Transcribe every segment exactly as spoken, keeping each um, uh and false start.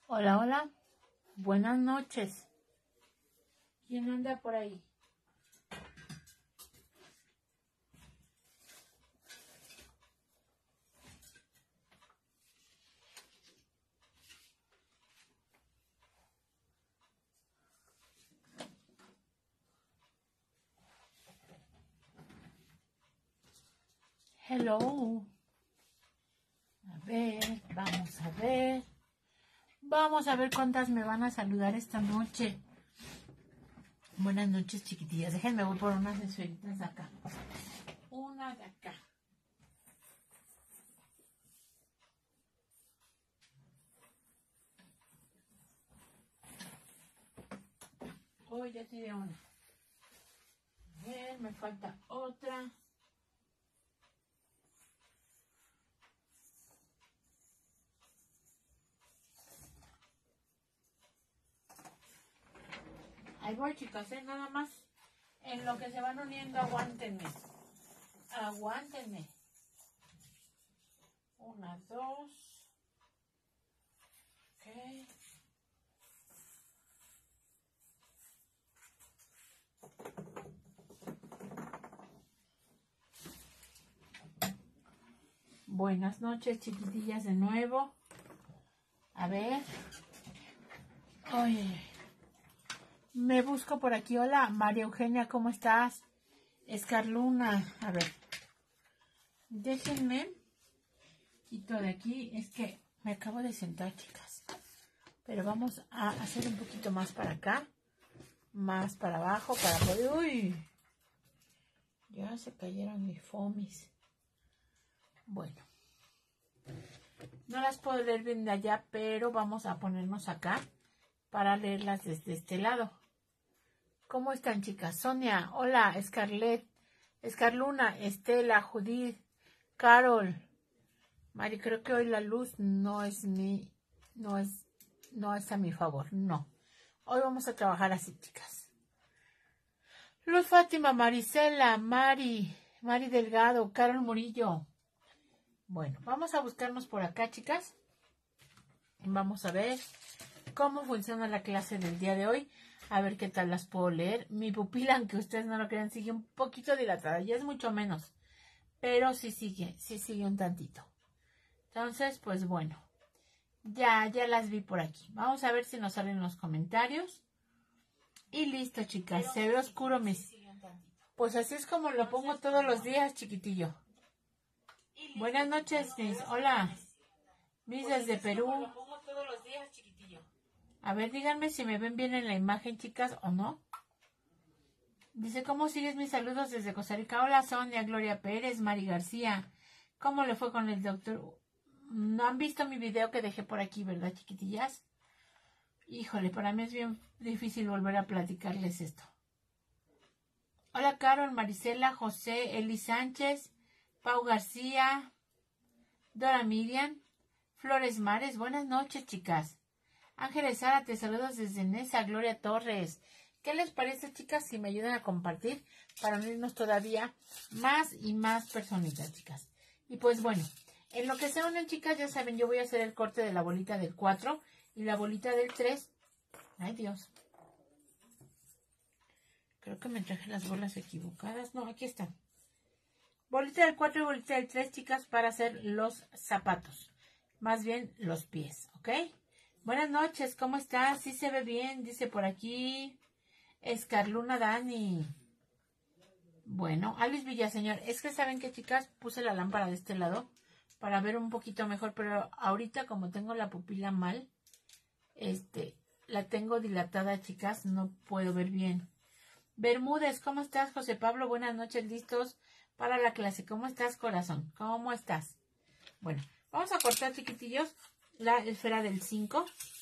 Hola, hola. Buenas noches. ¿Quién anda por ahí? Hello. A ver, vamos a ver. Vamos a ver cuántas me van a saludar esta noche. Buenas noches, chiquitillas. Déjenme, voy por unas esferitas de acá. Una de acá. Hoy ya tiré una. A ver, me falta otra. Ahí voy, chicas, ¿eh? Nada más. En lo que se van uniendo, aguántenme. Aguántenme. Una, dos. Ok. Buenas noches, chiquitillas, de nuevo. A ver. Oye. Me busco por aquí. Hola, María Eugenia, ¿cómo estás? Escarluna. A ver. Déjenme. Quito de aquí. Es que me acabo de sentar, chicas. Pero vamos a hacer un poquito más para acá. Más para abajo para poder... ¡Uy! Ya se cayeron mis fomis. Bueno. No las puedo leer bien de allá, pero vamos a ponernos acá para leerlas desde este lado. ¿Cómo están, chicas? Sonia, hola, Scarlett, Escarluna, Estela, Judith, Carol. Mari, creo que hoy la luz no es mi, no es, no es a mi favor, no. Hoy vamos a trabajar así, chicas. Luz Fátima, Marisela, Mari, Mari Delgado, Carol Murillo. Bueno, vamos a buscarnos por acá, chicas. Vamos a ver cómo funciona la clase del día de hoy. A ver qué tal las puedo leer. Mi pupila, aunque ustedes no lo crean, sigue un poquito dilatada. Ya es mucho menos. Pero sí sigue, sí sigue un tantito. Entonces, pues bueno. Ya, ya las vi por aquí. Vamos a ver si nos salen los comentarios. Y listo, chicas. Pero se ve oscuro mis... Pues así es como lo pongo todos los días, chiquitillo. Buenas noches, Miss. Hola. Miss desde Perú. Lo pongo todos los días, chiquitillo. A ver, díganme si me ven bien en la imagen, chicas, o no. Dice, ¿cómo sigues? Mis saludos desde Costa Rica. Hola, Sonia, Gloria Pérez, Mari García. ¿Cómo le fue con el doctor? No han visto mi video que dejé por aquí, ¿verdad, chiquitillas? Híjole, para mí es bien difícil volver a platicarles esto. Hola, Carol, Marisela, José, Eli Sánchez, Pau García, Dora Miriam, Flores Mares. Buenas noches, chicas. Ángeles Zárate, saludos desde Nesa, Gloria Torres. ¿Qué les parece, chicas, si me ayudan a compartir para unirnos todavía más y más personitas, chicas? Y pues bueno, en lo que se unen, chicas, ya saben, yo voy a hacer el corte de la bolita del cuatro y la bolita del tres. Ay, Dios. Creo que me traje las bolas equivocadas. No, aquí están. Bolita del cuatro y bolita del tres, chicas, para hacer los zapatos. Más bien los pies, ¿ok? Buenas noches, ¿cómo estás? Sí se ve bien, dice por aquí Escarluna Dani. Bueno, Alice Villaseñor, es que saben que, chicas, puse la lámpara de este lado para ver un poquito mejor, pero ahorita como tengo la pupila mal, este, la tengo dilatada, chicas, no puedo ver bien. Bermúdez, ¿cómo estás, José Pablo? Buenas noches, listos para la clase. ¿Cómo estás, corazón? ¿Cómo estás? Bueno, vamos a cortar, chiquitillos, la esfera del cinco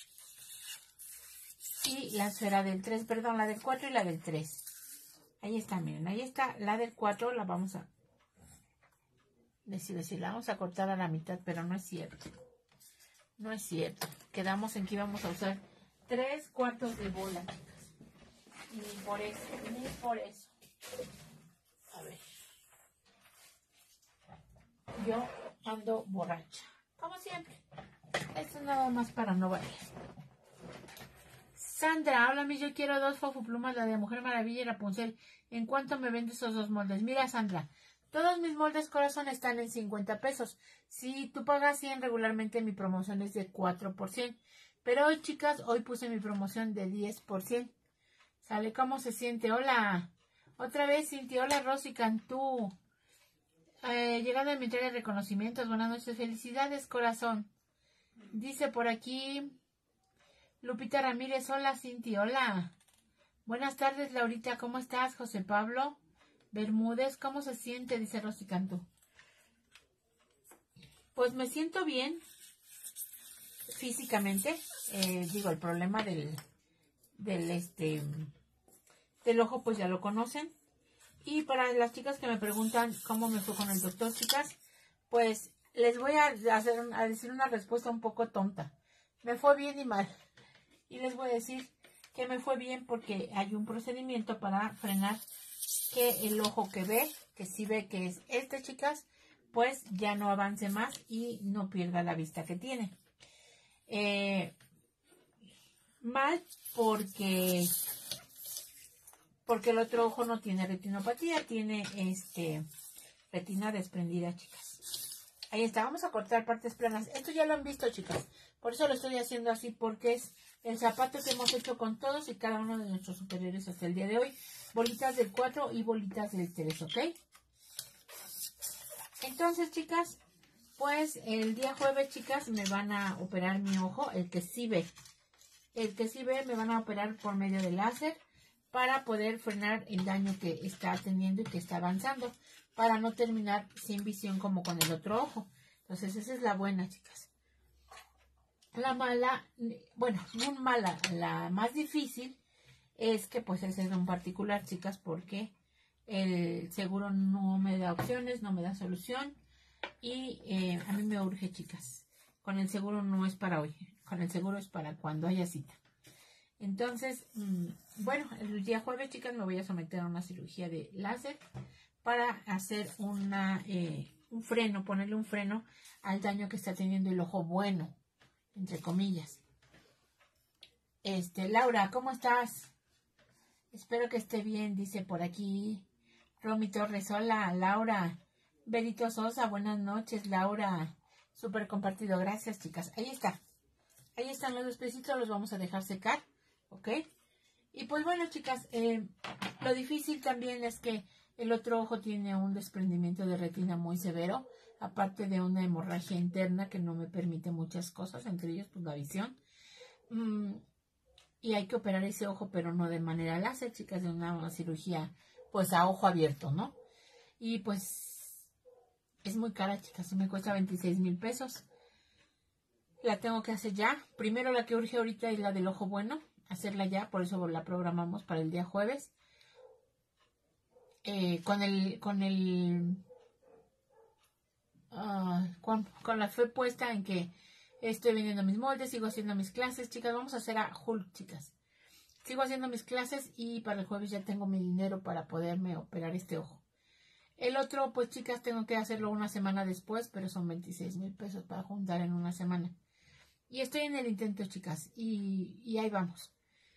y la esfera del tres, perdón, la del cuatro y la del tres. Ahí está, miren, ahí está la del cuatro, la vamos a decir, decir, la vamos a cortar a la mitad, pero no es cierto. No es cierto. Quedamos en que íbamos a usar tres cuartos de bola, chicas. Y ni por eso, ni por eso. A ver. Yo ando borracha, como siempre. Esto es nada más para no variar. Sandra, hola, mis, yo quiero dos fofuplumas, la de Mujer Maravilla y Rapunzel. ¿En cuánto me vendes esos dos moldes? Mira, Sandra, todos mis moldes corazón están en cincuenta pesos. Si tú pagas cien regularmente, mi promoción es de cuatro por ciento. Pero hoy, chicas, hoy puse mi promoción de diez por ciento. ¿Sale? ¿Cómo se siente? Hola. Otra vez, Cintia. Hola, Rosy Cantú. Eh, llegando a mi entrega de reconocimientos. Buenas noches. Felicidades, corazón. Dice por aquí Lupita Ramírez. Hola, Cintia. Hola. Buenas tardes, Laurita. ¿Cómo estás? José Pablo Bermúdez. ¿Cómo se siente? Dice Rosy Cantú. Pues me siento bien físicamente. Eh, digo, el problema del, del, este, del ojo, pues ya lo conocen. Y para las chicas que me preguntan cómo me fue con el doctor, chicas, pues les voy a, hacer, a decir una respuesta un poco tonta. Me fue bien y mal. Y les voy a decir que me fue bien porque hay un procedimiento para frenar que el ojo que ve, que sí ve que es este, chicas, pues ya no avance más y no pierda la vista que tiene. Eh, mal porque porque el otro ojo no tiene retinopatía, tiene este retina desprendida, chicas. Ahí está, vamos a cortar partes planas. Esto ya lo han visto, chicas, por eso lo estoy haciendo así, porque es el zapato que hemos hecho con todos y cada uno de nuestros superiores hasta el día de hoy. Bolitas del cuatro y bolitas del tres, ¿ok? Entonces, chicas, pues el día jueves, chicas, me van a operar mi ojo, el que sí ve. El que sí ve me van a operar por medio de láser para poder frenar el daño que está teniendo y que está avanzando, para no terminar sin visión como con el otro ojo. Entonces, esa es la buena, chicas. La mala, bueno, no mala, la más difícil es que pues ese es un particular, chicas, porque el seguro no me da opciones, no me da solución y eh, a mí me urge, chicas. Con el seguro no es para hoy, con el seguro es para cuando haya cita. Entonces, mmm, bueno, el día jueves, chicas, me voy a someter a una cirugía de láser para hacer una, eh, un freno, ponerle un freno al daño que está teniendo el ojo bueno, entre comillas. Este, Laura, ¿cómo estás? Espero que esté bien, dice por aquí Romy Torres. Hola, Laura. Berito Sosa, buenas noches, Laura. Súper compartido, gracias, chicas. Ahí está. Ahí están los dos pesitos, los vamos a dejar secar, ¿ok? Y pues bueno, chicas, eh, lo difícil también es que el otro ojo tiene un desprendimiento de retina muy severo, aparte de una hemorragia interna que no me permite muchas cosas, entre ellas pues la visión. Mm, y hay que operar ese ojo, pero no de manera láser, chicas, de una, una cirugía pues a ojo abierto, ¿no? Y pues es muy cara, chicas, me cuesta veintiséis mil pesos. La tengo que hacer ya. Primero la que urge ahorita es la del ojo bueno, hacerla ya, por eso la programamos para el día jueves. Eh, con el, con el, uh, con, con la fe puesta en que estoy vendiendo mis moldes, sigo haciendo mis clases, chicas, vamos a hacer a Hulk, chicas. Sigo haciendo mis clases y para el jueves ya tengo mi dinero para poderme operar este ojo. El otro, pues chicas, tengo que hacerlo una semana después, pero son veintiséis mil pesos para juntar en una semana. Y estoy en el intento, chicas, y, y ahí vamos.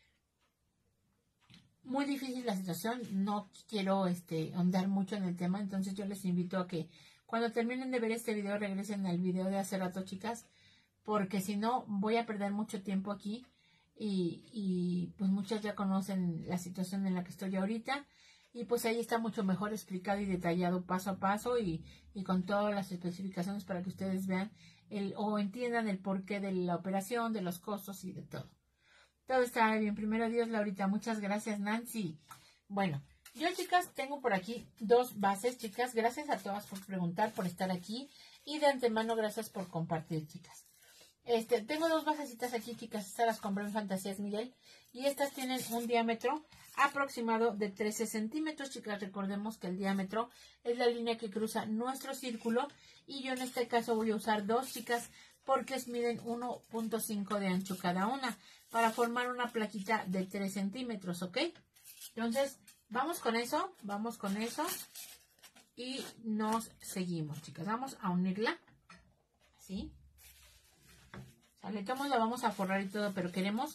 Muy difícil la situación, no quiero este, ahondar mucho en el tema, entonces yo les invito a que cuando terminen de ver este video regresen al video de hace rato, chicas, porque si no voy a perder mucho tiempo aquí y, y pues muchas ya conocen la situación en la que estoy ahorita y pues ahí está mucho mejor explicado y detallado paso a paso y, y con todas las especificaciones para que ustedes vean el, o entiendan el porqué de la operación, de los costos y de todo. Todo está bien. Primero Dios, Laurita. Muchas gracias, Nancy. Bueno, yo, chicas, tengo por aquí dos bases, chicas. Gracias a todas por preguntar, por estar aquí. Y de antemano, gracias por compartir, chicas. Este, tengo dos basecitas aquí, chicas. Estas las compré en Fantasías Miguel. Y estas tienen un diámetro aproximado de trece centímetros, chicas. Recordemos que el diámetro es la línea que cruza nuestro círculo. Y yo en este caso voy a usar dos, chicas, porque miden uno punto cinco de ancho cada una, para formar una plaquita de tres centímetros, ¿ok? Entonces, vamos con eso, vamos con eso, y nos seguimos, chicas. Vamos a unirla, ¿sí? Sale, todos la vamos a forrar y todo, pero queremos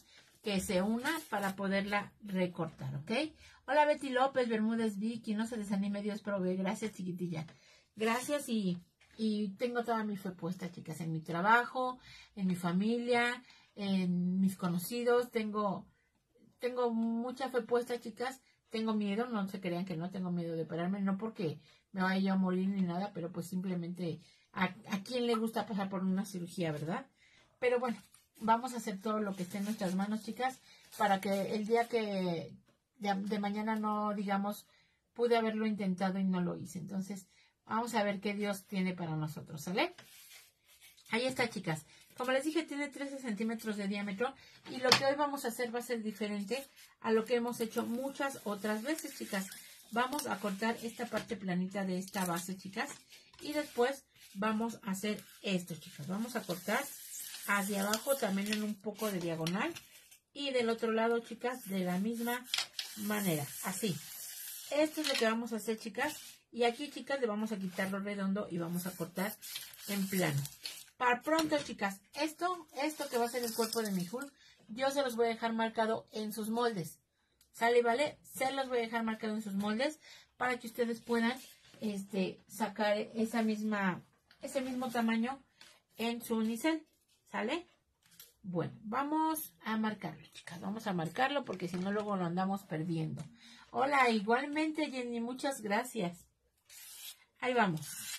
que se una para poderla recortar, ¿ok? Hola Betty López, Bermúdez Vicky, no se desanime, Dios provee. Gracias, chiquitilla. Gracias y, y tengo toda mi fe puesta, chicas, en mi trabajo, en mi familia, en mis conocidos. Tengo, tengo mucha fe puesta, chicas. Tengo miedo, no se crean que no tengo miedo de operarme, no porque me vaya yo a morir ni nada, pero pues simplemente a, a quién le gusta pasar por una cirugía, ¿verdad? Pero bueno, vamos a hacer todo lo que esté en nuestras manos, chicas, para que el día que de, de mañana no digamos, pude haberlo intentado y no lo hice. Entonces, vamos a ver qué Dios tiene para nosotros, ¿sale? Ahí está, chicas. Como les dije, tiene trece centímetros de diámetro y lo que hoy vamos a hacer va a ser diferente a lo que hemos hecho muchas otras veces, chicas. Vamos a cortar esta parte planita de esta base, chicas, y después vamos a hacer esto, chicas. Vamos a cortar hacia abajo también en un poco de diagonal y del otro lado, chicas, de la misma manera, así. Esto es lo que vamos a hacer, chicas, y aquí, chicas, le vamos a quitar lo redondo y vamos a cortar en plano. Para pronto, chicas, esto, esto que va a ser el cuerpo de mi Hulk, yo se los voy a dejar marcado en sus moldes. ¿Sale, vale? Se los voy a dejar marcado en sus moldes para que ustedes puedan este, sacar esa misma, ese mismo tamaño en su unicel. ¿Sale? Bueno, vamos a marcarlo, chicas. Vamos a marcarlo porque si no luego lo andamos perdiendo. Hola, igualmente, Jenny, muchas gracias. Ahí vamos.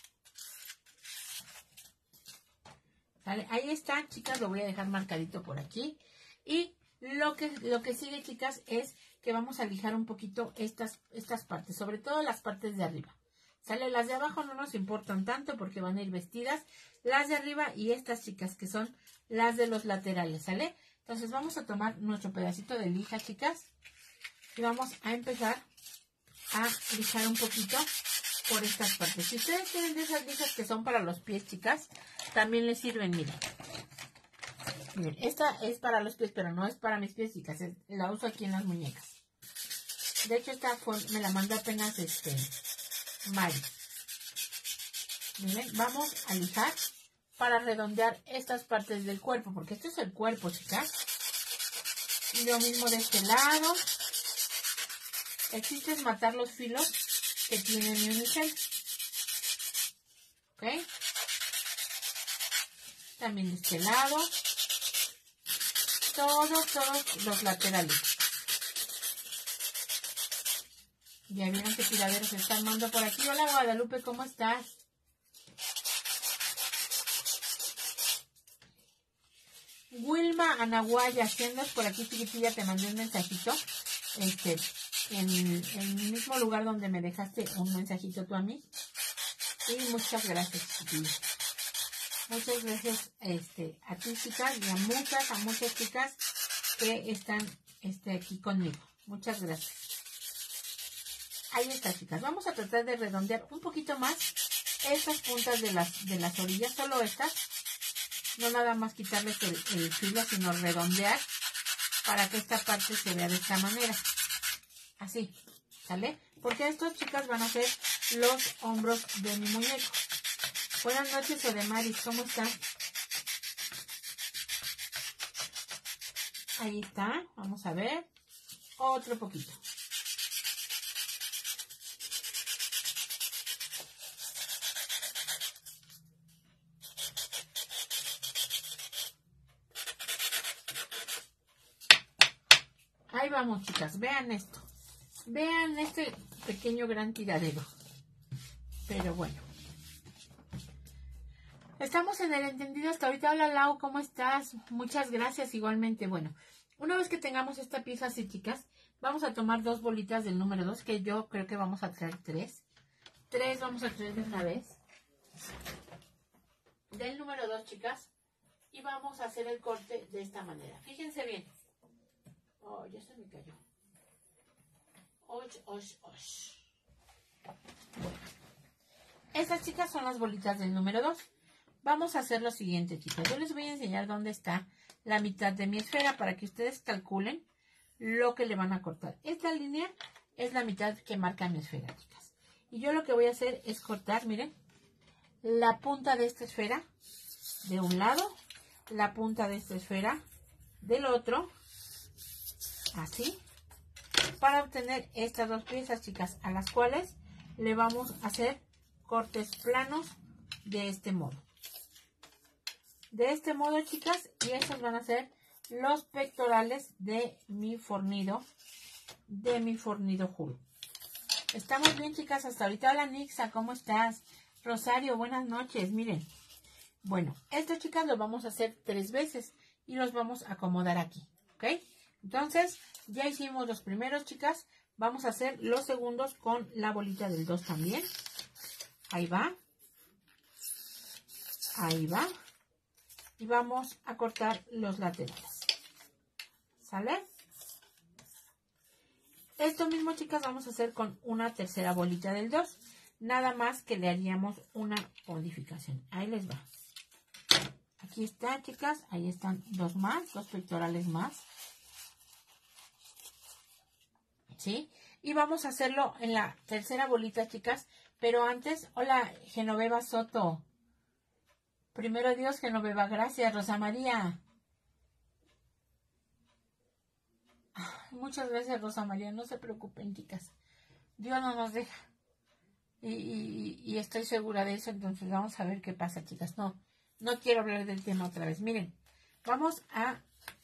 ¿Sale? Ahí está, chicas, lo voy a dejar marcadito por aquí. Y lo que, lo que sigue, chicas, es que vamos a lijar un poquito estas, estas partes, sobre todo las partes de arriba. ¿Sale? Las de abajo no nos importan tanto porque van a ir vestidas. Las de arriba y estas, chicas, que son las de los laterales, ¿sale? Entonces vamos a tomar nuestro pedacito de lija, chicas. Y vamos a empezar a lijar un poquito por estas partes. Si ustedes tienen de esas lijas que son para los pies, chicas, también les sirven, miren. Miren, esta es para los pies, pero no es para mis pies, chicas. La uso aquí en las muñecas. De hecho, esta fue, me la mandó apenas este Mari. Miren, vamos a lijar para redondear estas partes del cuerpo, porque esto es el cuerpo, chicas. Y lo mismo de este lado. El chiste es matar los filos que tiene mi unicel. ¿Ok? También de este lado. Todos, todos los laterales. Ya vieron qué tiraderos se está armando por aquí. Hola, Guadalupe, ¿cómo estás? Wilma Anahuaya, si andas por aquí, chiquitilla, te mandé un mensajito. Este, en, en el mismo lugar donde me dejaste un mensajito tú a mí. Y muchas gracias, chiquitilla. Muchas gracias este, a ti, chicas, y a muchas, a muchas chicas que están este, aquí conmigo. Muchas gracias. Ahí está, chicas. Vamos a tratar de redondear un poquito más estas puntas de las, de las orillas, solo estas. No nada más quitarles el, el filo, sino redondear para que esta parte se vea de esta manera. Así, ¿sale? Porque estos, chicas, van a ser los hombros de mi muñeco. Buenas noches, Odemaris, ¿cómo están? Ahí está, vamos a ver. Otro poquito. Ahí vamos, chicas, vean esto. Vean este pequeño gran tiradero. Pero bueno. Estamos en el entendido hasta ahorita. Hola, Lau, ¿cómo estás? Muchas gracias, igualmente. Bueno, una vez que tengamos esta pieza así, chicas, vamos a tomar dos bolitas del número dos, que yo creo que vamos a traer tres. Tres vamos a traer de una vez. Del número dos, chicas. Y vamos a hacer el corte de esta manera. Fíjense bien. Oh, ya se me cayó. Osh, osh, osh. Bueno. Estas, chicas, son las bolitas del número dos. Vamos a hacer lo siguiente, chicas. Yo les voy a enseñar dónde está la mitad de mi esfera para que ustedes calculen lo que le van a cortar. Esta línea es la mitad que marca mi esfera, chicas. Y yo lo que voy a hacer es cortar, miren, la punta de esta esfera de un lado, la punta de esta esfera del otro así, para obtener estas dos piezas, chicas, a las cuales le vamos a hacer cortes planos de este modo. De este modo, chicas, y estos van a ser los pectorales de mi fornido, de mi fornido Hull. ¿Estamos bien, chicas? Hasta ahorita. Hola, Nixa, ¿cómo estás? Rosario, buenas noches. Miren, bueno, estos, chicas, los vamos a hacer tres veces y los vamos a acomodar aquí, ¿ok? Entonces, ya hicimos los primeros, chicas. Vamos a hacer los segundos con la bolita del dos también. Ahí va. Ahí va. Y vamos a cortar los laterales. ¿Sale? Esto mismo, chicas, vamos a hacer con una tercera bolita del dos. Nada más que le haríamos una modificación. Ahí les va. Aquí está, chicas. Ahí están dos más, dos pectorales más. ¿Sí? Y vamos a hacerlo en la tercera bolita, chicas. Pero antes, hola, Genoveva Soto. Primero Dios, Genoveva. Gracias, Rosa María. Muchas gracias, Rosa María. No se preocupen, chicas. Dios no nos deja. Y, y, y estoy segura de eso. Entonces vamos a ver qué pasa, chicas. No, no quiero hablar del tema otra vez. Miren, vamos a,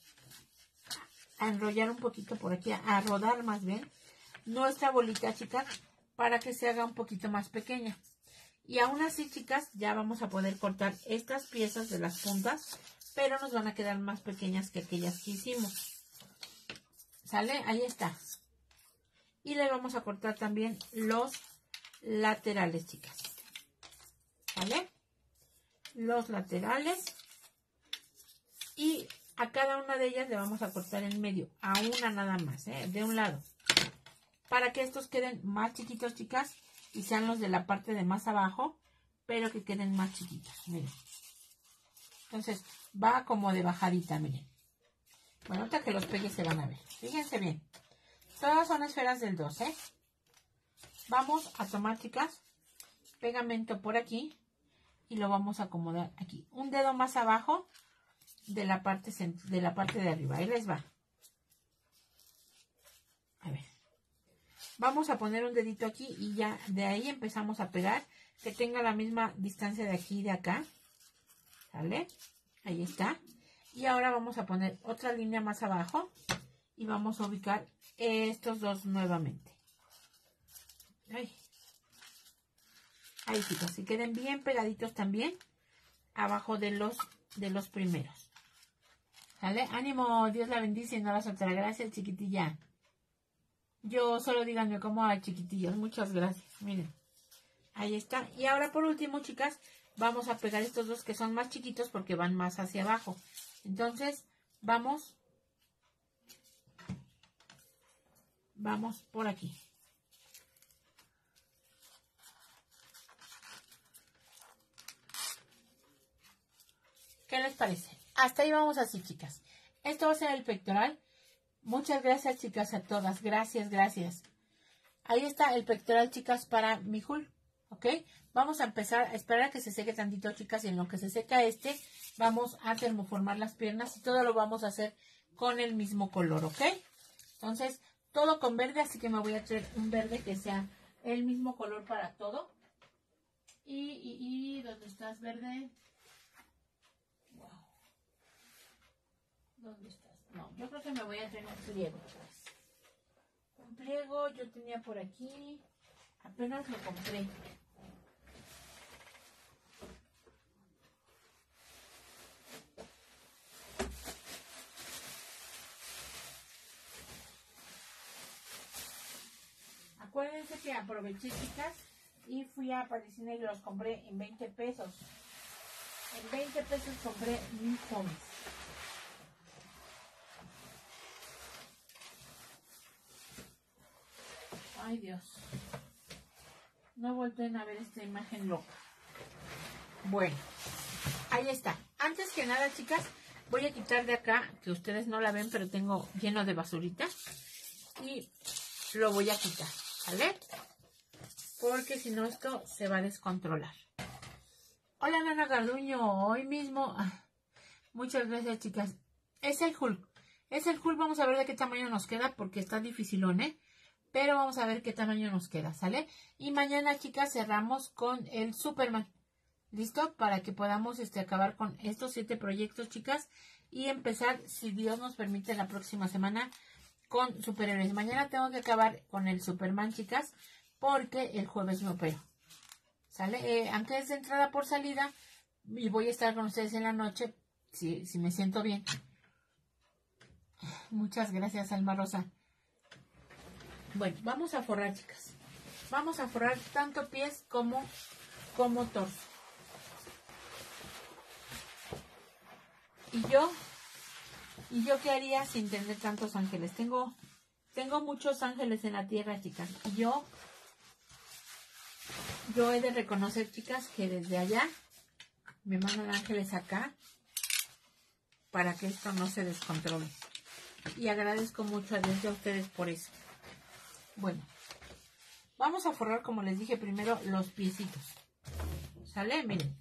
a enrollar un poquito por aquí. A rodar más bien nuestra bolita, chicas, para que se haga un poquito más pequeña. Y aún así, chicas, ya vamos a poder cortar estas piezas de las puntas, pero nos van a quedar más pequeñas que aquellas que hicimos. ¿Sale? Ahí está. Y le vamos a cortar también los laterales, chicas. ¿Vale? Los laterales. Y a cada una de ellas le vamos a cortar en medio. A una nada más, ¿eh? De un lado. Para que estos queden más chiquitos, chicas. Y sean los de la parte de más abajo. Pero que queden más chiquitos. Miren. Entonces va como de bajadita, miren. Bueno, ahorita que los pegue se van a ver. Fíjense bien. Todas son esferas del dos, ¿eh? Vamos a tomar, chicas, pegamento por aquí. Y lo vamos a acomodar aquí. Un dedo más abajo de la parte, de la parte de arriba. Ahí les va. A ver. Vamos a poner un dedito aquí y ya de ahí empezamos a pegar. Que tenga la misma distancia de aquí y de acá. ¿Sale? Ahí está. Y ahora vamos a poner otra línea más abajo. Y vamos a ubicar estos dos nuevamente. Ahí. Ahí, chicos. Y queden bien pegaditos también. Abajo de los, de los primeros. ¿Sale? Ánimo. Dios la bendice y no la soltará. Gracias, chiquitilla. Yo solo díganme cómo hay, chiquitillos. Muchas gracias. Miren. Ahí está. Y ahora por último, chicas, vamos a pegar estos dos que son más chiquitos porque van más hacia abajo. Entonces, vamos. Vamos por aquí. ¿Qué les parece? Hasta ahí vamos así, chicas. Esto va a ser el pectoral. Muchas gracias, chicas, a todas. Gracias, gracias. Ahí está el pectoral, chicas, para mi Hull. ¿Ok? Vamos a empezar a esperar a que se seque tantito, chicas. Y en lo que se seca este, vamos a termoformar las piernas. Y todo lo vamos a hacer con el mismo color, ¿ok? Entonces, todo con verde. Así que me voy a traer un verde que sea el mismo color para todo. Y, y, y, ¿dónde estás, verde? Wow. ¿Dónde estás? No, yo creo que me voy a traer un pliego. Un pliego yo tenía por aquí. Apenas lo compré. Acuérdense que aproveché, chicas, y fui a Parisina y los compré en veinte pesos. En veinte pesos compré mis pomes. Ay, Dios. No volteen a ver esta imagen loca. Bueno, ahí está. Antes que nada, chicas, voy a quitar de acá, que ustedes no la ven, pero tengo lleno de basurita. Y lo voy a quitar, ¿vale? Porque si no, esto se va a descontrolar. Hola, Nana Garduño. Hoy mismo... Ah, muchas gracias, chicas. Es el Hulk. Es el Hulk, vamos a ver de qué tamaño nos queda porque está dificilón, ¿eh? Pero vamos a ver qué tamaño nos queda, ¿sale? Y mañana, chicas, cerramos con el Superman. ¿Listo? Para que podamos este, acabar con estos siete proyectos, chicas. Y empezar, si Dios nos permite, la próxima semana con superhéroes. Mañana tengo que acabar con el Superman, chicas, porque el jueves me opero. ¿Sale? Eh, aunque es de entrada por salida, y voy a estar con ustedes en la noche, si, si me siento bien. Muchas gracias, Alma Rosa. Bueno, vamos a forrar, chicas. Vamos a forrar tanto pies como, como torso. Y yo, y yo qué haría sin tener tantos ángeles. Tengo, tengo muchos ángeles en la tierra, chicas. Y yo, yo he de reconocer, chicas, que desde allá me mandan ángeles acá para que esto no se descontrole. Y agradezco mucho a Dios y a ustedes por eso. Bueno, vamos a forrar, como les dije primero, los piecitos. ¿Sale? Miren.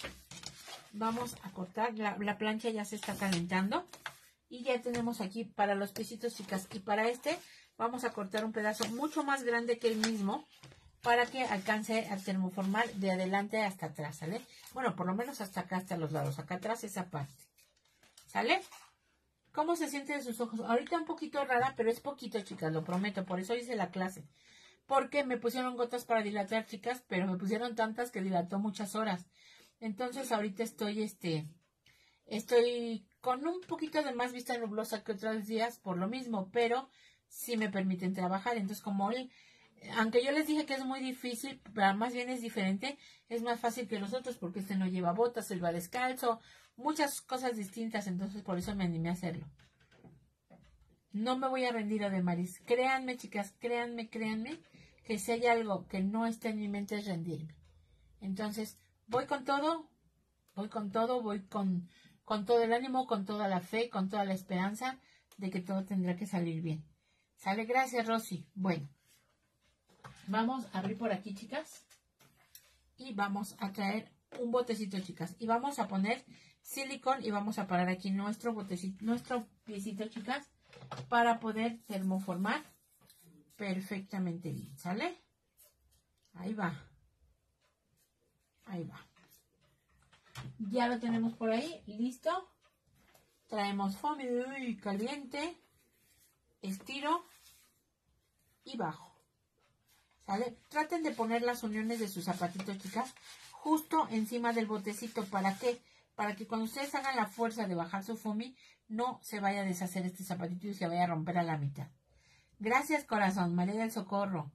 Vamos a cortar, la, la plancha ya se está calentando. Y ya tenemos aquí para los piecitos, chicas. Y para este vamos a cortar un pedazo mucho más grande que el mismo, para que alcance a termoformar de adelante hasta atrás, ¿sale? Bueno, por lo menos hasta acá, hasta los lados. Acá atrás esa parte. ¿Sale? ¿Cómo se siente de sus ojos? Ahorita un poquito rara, pero es poquito, chicas, lo prometo. Por eso hice la clase. Porque me pusieron gotas para dilatar, chicas, pero me pusieron tantas que dilató muchas horas. Entonces ahorita estoy, este, estoy con un poquito de más vista nublosa que otros días por lo mismo, pero sí me permiten trabajar. Entonces como hoy, aunque yo les dije que es muy difícil, pero más bien es diferente, es más fácil que los otros porque este no lleva botas, él va descalzo, muchas cosas distintas, entonces por eso me animé a hacerlo. No me voy a rendir, Ademaris. Créanme, chicas, créanme, créanme, que si hay algo que no está en mi mente es rendirme. Entonces, voy con todo, voy con todo, voy con, con todo el ánimo, con toda la fe, con toda la esperanza de que todo tendrá que salir bien. ¿Sale? Gracias, Rosy. Bueno, vamos a abrir por aquí, chicas, y vamos a traer un botecito, chicas, y vamos a poner silicón y vamos a parar aquí nuestro botecito, nuestro piecito, chicas, para poder termoformar perfectamente bien, ¿sale? Ahí va. Ahí va. Ya lo tenemos por ahí, listo. Traemos foamy uy, caliente, estiro y bajo. ¿Sale? Traten de poner las uniones de sus zapatitos, chicas, justo encima del botecito. ¿Para qué? Para que cuando ustedes hagan la fuerza de bajar su foamy, no se vaya a deshacer este zapatito y se vaya a romper a la mitad. Gracias, corazón. María del Socorro.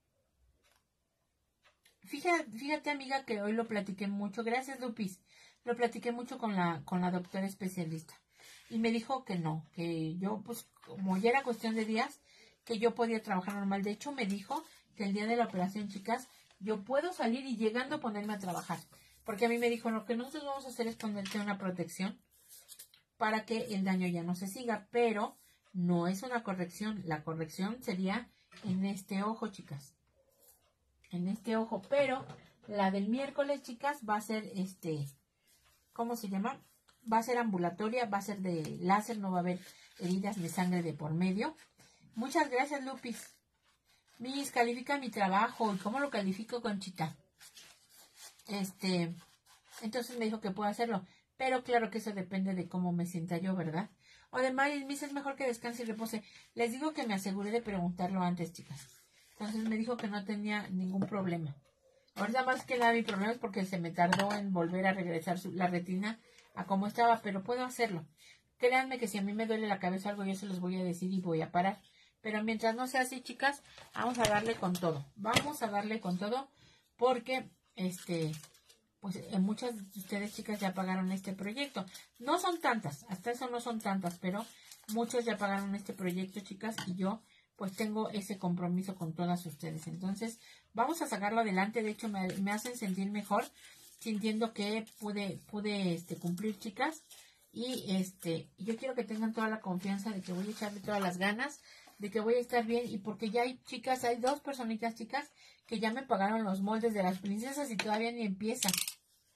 Fíjate, fíjate, amiga, que hoy lo platiqué mucho. Gracias, Lupis. Lo platiqué mucho con la, con la doctora especialista. Y me dijo que no, que yo, pues, como ya era cuestión de días, que yo podía trabajar normal. De hecho, me dijo que el día de la operación, chicas, yo puedo salir y llegando a ponerme a trabajar. Porque a mí me dijo, lo que nosotros vamos a hacer es ponerte una protección para que el daño ya no se siga. Pero no es una corrección. La corrección sería en este ojo, chicas. En este ojo, pero la del miércoles, chicas, va a ser este, ¿cómo se llama? Va a ser ambulatoria, va a ser de láser, no va a haber heridas de sangre de por medio. Muchas gracias, Lupis. Mis, califica mi trabajo. ¿Y cómo lo califico, Conchita? Este, entonces me dijo que puedo hacerlo, pero claro que eso depende de cómo me sienta yo, ¿verdad? O de Maris, Miss, es mejor que descanse y repose. Les digo que me aseguré de preguntarlo antes, chicas. Entonces me dijo que no tenía ningún problema. Ahorita más que nada mi problema es porque se me tardó en volver a regresar su, la retina a como estaba, pero puedo hacerlo. Créanme que si a mí me duele la cabeza algo, yo se los voy a decir y voy a parar. Pero mientras no sea así, chicas, vamos a darle con todo. Vamos a darle con todo porque, este, pues eh, muchas de ustedes, chicas, ya pagaron este proyecto. No son tantas, hasta eso no son tantas, pero muchos ya pagaron este proyecto, chicas, y yo pues tengo ese compromiso con todas ustedes. Entonces, vamos a sacarlo adelante. De hecho, me, me hacen sentir mejor, sintiendo que pude, pude este, cumplir, chicas. Y este, yo quiero que tengan toda la confianza de que voy a echarle todas las ganas, de que voy a estar bien. Y porque ya hay, chicas, hay dos personitas, chicas, que ya me pagaron los moldes de las princesas y todavía ni empiezan.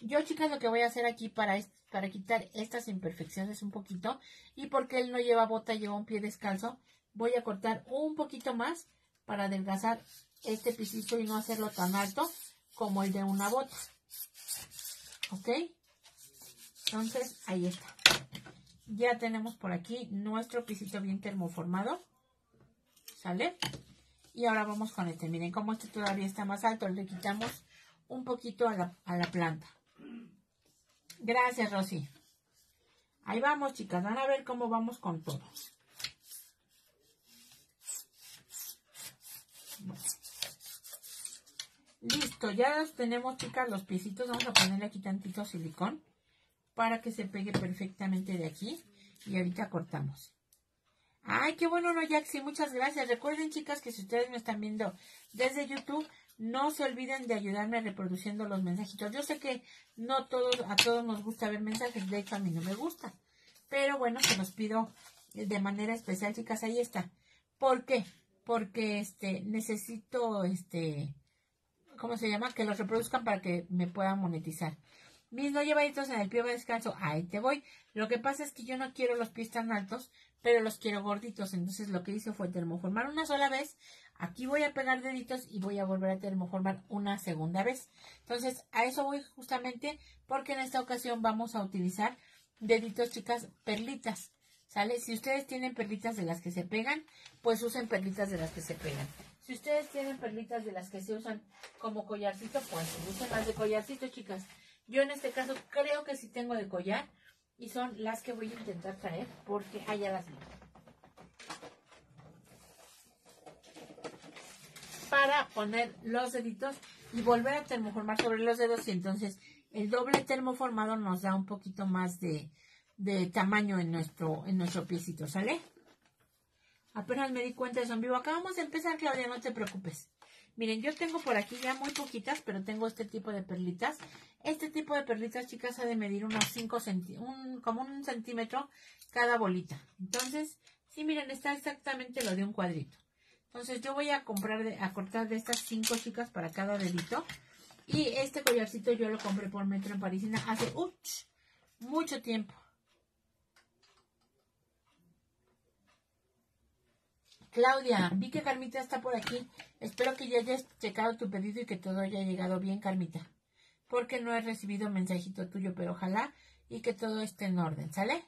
Yo, chicas, lo que voy a hacer aquí para, para quitar estas imperfecciones un poquito, y porque él no lleva bota, lleva un pie descalzo, voy a cortar un poquito más para adelgazar este pisito y no hacerlo tan alto como el de una bota. ¿Ok? Entonces, ahí está. Ya tenemos por aquí nuestro pisito bien termoformado. ¿Sale? Y ahora vamos con este. Miren cómo este todavía está más alto. Le quitamos un poquito a la, a la planta. Gracias, Rosy. Ahí vamos, chicas. Van a ver cómo vamos con todo. Bueno. Listo. Ya los tenemos, chicas, los piecitos. Vamos a ponerle aquí tantito silicón para que se pegue perfectamente de aquí. Y ahorita cortamos. Ay, qué bueno, no, Jaxi, muchas gracias. Recuerden, chicas, que si ustedes me están viendo desde YouTube, no se olviden de ayudarme reproduciendo los mensajitos. Yo sé que no todos, a todos nos gusta ver mensajes, de hecho a mí no me gusta. Pero bueno, se los pido de manera especial, chicas, ahí está. ¿Por qué? Porque este necesito, este, ¿cómo se llama? Que los reproduzcan para que me puedan monetizar. Mis no llevaditos en el pie descalzo, ahí te voy. Lo que pasa es que yo no quiero los pies tan altos, pero los quiero gorditos. Entonces lo que hice fue termoformar una sola vez. Aquí voy a pegar deditos y voy a volver a termoformar una segunda vez. Entonces a eso voy justamente porque en esta ocasión vamos a utilizar deditos, chicas, perlitas. ¿Sale? Si ustedes tienen perlitas de las que se pegan, pues usen perlitas de las que se pegan. Si ustedes tienen perlitas de las que se usan como collarcito, pues usen las de collarcito, chicas. Yo en este caso creo que sí tengo de collar y son las que voy a intentar traer porque allá las vi. Para poner los deditos y volver a termoformar sobre los dedos y entonces el doble termoformado nos da un poquito más de, de tamaño en nuestro, en nuestro piecito, ¿sale? Apenas me di cuenta de eso en vivo. Acabamos de empezar, Claudia, no te preocupes. Miren, yo tengo por aquí ya muy poquitas, pero tengo este tipo de perlitas. Este tipo de perlitas, chicas, ha de medir unos cinco centímetros, un, como un centímetro cada bolita. Entonces, sí, miren, está exactamente lo de un cuadrito. Entonces, yo voy a comprar, de, a cortar de estas cinco, chicas, para cada dedito. Y este collarcito yo lo compré por Metro en Parisina hace uch, mucho tiempo. Claudia, vi que Carmita está por aquí. Espero que ya hayas checado tu pedido y que todo haya llegado bien, Carmita. Porque no he recibido mensajito tuyo, pero ojalá y que todo esté en orden, ¿sale?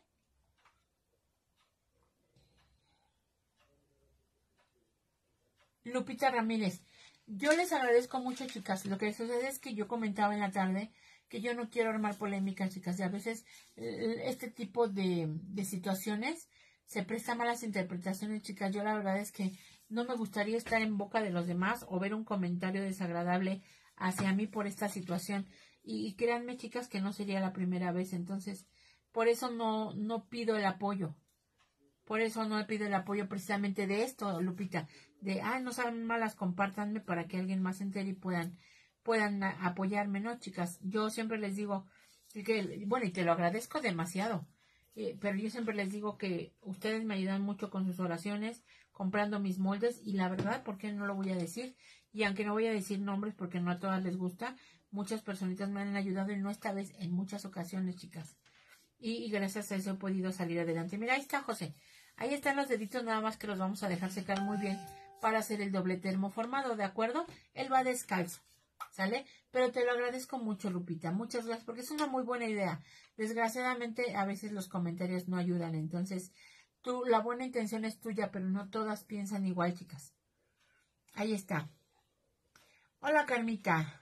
Lupita Ramírez, yo les agradezco mucho, chicas. Lo que sucede es que yo comentaba en la tarde que yo no quiero armar polémica, chicas. Y a veces este tipo de, de situaciones se presta malas interpretaciones, chicas. Yo la verdad es que no me gustaría estar en boca de los demás o ver un comentario desagradable hacia mí por esta situación. Y, y créanme, chicas, que no sería la primera vez. Entonces, por eso no, no pido el apoyo. Por eso no pido el apoyo precisamente de esto, Lupita. De, ah, no saben malas, compártanme para que alguien más se entere y puedan, puedan apoyarme, ¿no, chicas? Yo siempre les digo, que, bueno, y te lo agradezco demasiado. Eh, pero yo siempre les digo que ustedes me ayudan mucho con sus oraciones, comprando mis moldes, y la verdad, ¿por qué no lo voy a decir? Y aunque no voy a decir nombres porque no a todas les gusta, muchas personitas me han ayudado y no esta vez, en muchas ocasiones, chicas. Y, y gracias a eso he podido salir adelante. Mira, ahí está, José. Ahí están los deditos, nada más que los vamos a dejar secar muy bien para hacer el doble termoformado, ¿de acuerdo? Él va descalzo, ¿sale? Pero te lo agradezco mucho, Lupita. Muchas gracias, porque es una muy buena idea. Desgraciadamente, a veces los comentarios no ayudan. Entonces, tú, la buena intención es tuya, pero no todas piensan igual, chicas. Ahí está. Hola, Carmita.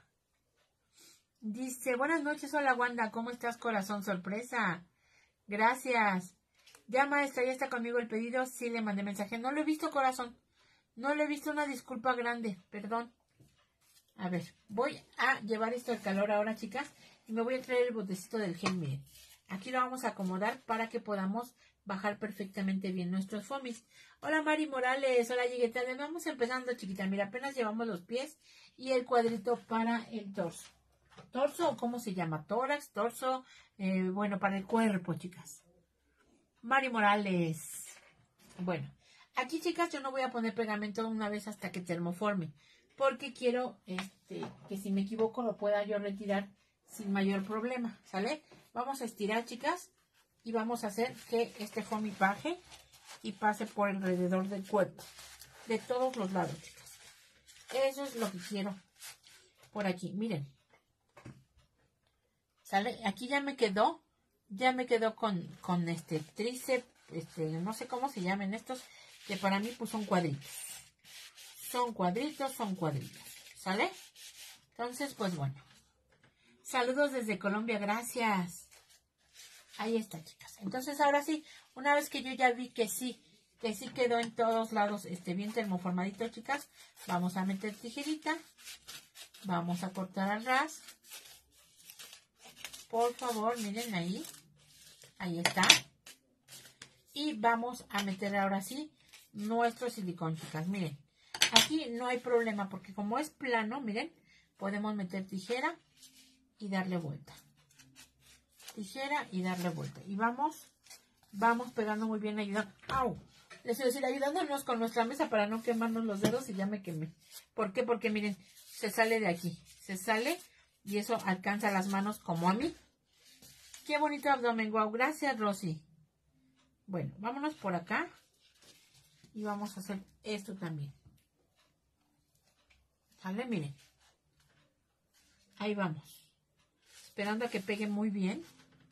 Dice, buenas noches, hola, Wanda. ¿Cómo estás, corazón? Sorpresa. Gracias. Ya, maestra, ya está conmigo el pedido. Sí, le mandé mensaje. No lo he visto, corazón. No lo he visto, una disculpa grande. Perdón. A ver, voy a llevar esto al calor ahora, chicas. Y me voy a traer el botecito del gel, miren. Aquí lo vamos a acomodar para que podamos bajar perfectamente bien nuestros foamies. Hola, Mari Morales. Hola, Llegueta. Vamos empezando, chiquita. Mira, apenas llevamos los pies y el cuadrito para el torso. ¿Torso? ¿Cómo se llama? Tórax, torso. Eh, bueno, para el cuerpo, chicas. Mari Morales. Bueno, aquí, chicas, yo no voy a poner pegamento una vez hasta que termoforme, porque quiero este, que si me equivoco lo pueda yo retirar sin mayor problema, ¿sale? Vamos a estirar, chicas, y vamos a hacer que este foamy baje y pase por alrededor del cuerpo, de todos los lados, chicas. Eso es lo que quiero por aquí, miren. ¿Sale? Aquí ya me quedó, ya me quedó con, con este tríceps, este, no sé cómo se llaman estos, que para mí pues son cuadritos. Son cuadritos, son cuadritos, ¿sale? Entonces, pues bueno. Saludos desde Colombia, gracias. Ahí está, chicas. Entonces, ahora sí, una vez que yo ya vi que sí, que sí quedó en todos lados este bien termoformadito, chicas, vamos a meter tijerita. Vamos a cortar al ras. Por favor, miren ahí. Ahí está. Y vamos a meter ahora sí nuestro silicón, chicas. Miren, aquí no hay problema porque como es plano, miren, podemos meter tijera y darle vuelta. Tijera y darle vuelta. Y vamos, vamos pegando muy bien, ayudando. ¡Au! Les voy a decir, ayudándonos con nuestra mesa para no quemarnos los dedos y ya me quemé. ¿Por qué? Porque miren, se sale de aquí. Se sale y eso alcanza las manos como a mí. ¡Qué bonito abdomen! ¡Guau! Gracias, Rosy. Bueno, vámonos por acá. Y vamos a hacer esto también. ¿Sale? Miren. Ahí vamos. Esperando a que pegue muy bien.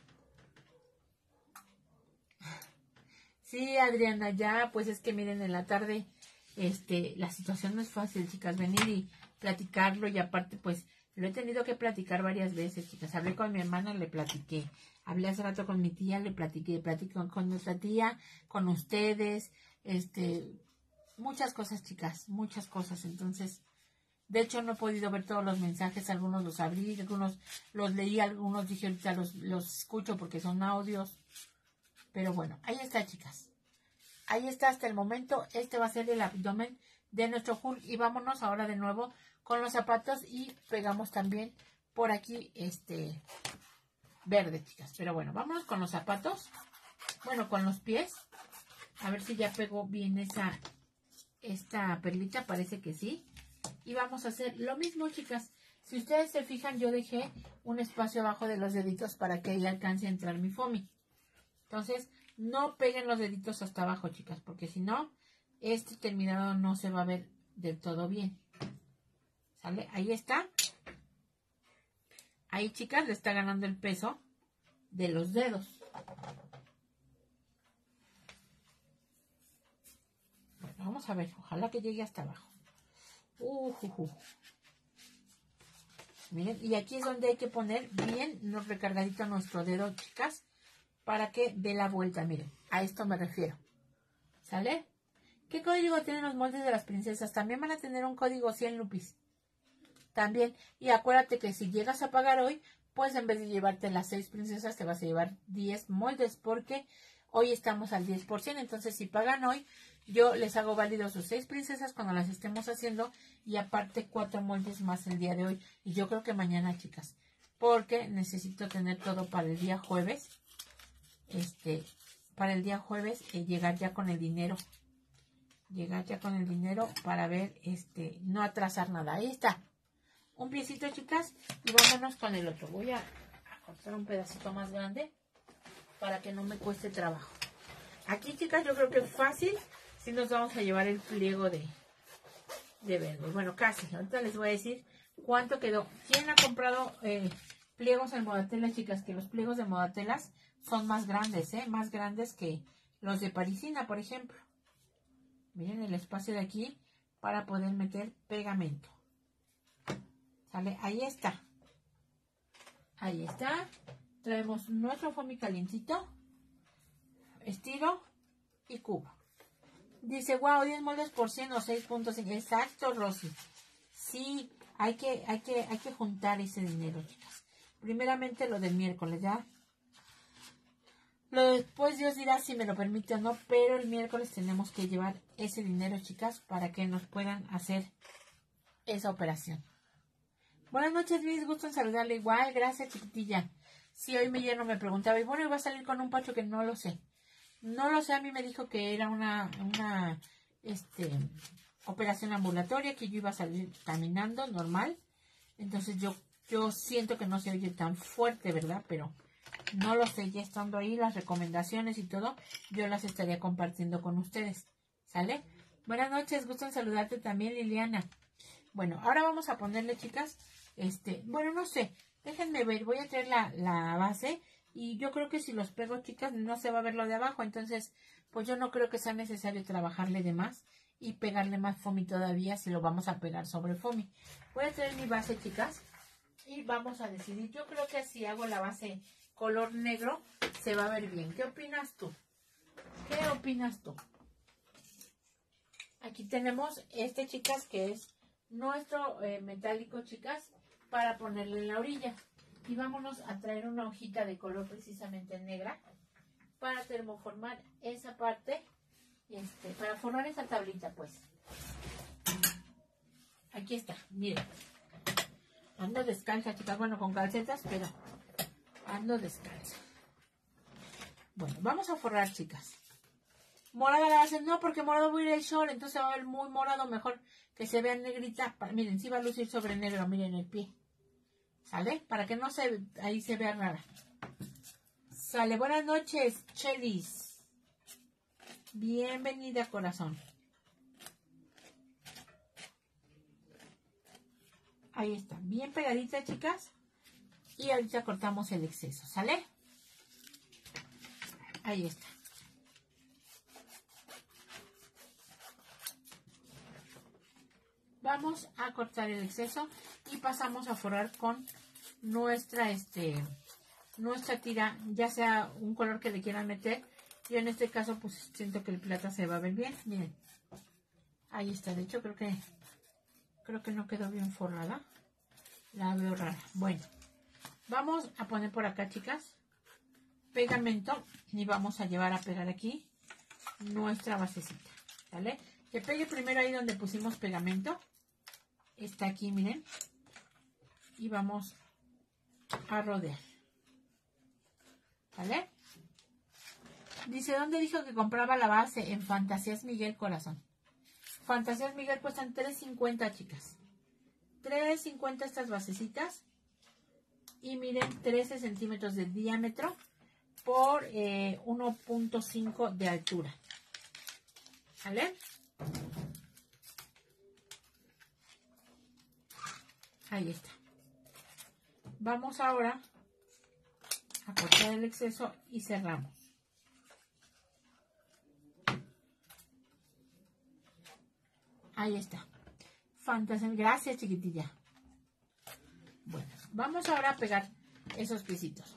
Sí, Adriana, ya, pues es que miren, en la tarde, este, la situación no es fácil, chicas, venir y platicarlo, y aparte, pues, lo he tenido que platicar varias veces, chicas. Hablé con mi hermana, le platiqué. Hablé hace rato con mi tía, le platiqué. Platiqué con, con nuestra tía, con ustedes, este, muchas cosas, chicas, muchas cosas. Entonces, de hecho, no he podido ver todos los mensajes, algunos los abrí, algunos los leí, algunos dije ahorita los, los escucho porque son audios. Pero bueno, ahí está, chicas. Ahí está hasta el momento. Este va a ser el abdomen de nuestro haul. Y vámonos ahora de nuevo con los zapatos. Y pegamos también por aquí este verde, chicas. Pero bueno, vámonos con los zapatos. Bueno, con los pies. A ver si ya pegó bien esa esta perlita. Parece que sí. Y vamos a hacer lo mismo, chicas. Si ustedes se fijan, yo dejé un espacio abajo de los deditos para que ahí alcance a entrar mi foamy. Entonces, no peguen los deditos hasta abajo, chicas, porque si no, este terminado no se va a ver del todo bien. ¿Sale? Ahí está. Ahí, chicas, le está ganando el peso de los dedos. Bueno, vamos a ver. Ojalá que llegue hasta abajo. Uh, uh, uh. Miren, y aquí es donde hay que poner bien recargadito nuestro dedo, chicas, para que dé la vuelta, miren, a esto me refiero, ¿sale? ¿Qué código tienen los moldes de las princesas? También van a tener un código cien lupis, también, y acuérdate que si llegas a pagar hoy, pues en vez de llevarte las seis princesas, te vas a llevar diez moldes, porque hoy estamos al diez por ciento, entonces si pagan hoy, yo les hago válido sus seis princesas cuando las estemos haciendo, y aparte cuatro moldes más el día de hoy, y yo creo que mañana, chicas, porque necesito tener todo para el día jueves, Este, para el día jueves, eh, llegar ya con el dinero. Llegar ya con el dinero para ver, este, no atrasar nada. Ahí está. Un piecito, chicas, y vámonos con el otro. Voy a, a cortar un pedacito más grande para que no me cueste trabajo. Aquí, chicas, yo creo que es fácil. Si nos vamos a llevar el pliego de, de verde. Bueno, casi. Ahorita les voy a decir cuánto quedó. ¿Quién ha comprado eh, pliegos en Modatelas, chicas? Que los pliegos de Modatelas son más grandes, ¿eh? Más grandes que los de Parisina, por ejemplo. Miren el espacio de aquí para poder meter pegamento. ¿Sale? Ahí está. Ahí está. Traemos nuestro foamy calientito. Estiro y cubo. Dice, wow, diez moldes por cien o seis punto cinco. Exacto, Rosy. Sí, hay que, hay que, hay que juntar ese dinero, chicas. Primeramente lo del miércoles, ¿ya? Lo después Dios dirá si me lo permite o no, pero el miércoles tenemos que llevar ese dinero, chicas, para que nos puedan hacer esa operación. Buenas noches, Luis, gusto en saludarle igual, gracias, chiquitilla. Sí, hoy mi yerno me preguntaba, y bueno, iba a salir con un pacho que no lo sé. No lo sé, a mí me dijo que era una, una este, operación ambulatoria, que yo iba a salir caminando, normal. Entonces yo Yo siento que no se oye tan fuerte, ¿verdad? Pero no lo sé, ya estando ahí las recomendaciones y todo, yo las estaría compartiendo con ustedes, ¿sale? Buenas noches, gusto en saludarte también, Liliana. Bueno, ahora vamos a ponerle, chicas, este, bueno, no sé, déjenme ver, voy a traer la, la base y yo creo que si los pego, chicas, no se va a ver lo de abajo, entonces, pues yo no creo que sea necesario trabajarle de más y pegarle más foamy todavía si lo vamos a pegar sobre foamy. Voy a traer mi base, chicas, y vamos a decidir. Yo creo que si hago la base color negro, se va a ver bien. ¿Qué opinas tú? ¿Qué opinas tú? Aquí tenemos este, chicas, que es nuestro eh, metálico, chicas, para ponerle en la orilla. Y vámonos a traer una hojita de color precisamente negra para termoformar esa parte, este, para formar esa tablita, pues. Aquí está, miren. Ando descalza, chicas, bueno, con calcetas, pero ando descalza. Bueno, vamos a forrar, chicas. Morada la hacen, no, porque morado voy a ir al sol, entonces va a ver muy morado, mejor que se vea negrita. Para, miren, sí va a lucir sobre negro, miren el pie. ¿Sale? Para que no se, ahí se vea rara. Sale, buenas noches, Chelis. Bienvenida, corazón. Ahí está, bien pegadita, chicas. Y ahorita cortamos el exceso, ¿sale? Ahí está. Vamos a cortar el exceso y pasamos a forrar con nuestra, este, nuestra tira, ya sea un color que le quieran meter. Yo en este caso, pues siento que el plata se va a ver bien. Miren, ahí está. De hecho, creo que, creo que no quedó bien forrada. La veo rara. Bueno, vamos a poner por acá, chicas, pegamento y vamos a llevar a pegar aquí nuestra basecita, ¿vale? Que pegue primero ahí donde pusimos pegamento. Está aquí, miren. Y vamos a rodear. ¿Vale? Dice, ¿dónde dijo que compraba la base? En Fantasías Miguel, corazón. Fantasías Miguel cuestan tres cincuenta, chicas. tres cincuenta estas basecitas. Y miren, trece centímetros de diámetro por eh, uno punto cinco de altura. ¿Vale? Ahí está. Vamos ahora a cortar el exceso y cerramos. Ahí está. Fantasía. Gracias, chiquitilla. Bueno, vamos ahora a pegar esos piecitos.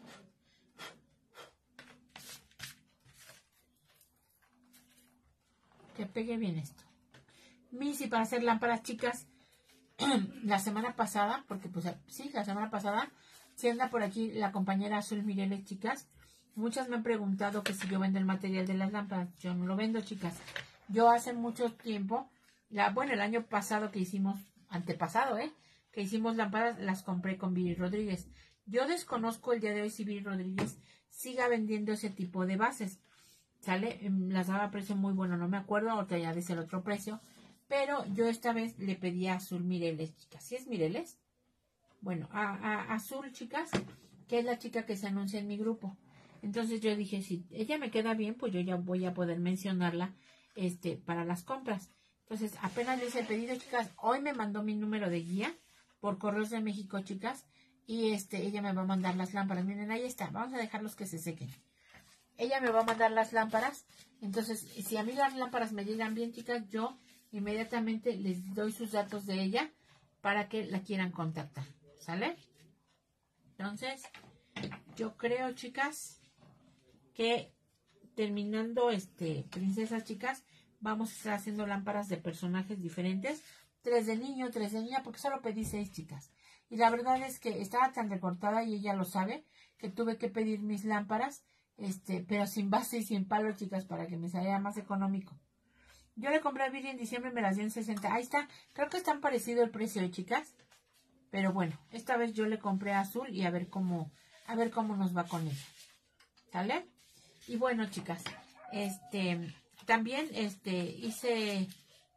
Que pegue bien esto. Missy, para hacer lámparas, chicas, la semana pasada, porque pues sí, la semana pasada, si anda por aquí la compañera Azul Mireles, chicas, muchas me han preguntado que si yo vendo el material de las lámparas. Yo no lo vendo, chicas. Yo hace mucho tiempo, la, bueno, el año pasado que hicimos, antepasado, ¿eh? Que hicimos lámparas, las compré con Viri Rodríguez. Yo desconozco el día de hoy si Viri Rodríguez siga vendiendo ese tipo de bases. ¿Sale? Las daba a precio muy bueno, no me acuerdo, ahorita ya dice el otro precio. Pero yo esta vez le pedí a Azul Mireles, chicas. ¿Sí es Mireles? Bueno, a, a Azul, chicas, que es la chica que se anuncia en mi grupo. Entonces yo dije, si ella me queda bien, pues yo ya voy a poder mencionarla este, para las compras. Entonces apenas le hice el pedido, chicas. Hoy me mandó mi número de guía por Correos de México, chicas. Y este, ella me va a mandar las lámparas. Miren, ahí está. Vamos a dejarlos que se sequen. Ella me va a mandar las lámparas. Entonces, si a mí las lámparas me llegan bien, chicas, yo inmediatamente les doy sus datos de ella para que la quieran contactar. ¿Sale? Entonces, yo creo, chicas, que terminando este princesas, chicas, vamos a estar haciendo lámparas de personajes diferentes. Tres de niño, tres de niña, porque solo pedí seis, chicas. Y la verdad es que estaba tan recortada, y ella lo sabe, que tuve que pedir mis lámparas, este, pero sin base y sin palo, chicas, para que me saliera más económico. Yo le compré a Viri en diciembre, me las dio en sesenta. Ahí está. Creo que están parecido el precio, chicas. Pero bueno, esta vez yo le compré a Azul y a ver cómo, a ver cómo nos va con ella. ¿Sale? Y bueno, chicas, este, también, este, hice,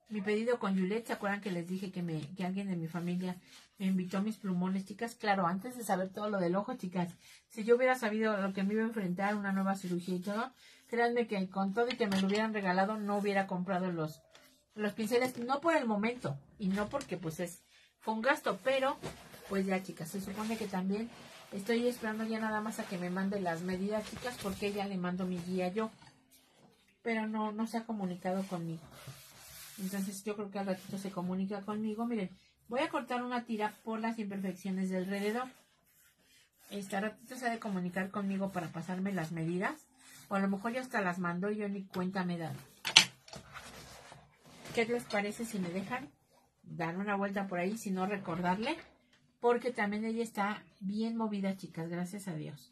mi pedido con Juliet. ¿Se acuerdan que les dije que, me, que alguien de mi familia me invitó a mis plumones, chicas? Claro, antes de saber todo lo del ojo, chicas. Si yo hubiera sabido lo que me iba a enfrentar, una nueva cirugía y todo, créanme que con todo y que me lo hubieran regalado, no hubiera comprado los, los pinceles. No por el momento, y no porque pues es fue un gasto, pero pues ya, chicas, se supone que también estoy esperando ya nada más a que me mande las medidas, chicas, porque ya le mando mi guía yo. Pero no, no se ha comunicado conmigo. Entonces yo creo que al ratito se comunica conmigo. Miren, voy a cortar una tira por las imperfecciones del alrededor. Este ratito se ha de comunicar conmigo para pasarme las medidas. O a lo mejor ya hasta las mandó y yo ni cuenta me he dado. ¿Qué les parece si me dejan dar una vuelta por ahí? Si no, recordarle. Porque también ella está bien movida, chicas. Gracias a Dios.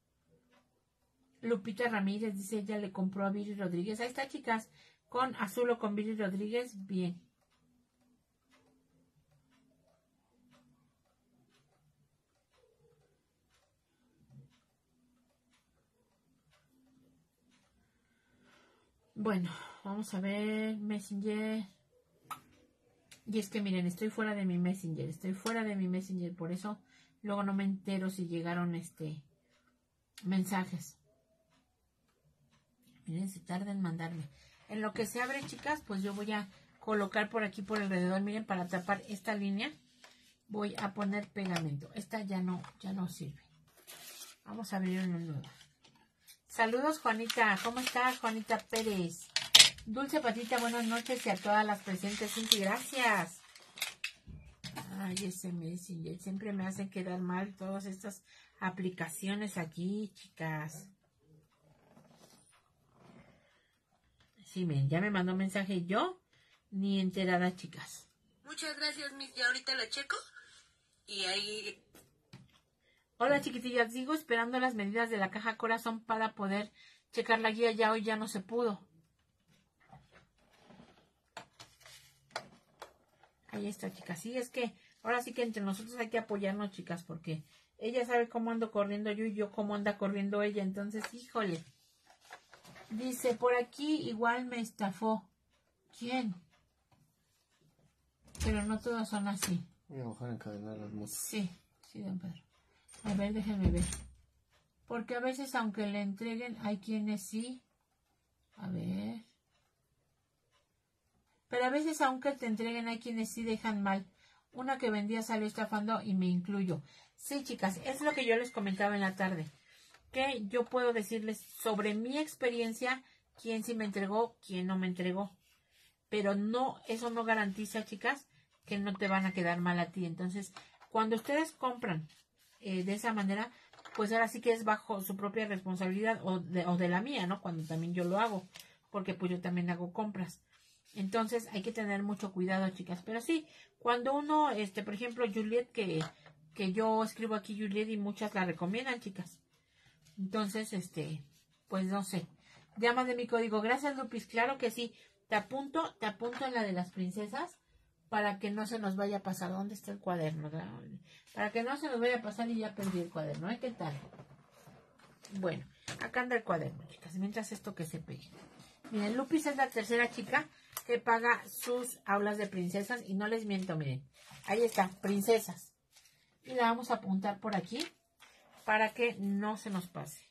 Lupita Ramírez dice, ella le compró a Viri Rodríguez. Ahí está, chicas. Con azul o con Viri Rodríguez, bien. Bueno, vamos a ver Messenger. Y es que miren, estoy fuera de mi Messenger. Estoy fuera de mi Messenger. Por eso luego no me entero si llegaron este mensajes. Miren, se tarda en mandarme. En lo que se abre, chicas, pues yo voy a colocar por aquí por alrededor. Miren, para tapar esta línea voy a poner pegamento. Esta ya no, ya no sirve. Vamos a abrir una nueva. Saludos, Juanita. ¿Cómo estás, Juanita Pérez? Dulce Patita, buenas noches y a todas las presentes. Cinti, gracias. Ay, ese Messenger. Siempre me hacen quedar mal todas estas aplicaciones aquí, chicas. Sí, miren, ya me mandó mensaje yo, ni enterada, chicas. Muchas gracias, Miss. Ya ahorita la checo. Y ahí... Hola, chiquitillas. Sigo esperando las medidas de la caja corazón para poder checar la guía. Ya hoy ya no se pudo. Ahí está, chicas. Sí, es que ahora sí que entre nosotros hay que apoyarnos, chicas, porque ella sabe cómo ando corriendo yo y yo cómo anda corriendo ella. Entonces, híjole. Dice, por aquí igual me estafó. ¿Quién? Pero no todos son así. Voy a bajar a encadenar las motos. Sí, sí, don Pedro. A ver, déjenme ver. Porque a veces, aunque le entreguen, hay quienes sí. A ver. Pero a veces, aunque te entreguen, hay quienes sí dejan mal. Una que vendía salió estafando y me incluyo. Sí, chicas, es lo que yo les comentaba en la tarde. Que yo puedo decirles sobre mi experiencia, quién sí me entregó, quién no me entregó. Pero no, eso no garantiza, chicas, que no te van a quedar mal a ti. Entonces, cuando ustedes compran eh, de esa manera, pues ahora sí que es bajo su propia responsabilidad o de, o de la mía, ¿no? Cuando también yo lo hago, porque pues yo también hago compras. Entonces, hay que tener mucho cuidado, chicas. Pero sí, cuando uno, este, por ejemplo, Juliet, que, que yo escribo aquí Juliet y muchas la recomiendan, chicas. Entonces, este, pues no sé. Llama de mi código. Gracias, Lupis. Claro que sí. Te apunto, te apunto en la de las princesas para que no se nos vaya a pasar. ¿Dónde está el cuaderno? Para que no se nos vaya a pasar y ya perdí el cuaderno. ¿Eh? ¿Qué tal? Bueno, acá anda el cuaderno, chicas. Mientras esto que se pegue. Miren, Lupis es la tercera chica que paga sus aulas de princesas. Y no les miento, miren. Ahí está, princesas. Y la vamos a apuntar por aquí para que no se nos pase.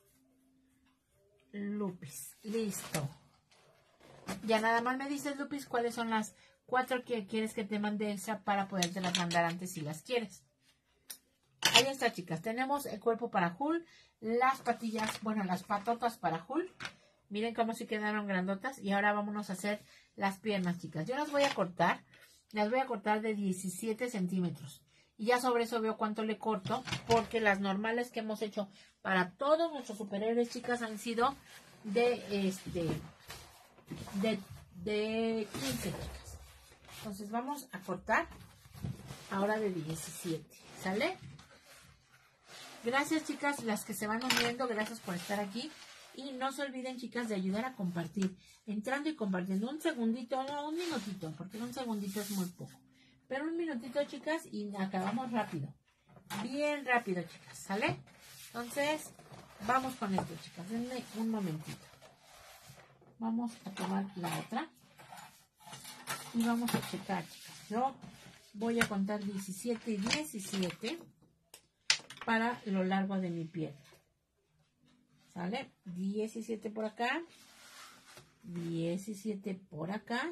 Lupis, listo. Ya nada más me dices, Lupis, cuáles son las cuatro que quieres que te mande Elsa para poderte las mandar antes si las quieres. Ahí está, chicas. Tenemos el cuerpo para Hul, las patillas, bueno, las patotas para Hul. Miren cómo se quedaron grandotas. Y ahora vámonos a hacer las piernas, chicas. Yo las voy a cortar. Las voy a cortar de diecisiete centímetros. Y ya sobre eso veo cuánto le corto, porque las normales que hemos hecho para todos nuestros superhéroes, chicas, han sido de este de, de quince, chicas. Entonces vamos a cortar ahora de diecisiete, ¿sale? Gracias, chicas, las que se van uniendo, gracias por estar aquí. Y no se olviden, chicas, de ayudar a compartir. Entrando y compartiendo un segundito, no, un minutito, porque un segundito es muy poco. Pero un minutito, chicas, y acabamos rápido. Bien rápido, chicas, ¿sale? Entonces, vamos con esto, chicas. Denme un momentito. Vamos a tomar la otra. Y vamos a checar, chicas. Yo voy a contar diecisiete y diecisiete para lo largo de mi pierna. ¿Sale? diecisiete por acá. diecisiete por acá.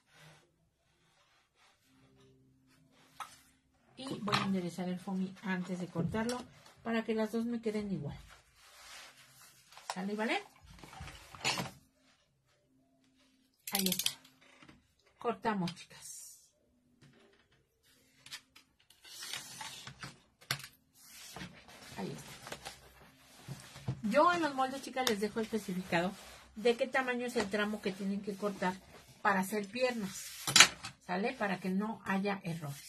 Y voy a enderezar el foamy antes de cortarlo para que las dos me queden igual. ¿Sale? ¿Vale? Ahí está. Cortamos, chicas. Ahí está. Yo en los moldes, chicas, les dejo especificado de qué tamaño es el tramo que tienen que cortar para hacer piernas. ¿Sale? Para que no haya errores.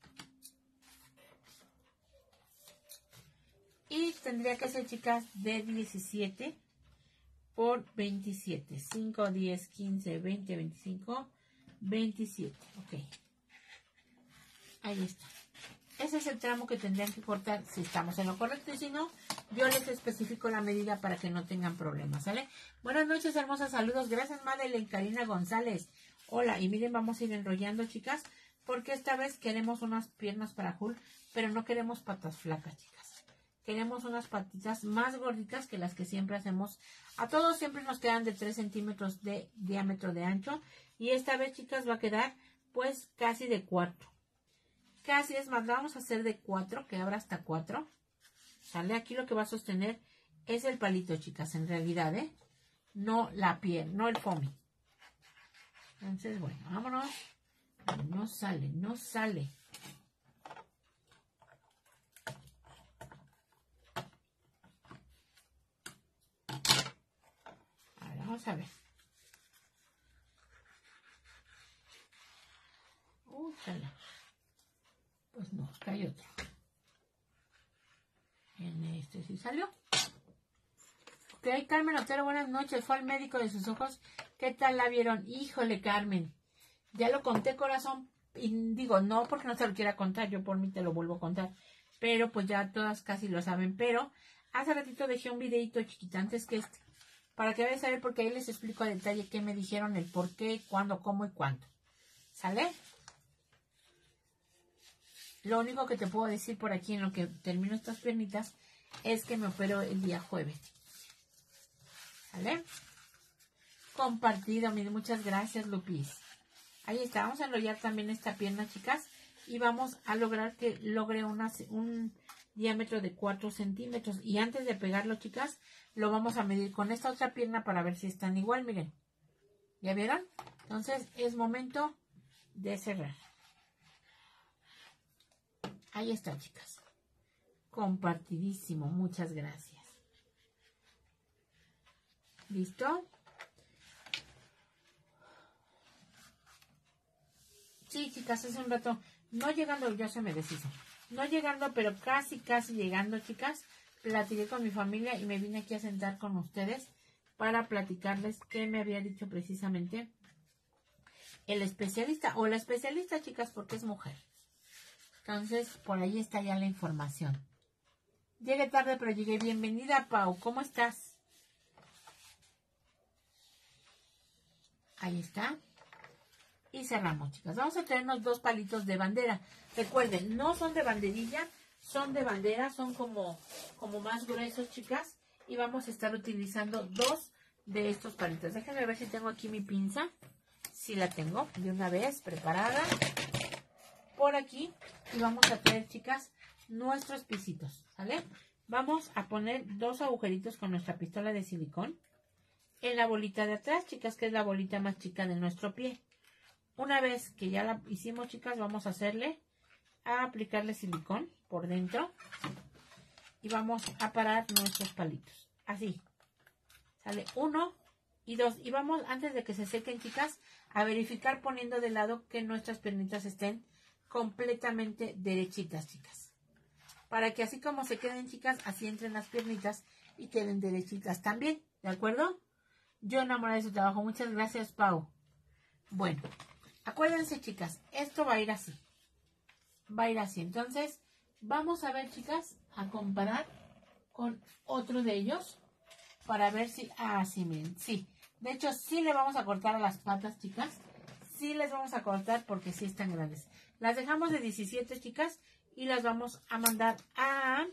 Y tendría que ser, chicas, de diecisiete por veintisiete. cinco, diez, quince, veinte, veinticinco, veintisiete. Ok. Ahí está. Ese es el tramo que tendrían que cortar si estamos en lo correcto. Y si no, yo les especifico la medida para que no tengan problemas, ¿sale? Buenas noches, hermosas. Saludos. Gracias, Madeleine Karina González. Hola. Y miren, vamos a ir enrollando, chicas, porque esta vez queremos unas piernas para Jul, pero no queremos patas flacas, chicas. Queremos unas patitas más gorditas que las que siempre hacemos. A todos siempre nos quedan de tres centímetros de diámetro de ancho. Y esta vez, chicas, va a quedar pues casi de cuatro. Casi, es más, la vamos a hacer de cuatro, que abra hasta cuatro. ¿Sale? Aquí lo que va a sostener es el palito, chicas, en realidad, ¿eh? No la piel, no el foamy. Entonces, bueno, vámonos. No sale, no sale. Vamos a ver. Újala. Pues no, acá hay otro. En este sí salió. Ok, Carmen Otero, buenas noches. Fue al médico de sus ojos. ¿Qué tal la vieron? Híjole, Carmen. Ya lo conté, corazón. Y digo, no porque no se lo quiera contar. Yo por mí te lo vuelvo a contar. Pero pues ya todas casi lo saben. Pero hace ratito dejé un videito chiquito antes que este. Para que vayas a ver, porque ahí les explico a detalle qué me dijeron, el por qué, cuándo, cómo y cuándo. ¿Sale? Lo único que te puedo decir por aquí en lo que termino estas piernitas es que me opero el día jueves. ¿Sale? Compartido, miren, muchas gracias, Lupis. Ahí está, vamos a enrollar también esta pierna, chicas, y vamos a lograr que logre una, un diámetro de cuatro centímetros. Y antes de pegarlo, chicas, lo vamos a medir con esta otra pierna para ver si están igual, miren. ¿Ya vieron? Entonces es momento de cerrar. Ahí está, chicas. Compartidísimo, muchas gracias. ¿Listo? Sí, chicas, hace un rato, no llegando, ya se me deshizo. No llegando, pero casi, casi llegando, chicas. Platiqué con mi familia y me vine aquí a sentar con ustedes para platicarles qué me había dicho precisamente el especialista, o la especialista, chicas, porque es mujer. Entonces, por ahí está ya la información. Llegué tarde, pero llegué. Bienvenida, Pau. ¿Cómo estás? Ahí está. Y cerramos, chicas. Vamos a traernos dos palitos de bandera. Recuerden, no son de banderilla, son de bandera, son como, como más gruesos, chicas. Y vamos a estar utilizando dos de estos palitos. Déjenme ver si tengo aquí mi pinza. Sí la tengo, de una vez, preparada. Por aquí. Y vamos a traer, chicas, nuestros pisitos, ¿sale? Vamos a poner dos agujeritos con nuestra pistola de silicón en la bolita de atrás, chicas, que es la bolita más chica de nuestro pie. Una vez que ya la hicimos, chicas, vamos a hacerle, a aplicarle silicón por dentro. Y vamos a parar nuestros palitos. Así. Sale uno y dos. Y vamos, antes de que se sequen, chicas, a verificar poniendo de lado que nuestras piernitas estén completamente derechitas, chicas. Para que así como se queden, chicas, así entren las piernitas y queden derechitas también. ¿De acuerdo? Yo enamorada de su trabajo. Muchas gracias, Pau. Bueno, acuérdense, chicas, esto va a ir así. Va a ir así. Entonces, vamos a ver, chicas, a comparar con otro de ellos para ver si... Ah, sí, miren, sí. De hecho, sí le vamos a cortar a las patas, chicas. sí les vamos a cortar porque sí están grandes. Las dejamos de diecisiete, chicas, y las vamos a mandar a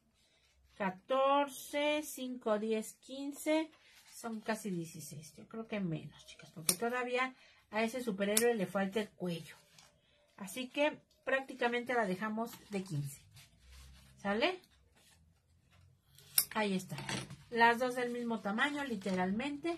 catorce, cinco, diez, quince, son casi dieciséis. Yo creo que menos, chicas, porque todavía a ese superhéroe le falta el cuello. Así que prácticamente la dejamos de quince. ¿Sale? Ahí está. Las dos del mismo tamaño, literalmente.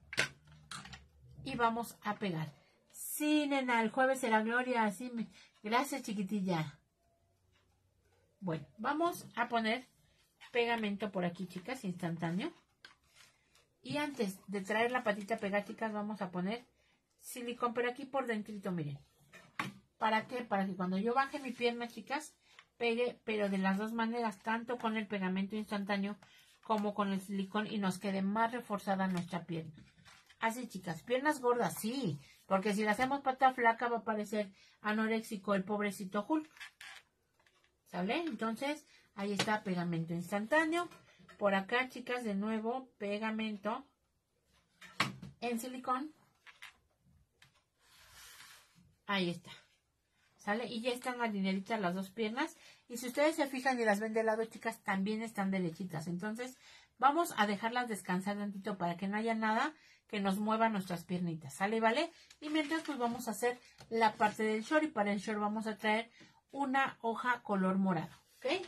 Y vamos a pegar. Sí, nena, el jueves será Gloria. Sí, me... Gracias, chiquitilla. Bueno, vamos a poner pegamento por aquí, chicas, instantáneo. Y antes de traer la patita pegada, chicas, vamos a poner silicón, pero aquí por dentrito, miren. ¿Para qué? Para que cuando yo baje mi pierna, chicas, pegue, pero de las dos maneras, tanto con el pegamento instantáneo como con el silicón, y nos quede más reforzada nuestra pierna. Así, chicas, piernas gordas, sí, porque si le hacemos pata flaca va a parecer anoréxico el pobrecito Hulk. ¿Sale? Entonces, ahí está pegamento instantáneo. Por acá, chicas, de nuevo, pegamento en silicón. Ahí está. ¿Sale? Y ya están alineaditas las dos piernas. Y si ustedes se fijan y las ven de lado, chicas, también están derechitas. Entonces, vamos a dejarlas descansar un tantito para que no haya nada que nos mueva nuestras piernitas. ¿Sale? ¿Vale? Y mientras, pues vamos a hacer la parte del short. Y para el short vamos a traer una hoja color morado. ¿Ok?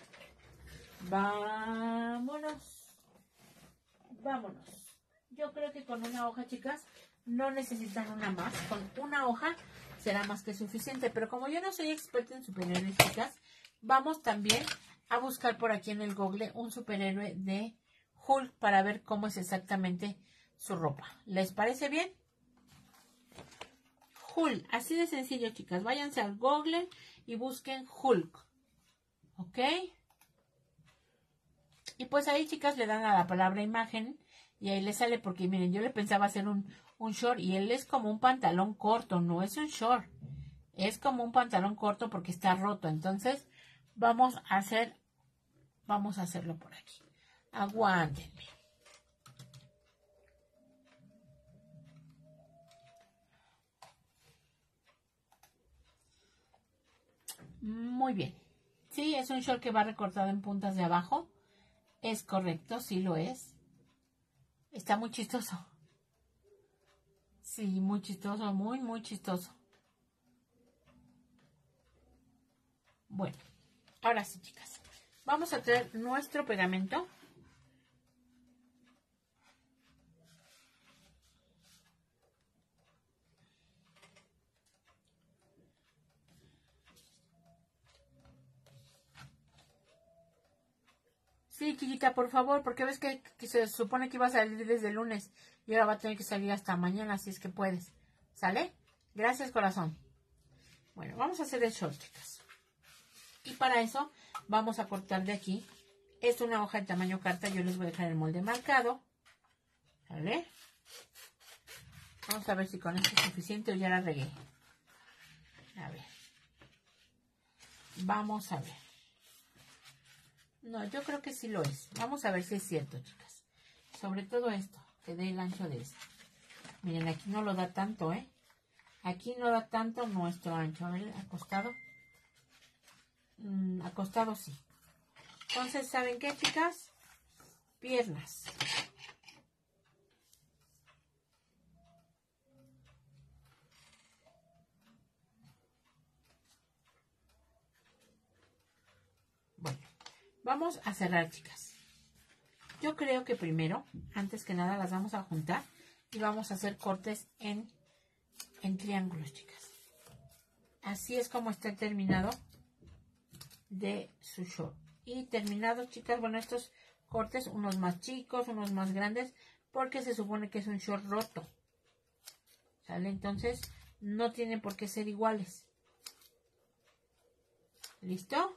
Vámonos. Vámonos. Yo creo que con una hoja, chicas, no necesitan una más. Con una hoja será más que suficiente. Pero como yo no soy experta en superhéroes, chicas, vamos también a buscar por aquí en el Google un superhéroe de Hulk para ver cómo es exactamente su ropa. ¿Les parece bien? Hulk, así de sencillo, chicas. Váyanse al Google y busquen Hulk. ¿Ok? Y pues ahí, chicas, le dan a la palabra imagen y ahí le sale, porque miren, yo le pensaba hacer un, un short y él es como un pantalón corto, no es un short. Es como un pantalón corto porque está roto. Entonces, vamos a hacer, vamos a hacerlo por aquí. Aguántenme. Muy bien. Sí, es un short que va recortado en puntas de abajo. Es correcto, sí lo es. Está muy chistoso. Sí, muy chistoso, muy, muy chistoso. Bueno, ahora sí, chicas. Vamos a traer nuestro pegamento. Sí, chiquita, por favor, porque ves que, que se supone que iba a salir desde el lunes y ahora va a tener que salir hasta mañana, si es que puedes. ¿Sale? Gracias, corazón. Bueno, vamos a hacer el short, chicas. Y para eso vamos a cortar de aquí. Es una hoja de tamaño carta, yo les voy a dejar el molde marcado. ¿Sale? Vamos a ver si con esto es suficiente o ya la regué. A ver. Vamos a ver. No, yo creo que sí lo es. Vamos a ver si es cierto, chicas. Sobre todo esto, que dé el ancho de esto. Miren, aquí no lo da tanto, ¿eh? Aquí no da tanto nuestro ancho. A ver, acostado. Mm, acostado sí. Entonces, ¿saben qué, chicas? Piernas. Bueno, vamos a cerrar, chicas. Yo creo que primero, antes que nada, las vamos a juntar y vamos a hacer cortes en, en triángulos, chicas. Así es como está terminado de su short. Y terminado, chicas, bueno, estos cortes, unos más chicos, unos más grandes, porque se supone que es un short roto. ¿Sale? Entonces, no tienen por qué ser iguales. ¿Listo?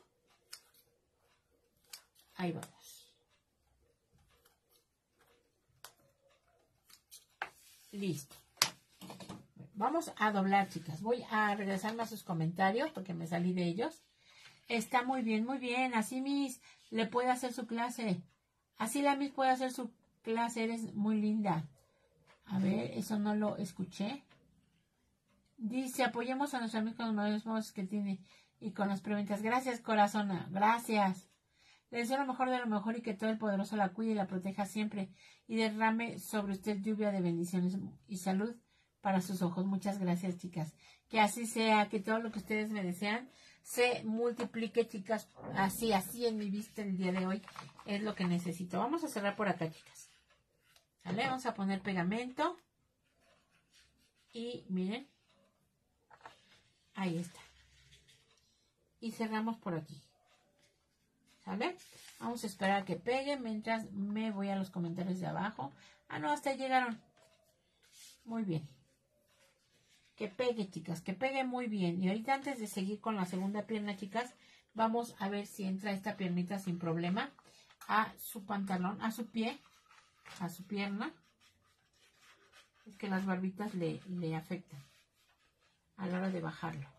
Ahí vamos. Listo. Vamos a doblar, chicas. Voy a regresarme a sus comentarios porque me salí de ellos. Está muy bien, muy bien. Así Miss le puede hacer su clase. Así la Miss puede hacer su clase. Eres muy linda. A ver, eso no lo escuché. Dice, apoyemos a nuestro amigo con los mayores modos que tiene y con las preventas. Gracias, corazona. Gracias. Le deseo lo mejor de lo mejor y que todo el poderoso la cuide y la proteja siempre y derrame sobre usted lluvia de bendiciones y salud para sus ojos. Muchas gracias, chicas. Que así sea, que todo lo que ustedes me desean se multiplique, chicas. Así, así en mi vista el día de hoy es lo que necesito. Vamos a cerrar por acá, chicas. ¿Vale? Vamos a poner pegamento. Y miren. Ahí está. Y cerramos por aquí. ¿Sale? Vamos a esperar a que pegue mientras me voy a los comentarios de abajo. Ah, no, hasta ahí llegaron. Muy bien. Que pegue, chicas, que pegue muy bien. Y ahorita antes de seguir con la segunda pierna, chicas, vamos a ver si entra esta piernita sin problema a su pantalón, a su pie, a su pierna. Es que las barbitas le, le afectan a la hora de bajarlo.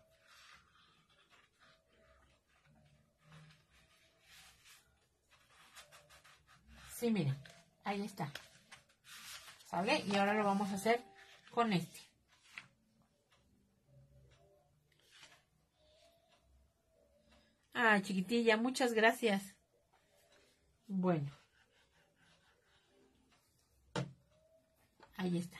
Sí, miren, ahí está. ¿Sale? Y ahora lo vamos a hacer con este. Ah, chiquitilla, muchas gracias. Bueno. Ahí está.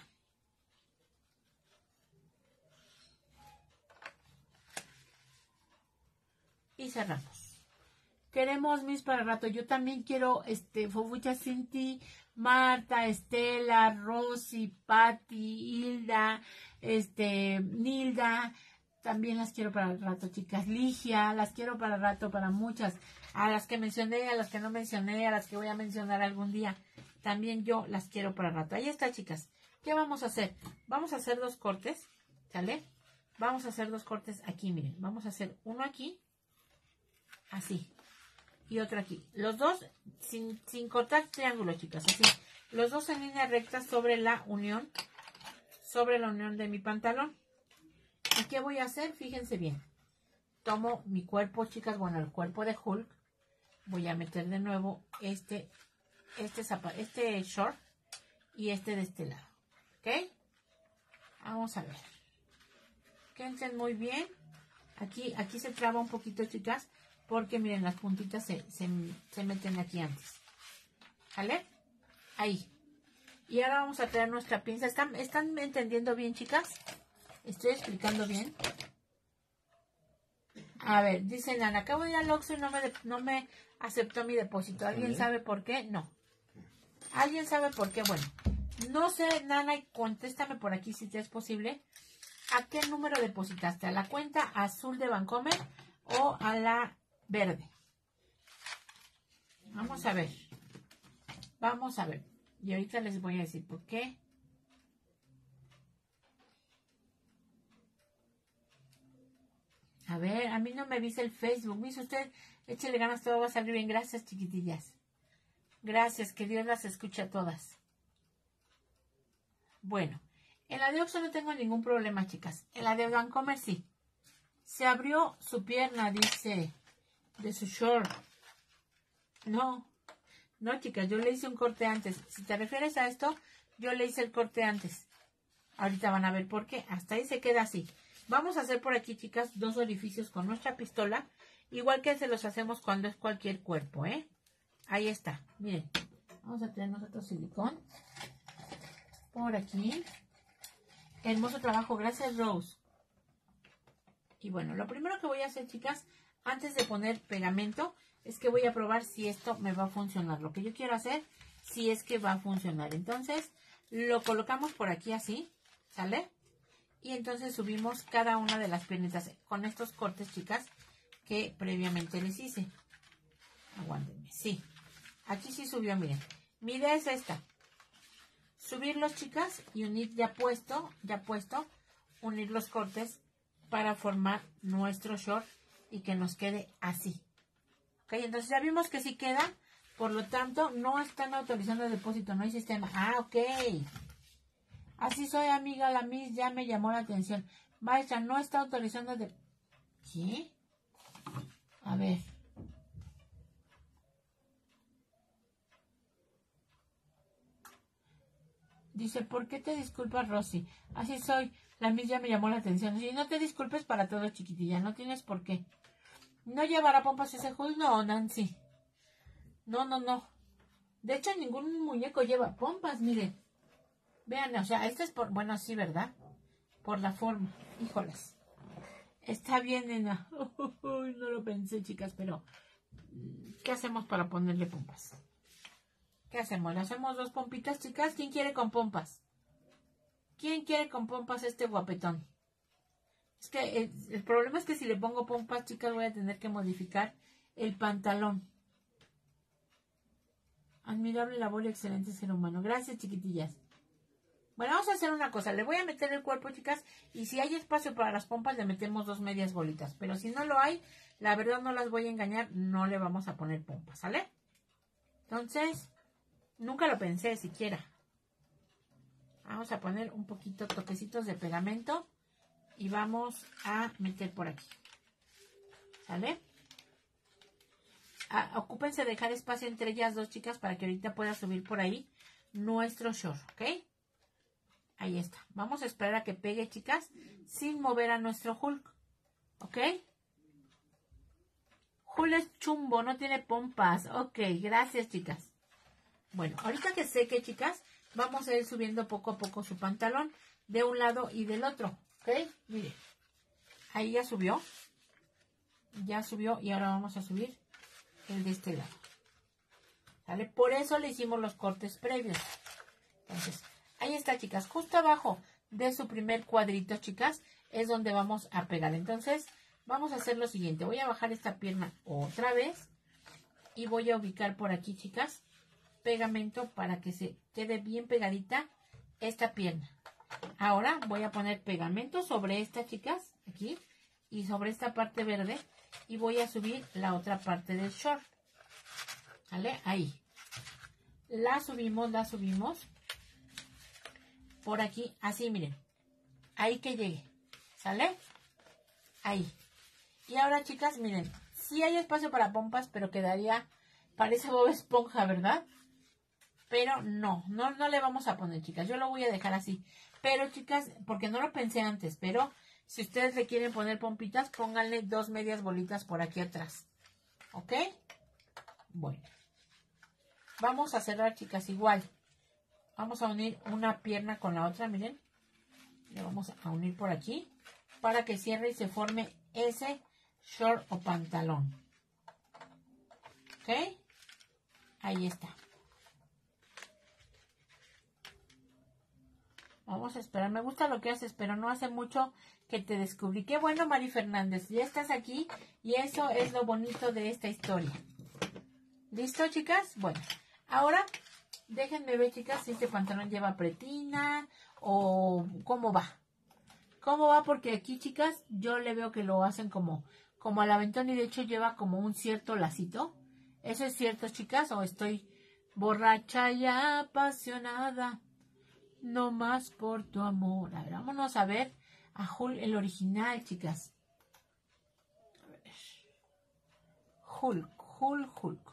Y cerramos. Queremos mis para rato. Yo también quiero, este, Fofucha, Cinti, Marta, Estela, Rosy, Patti, Hilda, este, Nilda. También las quiero para el rato, chicas. Ligia, las quiero para el rato, para muchas. A las que mencioné, a las que no mencioné, a las que voy a mencionar algún día. También yo las quiero para el rato. Ahí está, chicas. ¿Qué vamos a hacer? Vamos a hacer dos cortes, ¿sale? Vamos a hacer dos cortes aquí, miren. Vamos a hacer uno aquí, así. Y otro aquí. Los dos sin, sin cortar triángulo, chicas. Así. Los dos en línea recta sobre la unión. Sobre la unión de mi pantalón. ¿Y qué voy a hacer? Fíjense bien. Tomo mi cuerpo, chicas. Bueno, el cuerpo de Hulk. Voy a meter de nuevo este, este, este short. Y este de este lado. ¿Ok? Vamos a ver. Que entren muy bien. Aquí, aquí se traba un poquito, chicas. Porque miren, las puntitas se, se, se meten aquí antes. ¿Vale? Ahí. Y ahora vamos a traer nuestra pinza. ¿Están, ¿Están entendiendo bien, chicas? ¿Estoy explicando bien? A ver, dice Nana, acabo de ir al Oxxo y no me, de, no me aceptó mi depósito. ¿Alguien sabe por qué? No. ¿Alguien sabe por qué? Bueno, no sé, Nana, y contéstame por aquí si te es posible. ¿A qué número depositaste? ¿A la cuenta azul de Bancomer o a la verde? Vamos a ver. Vamos a ver. Y ahorita les voy a decir por qué. A ver, a mí no me avisa el Facebook. Me dice usted, échale ganas, todo va a salir bien. Gracias, chiquitillas. Gracias, que Dios las escuche a todas. Bueno, en la de Oxxo no tengo ningún problema, chicas. En la de Bancomer sí. Se abrió su pierna, dice, de su short. No, no, chicas, yo le hice un corte antes. Si te refieres a esto, yo le hice el corte antes. Ahorita van a ver por qué. Hasta ahí se queda así. Vamos a hacer por aquí, chicas, dos orificios con nuestra pistola. Igual que se los hacemos cuando es cualquier cuerpo, ¿eh? Ahí está. Miren. Vamos a tener nosotros silicón. Por aquí. Hermoso trabajo. Gracias, Rose. Y bueno, lo primero que voy a hacer, chicas, antes de poner pegamento, es que voy a probar si esto me va a funcionar. Lo que yo quiero hacer, si es que va a funcionar. Entonces, lo colocamos por aquí así, ¿sale? Y entonces subimos cada una de las piernitas con estos cortes, chicas, que previamente les hice. Aguántenme, sí. Aquí sí subió, miren. Mi idea es esta. Subirlos, chicas, y unir ya puesto, ya puesto, unir los cortes para formar nuestro short y que nos quede así. Ok, entonces ya vimos que sí queda, por lo tanto no están autorizando el depósito, no hay sistema. Ah, ok. Así soy, amiga, la Miss ya me llamó la atención. Maestra, no está autorizando de... ¿Qué? A ver. Dice, ¿por qué te disculpas, Rosy? Así soy. La Miss ya me llamó la atención. Si no te disculpes para todo, chiquitilla. No tienes por qué. ¿No llevará pompas ese Hulk? No, Nancy. No, no, no. De hecho, ningún muñeco lleva pompas, miren. Vean, o sea, este es por... Bueno, sí, ¿verdad? Por la forma. Híjoles. Está bien, nena. Uy, no lo pensé, chicas, pero... ¿qué hacemos para ponerle pompas? ¿Qué hacemos? ¿Le hacemos dos pompitas, chicas? ¿Quién quiere con pompas? ¿Quién quiere con pompas este guapetón? Es que el, el problema es que si le pongo pompas, chicas, voy a tener que modificar el pantalón. Admirable labor y excelente ser humano. Gracias, chiquitillas. Bueno, vamos a hacer una cosa. Le voy a meter el cuerpo, chicas, y si hay espacio para las pompas, le metemos dos medias bolitas. Pero si no lo hay, la verdad no las voy a engañar, no le vamos a poner pompas, ¿sale? Entonces, nunca lo pensé siquiera. Vamos a poner un poquito, toquecitos de pegamento, y vamos a meter por aquí. ¿Sale? Ah, ocúpense de dejar espacio entre ellas dos, chicas, para que ahorita pueda subir por ahí nuestro short, ¿ok? Ahí está. Vamos a esperar a que pegue, chicas, sin mover a nuestro Hulk, ¿ok? Hulk es chumbo, no tiene pompas. Ok, gracias, chicas. Bueno, ahorita que seque, chicas, vamos a ir subiendo poco a poco su pantalón de un lado y del otro, ¿ok? Miren, ahí ya subió. Ya subió y ahora vamos a subir el de este lado. ¿Vale? Por eso le hicimos los cortes previos. Entonces, ahí está, chicas. Justo abajo de su primer cuadrito, chicas, es donde vamos a pegar. Entonces, vamos a hacer lo siguiente. Voy a bajar esta pierna otra vez y voy a ubicar por aquí, chicas, pegamento para que se quede bien pegadita esta pierna. Ahora voy a poner pegamento sobre esta, chicas, aquí, y sobre esta parte verde, y voy a subir la otra parte del short. ¿Vale? Ahí. La subimos, la subimos. Por aquí, así, miren. Ahí que llegue. ¿Sale? Ahí. Y ahora, chicas, miren. Sí hay espacio para pompas, pero quedaría... Parece Bob Esponja, ¿verdad? Pero no, no, no le vamos a poner, chicas. Yo lo voy a dejar así. Pero, chicas, porque no lo pensé antes, pero si ustedes le quieren poner pompitas, pónganle dos medias bolitas por aquí atrás. ¿Ok? Bueno. Vamos a cerrar, chicas, igual. Vamos a unir una pierna con la otra, miren. Le vamos a unir por aquí para que cierre y se forme ese short o pantalón. ¿Ok? Ahí está. Vamos a esperar. Me gusta lo que haces, pero no hace mucho que te descubrí. Qué bueno, Mari Fernández. Ya estás aquí y eso es lo bonito de esta historia. ¿Listo, chicas? Bueno, ahora déjenme ver, chicas, si este pantalón lleva pretina o cómo va. ¿Cómo va? Porque aquí, chicas, yo le veo que lo hacen como, como al aventón y de hecho lleva como un cierto lacito. ¿Eso es cierto, chicas? ¿O estoy borracha y apasionada? No más por tu amor. A ver, vámonos a ver a Hulk, el original, chicas. A ver. Hulk, Hulk, Hulk.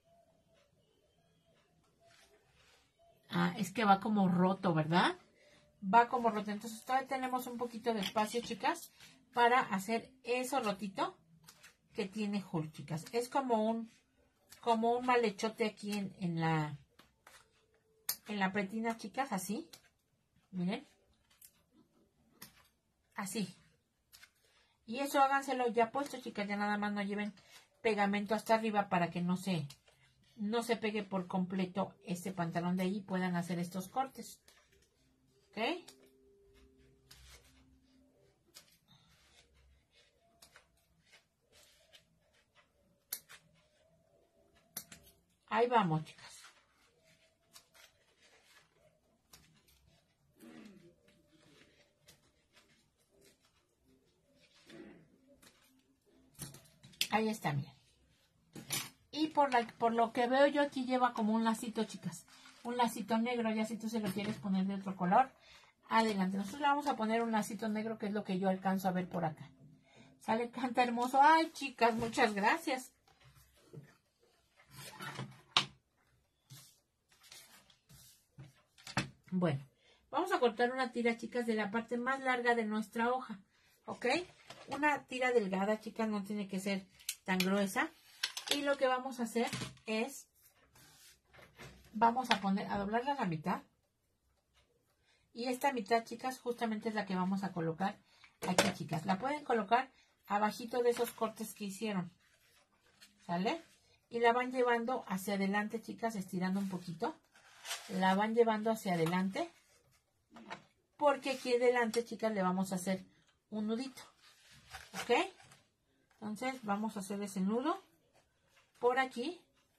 Ah, es que va como roto, ¿verdad? Va como roto. Entonces todavía tenemos un poquito de espacio, chicas, para hacer eso rotito que tiene Hulk, chicas. Es como un, como un malhechote aquí en, en la, en la pretina, chicas, así. Miren. Así. Y eso háganselo ya puesto, chicas. Ya nada más no lleven pegamento hasta arriba para que no se... no se pegue por completo este pantalón de ahí y puedan hacer estos cortes. ¿Ok? Ahí vamos, chicas. Ahí está, miren. Y por, la, por lo que veo yo aquí lleva como un lacito, chicas. Un lacito negro, ya si tú se lo quieres poner de otro color. Adelante. Nosotros le vamos a poner un lacito negro, que es lo que yo alcanzo a ver por acá. Sale, canta hermoso. Ay, chicas, muchas gracias. Bueno, Vamos a cortar una tira, chicas, de la parte más larga de nuestra hoja, ¿ok? Una tira delgada, chicas, no tiene que ser tan gruesa. Y lo que vamos a hacer es, vamos a poner, a doblarla a la mitad. Y esta mitad, chicas, justamente es la que vamos a colocar aquí, chicas. La pueden colocar abajito de esos cortes que hicieron, ¿sale? Y la van llevando hacia adelante, chicas, estirando un poquito. La van llevando hacia adelante. Porque aquí adelante, chicas, le vamos a hacer un nudito, ¿ok? Entonces, vamos a hacer ese nudo por aquí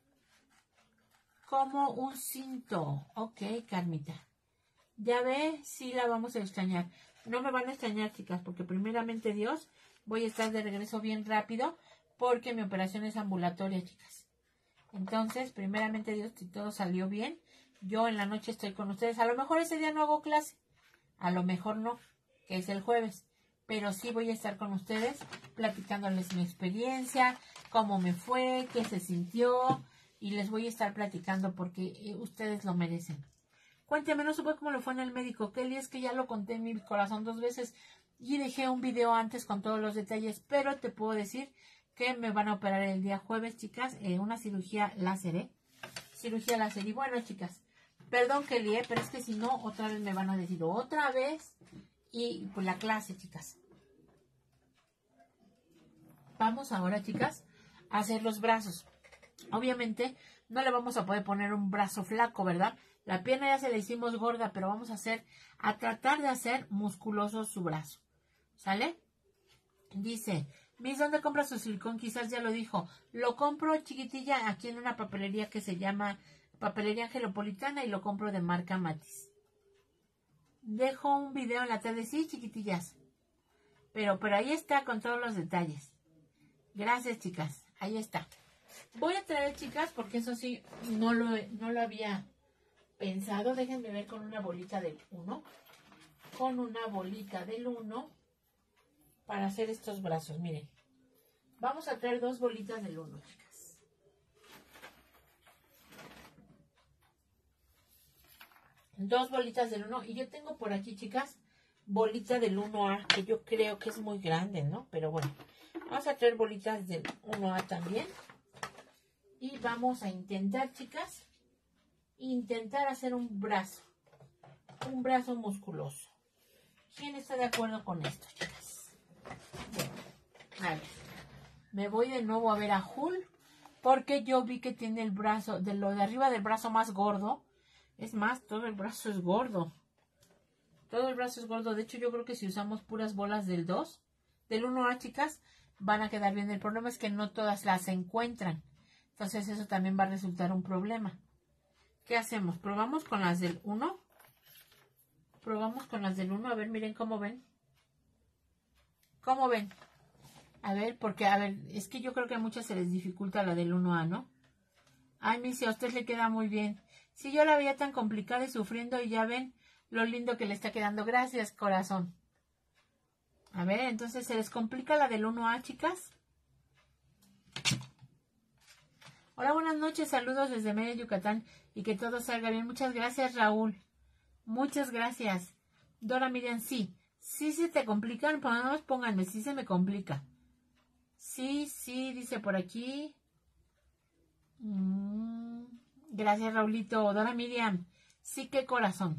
como un cinto. Ok, Carmita. Ya ve, sí la vamos a extrañar. No me van a extrañar, chicas, porque primeramente Dios, voy a estar de regreso bien rápido, porque mi operación es ambulatoria, chicas. Entonces, primeramente Dios, si todo salió bien, yo en la noche estoy con ustedes. A lo mejor ese día no hago clase, a lo mejor no, que es el jueves, pero sí voy a estar con ustedes, platicándoles mi experiencia, cómo me fue, qué se sintió, y les voy a estar platicando porque ustedes lo merecen. Cuénteme, no supe cómo le fue en el médico, Kelly, es que ya lo conté en mi corazón dos veces y dejé un video antes con todos los detalles, pero te puedo decir que me van a operar el día jueves, chicas, eh, una cirugía láser, ¿eh? Cirugía láser. Y bueno, chicas, perdón, Kelly, ¿eh? Pero es que si no, otra vez me van a decir otra vez y pues la clase, chicas. Vamos ahora, chicas, a hacer los brazos. Obviamente no le vamos a poder poner un brazo flaco, ¿verdad? La pierna ya se la hicimos gorda, pero vamos a hacer, a tratar de hacer musculoso su brazo. ¿Sale? Dice, Miss, ¿dónde compra su silicón? Quizás ya lo dijo. Lo compro, chiquitilla, aquí en una papelería que se llama Papelería Angelopolitana y lo compro de marca Matiz. Dejo un video en la tarde, sí, chiquitillas. Pero, pero ahí está con todos los detalles. Gracias, chicas. Ahí está. Voy a traer, chicas, porque eso sí, no lo, no lo había pensado. Déjenme ver con una bolita del uno. Con una bolita del uno. Para hacer estos brazos, miren. Vamos a traer dos bolitas del uno, chicas. Dos bolitas del uno. Y yo tengo por aquí, chicas, bolita del uno A, que yo creo que es muy grande, ¿no? Pero bueno, vamos a traer bolitas del uno A también. Y vamos a intentar, chicas, intentar hacer un brazo. Un brazo musculoso. ¿Quién está de acuerdo con esto, chicas? Bueno, a ver. Me voy de nuevo a ver a Jul, porque yo vi que tiene el brazo, de lo de arriba del brazo más gordo. Es más, todo el brazo es gordo. Todo el brazo es gordo. De hecho, yo creo que si usamos puras bolas del dos, del uno A, chicas, van a quedar bien. El problema es que no todas las encuentran. Entonces, eso también va a resultar un problema. ¿Qué hacemos? ¿Probamos con las del uno? Probamos con las del uno. A ver, miren cómo ven. ¿Cómo ven? A ver, porque, a ver, es que yo creo que a muchas se les dificulta la del uno A, ¿no? Ay, Missy, a usted le queda muy bien. Si yo la veía tan complicada y sufriendo, y ya ven lo lindo que le está quedando. Gracias, corazón. A ver, entonces, ¿se les complica la del uno A, chicas? Hola, buenas noches, saludos desde Mérida, Yucatán, y que todo salga bien. Muchas gracias, Raúl. Muchas gracias. Dora Miriam, sí. Sí se te complican, pues nada más pónganme, sí se me complica. Sí, sí, dice por aquí. Mm, gracias, Raulito. Dora Miriam, sí, qué corazón.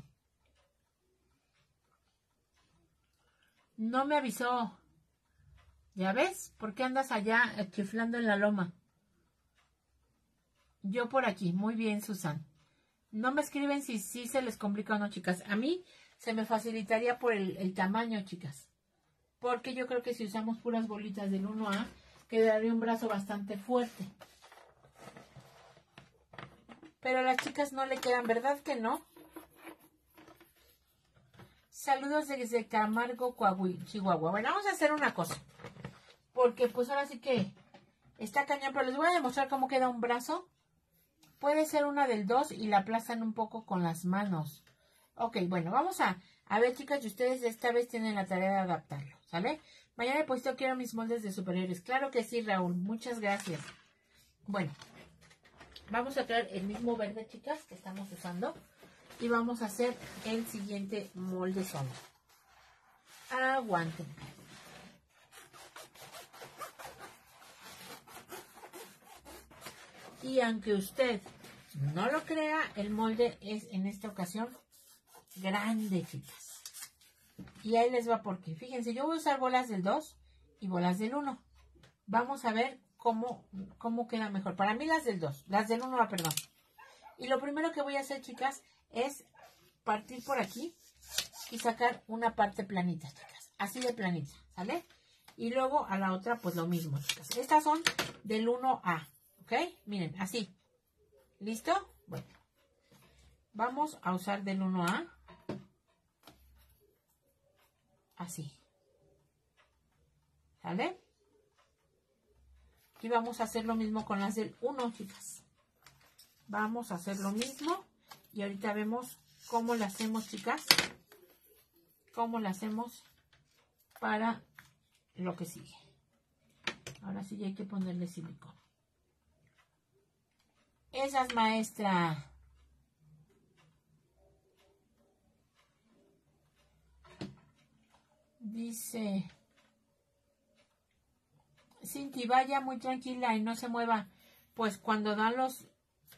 No me avisó. ¿Ya ves? ¿Por qué andas allá eh, chiflando en la loma? Yo por aquí. Muy bien, Susan. No me escriben si sí se les complica o no, chicas. A mí se me facilitaría por el, el tamaño, chicas. Porque yo creo que si usamos puras bolitas del uno A, quedaría un brazo bastante fuerte. Pero a las chicas no le quedan, ¿verdad que no? Saludos desde Camargo, Coahuila, Chihuahua. Bueno, vamos a hacer una cosa. Porque pues ahora sí que está cañón, pero les voy a demostrar cómo queda un brazo. Puede ser una del dos y la aplastan un poco con las manos. Ok, bueno, vamos a, a ver, chicas, y ustedes esta vez tienen la tarea de adaptarlo, ¿sale? Mañana pues yo quiero mis moldes de superiores. Claro que sí, Raúl, muchas gracias. Bueno, vamos a traer el mismo verde, chicas, que estamos usando. y vamos a hacer el siguiente molde sombra. Aguanten. Y aunque usted no lo crea, el molde es en esta ocasión grande, chicas. Y ahí les va porque, fíjense, yo voy a usar bolas del dos y bolas del uno. Vamos a ver cómo, cómo queda mejor. Para mí las del dos, las del uno, perdón. Y lo primero que voy a hacer, chicas, es partir por aquí y sacar una parte planita, chicas. Así de planita, ¿sale? Y luego a la otra, pues lo mismo, chicas. Estas son del uno A, ¿ok? Miren, así. ¿Listo? Bueno. Vamos a usar del uno A. Así. ¿Sale? Y vamos a hacer lo mismo con las del uno, chicas. Vamos a hacer lo mismo. Y ahorita vemos cómo lo hacemos, chicas. Cómo lo hacemos para lo que sigue. Ahora sí hay que ponerle silicona. Esas, maestra. Dice Cinti, vaya muy tranquila y no se mueva. Pues cuando dan los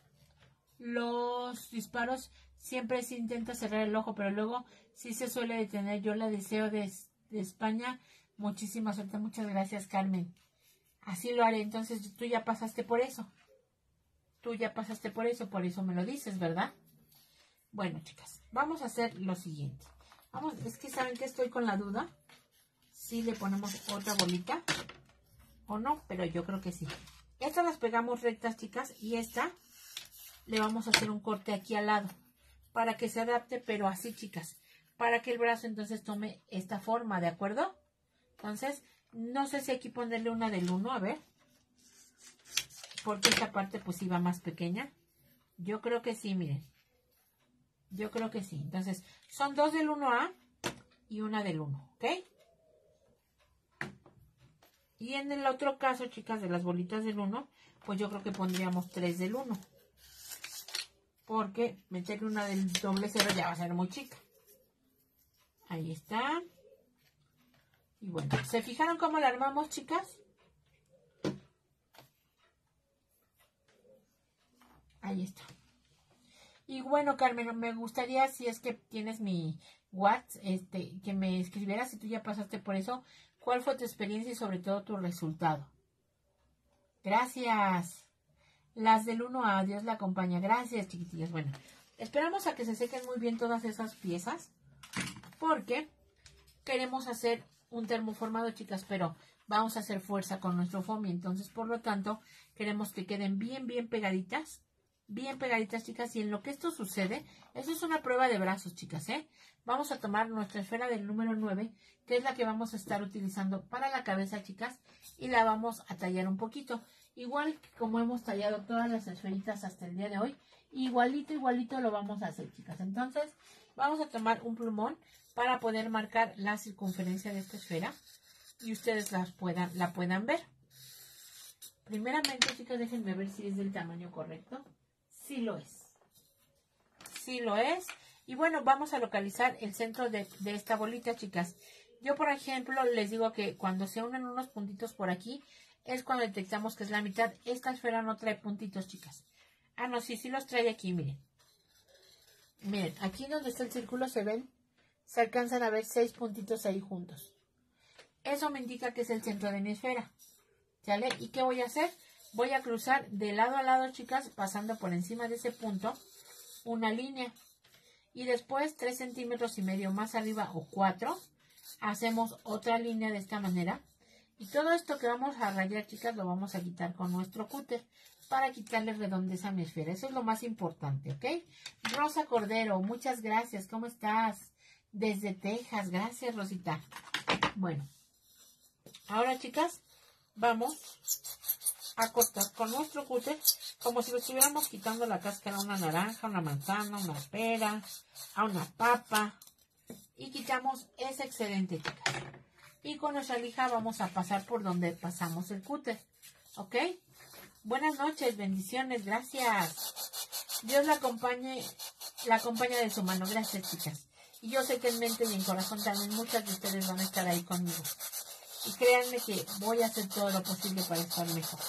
los disparos siempre se intenta cerrar el ojo, pero luego sí se suele detener. Yo la deseo de, de España muchísima suerte. Muchas gracias, Carmen. Así lo haré. Entonces tú ya pasaste por eso. Tú ya pasaste por eso, por eso me lo dices, ¿verdad? Bueno, chicas, vamos a hacer lo siguiente. Vamos, es que saben que estoy con la duda si le ponemos otra bolita o no, pero yo creo que sí. Estas las pegamos rectas, chicas, y esta le vamos a hacer un corte aquí al lado para que se adapte, pero así, chicas, para que el brazo entonces tome esta forma, ¿de acuerdo? Entonces, no sé si aquí ponerle una del uno, a ver, porque esta parte pues iba más pequeña. Yo creo que sí, miren. Yo creo que sí. Entonces, son dos del uno A y una del uno, ¿ok? Y en el otro caso, chicas, de las bolitas del uno, pues yo creo que pondríamos tres del uno. Porque meterle una del doble cero ya va a ser muy chica. Ahí está. Y bueno, ¿se fijaron cómo la armamos, chicas? Ahí está. Y bueno, Carmen, me gustaría, si es que tienes mi WhatsApp, este, que me escribieras si tú ya pasaste por eso, cuál fue tu experiencia y sobre todo tu resultado. Gracias. Las del uno A, Dios la acompaña. Gracias, chiquitillas. Bueno, esperamos a que se sequen muy bien todas esas piezas, porque queremos hacer un termoformado, chicas, pero vamos a hacer fuerza con nuestro foamy. Entonces, por lo tanto, queremos que queden bien, bien pegaditas. Bien pegaditas, chicas, y en lo que esto sucede, eso es una prueba de brazos, chicas, ¿eh? Vamos a tomar nuestra esfera del número nueve, que es la que vamos a estar utilizando para la cabeza, chicas, y la vamos a tallar un poquito. Igual que como hemos tallado todas las esferitas hasta el día de hoy, igualito, igualito lo vamos a hacer, chicas. Entonces, vamos a tomar un plumón para poder marcar la circunferencia de esta esfera y ustedes las puedan, la puedan ver. Primeramente, chicas, déjenme ver si es del tamaño correcto. Sí lo es. Sí lo es. Y bueno, vamos a localizar el centro de, de esta bolita, chicas. Yo, por ejemplo, les digo que cuando se unen unos puntitos por aquí, es cuando detectamos que es la mitad. Esta esfera no trae puntitos, chicas. Ah, no, sí, sí los trae aquí, miren. Miren, aquí donde está el círculo se ven, se alcanzan a ver seis puntitos ahí juntos. Eso me indica que es el centro de mi esfera. ¿Sale? ¿Y qué voy a hacer? Voy a cruzar de lado a lado, chicas, pasando por encima de ese punto una línea. Y después tres centímetros y medio más arriba o cuatro, hacemos otra línea de esta manera. Y todo esto que vamos a rayar, chicas, lo vamos a quitar con nuestro cúter para quitarle redondez a mi esfera. Eso es lo más importante, ¿ok? Rosa Cordero, muchas gracias. ¿Cómo estás? Desde Texas. Gracias, Rosita. Bueno, ahora, chicas, vamos a cortar con nuestro cúter como si le estuviéramos quitando la cáscara a una naranja, una manzana, una pera, a una papa, y quitamos ese excedente, chicas. Y con nuestra lija vamos a pasar por donde pasamos el cúter, ¿ok? Buenas noches, bendiciones, gracias. Dios la acompañe la acompaña de su mano. Gracias, chicas. Y yo sé que en mente y en corazón también muchas de ustedes van a estar ahí conmigo. Y créanme que voy a hacer todo lo posible para estar mejor.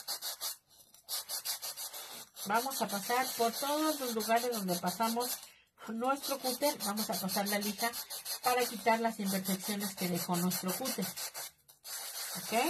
Vamos a pasar por todos los lugares donde pasamos nuestro cúter. Vamos a pasar la lija para quitar las imperfecciones que dejó nuestro cúter. ¿Ok?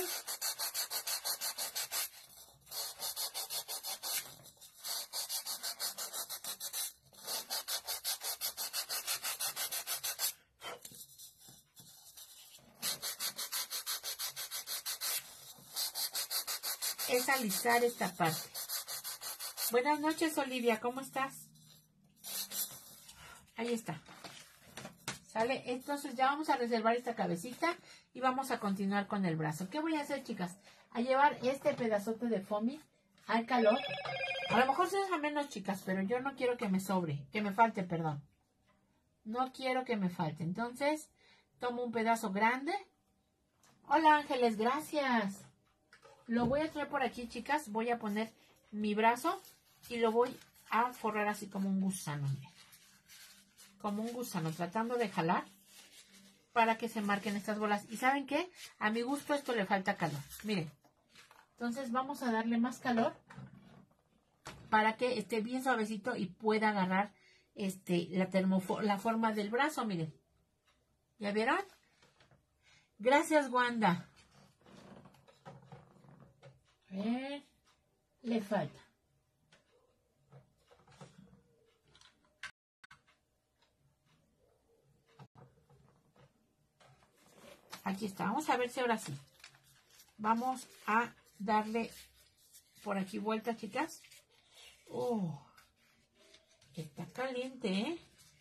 Es alisar esta parte. Buenas noches, Olivia, ¿cómo estás? Ahí está. ¿Sale? Entonces ya vamos a reservar esta cabecita y vamos a continuar con el brazo. ¿Qué voy a hacer, chicas? A llevar este pedazote de foamy al calor. A lo mejor se deja menos, chicas, pero yo no quiero que me sobre, que me falte, perdón. No quiero que me falte. Entonces, tomo un pedazo grande. Hola, Ángeles, gracias. Lo voy a traer por aquí, chicas. Voy a poner mi brazo y lo voy a forrar así como un gusano. Miren. Como un gusano, tratando de jalar para que se marquen estas bolas. ¿Y saben qué? A mi gusto esto le falta calor. Miren. Entonces vamos a darle más calor para que esté bien suavecito y pueda agarrar este, la, termofo la forma del brazo. Miren. ¿Ya vieron? Gracias, Wanda. A ver, le falta. Aquí está. Vamos a ver si ahora sí. Vamos a darle por aquí vuelta, chicas. Oh, está caliente, ¿eh?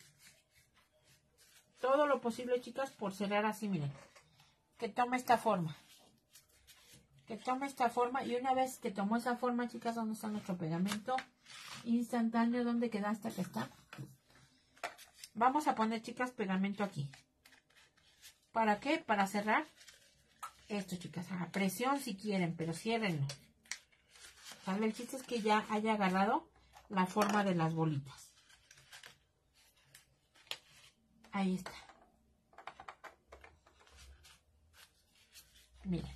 Todo lo posible, chicas, por cerrar así, miren. Que tome esta forma. Que tome esta forma. Y una vez que tomó esa forma, chicas, ¿dónde está nuestro pegamento instantáneo? ¿Dónde quedaste? Acá está. Vamos a poner, chicas, pegamento aquí. ¿Para qué? Para cerrar esto, chicas. A presión si quieren, pero ciérrenlo. ¿Sale? El chiste es que ya haya agarrado la forma de las bolitas. Ahí está. Miren.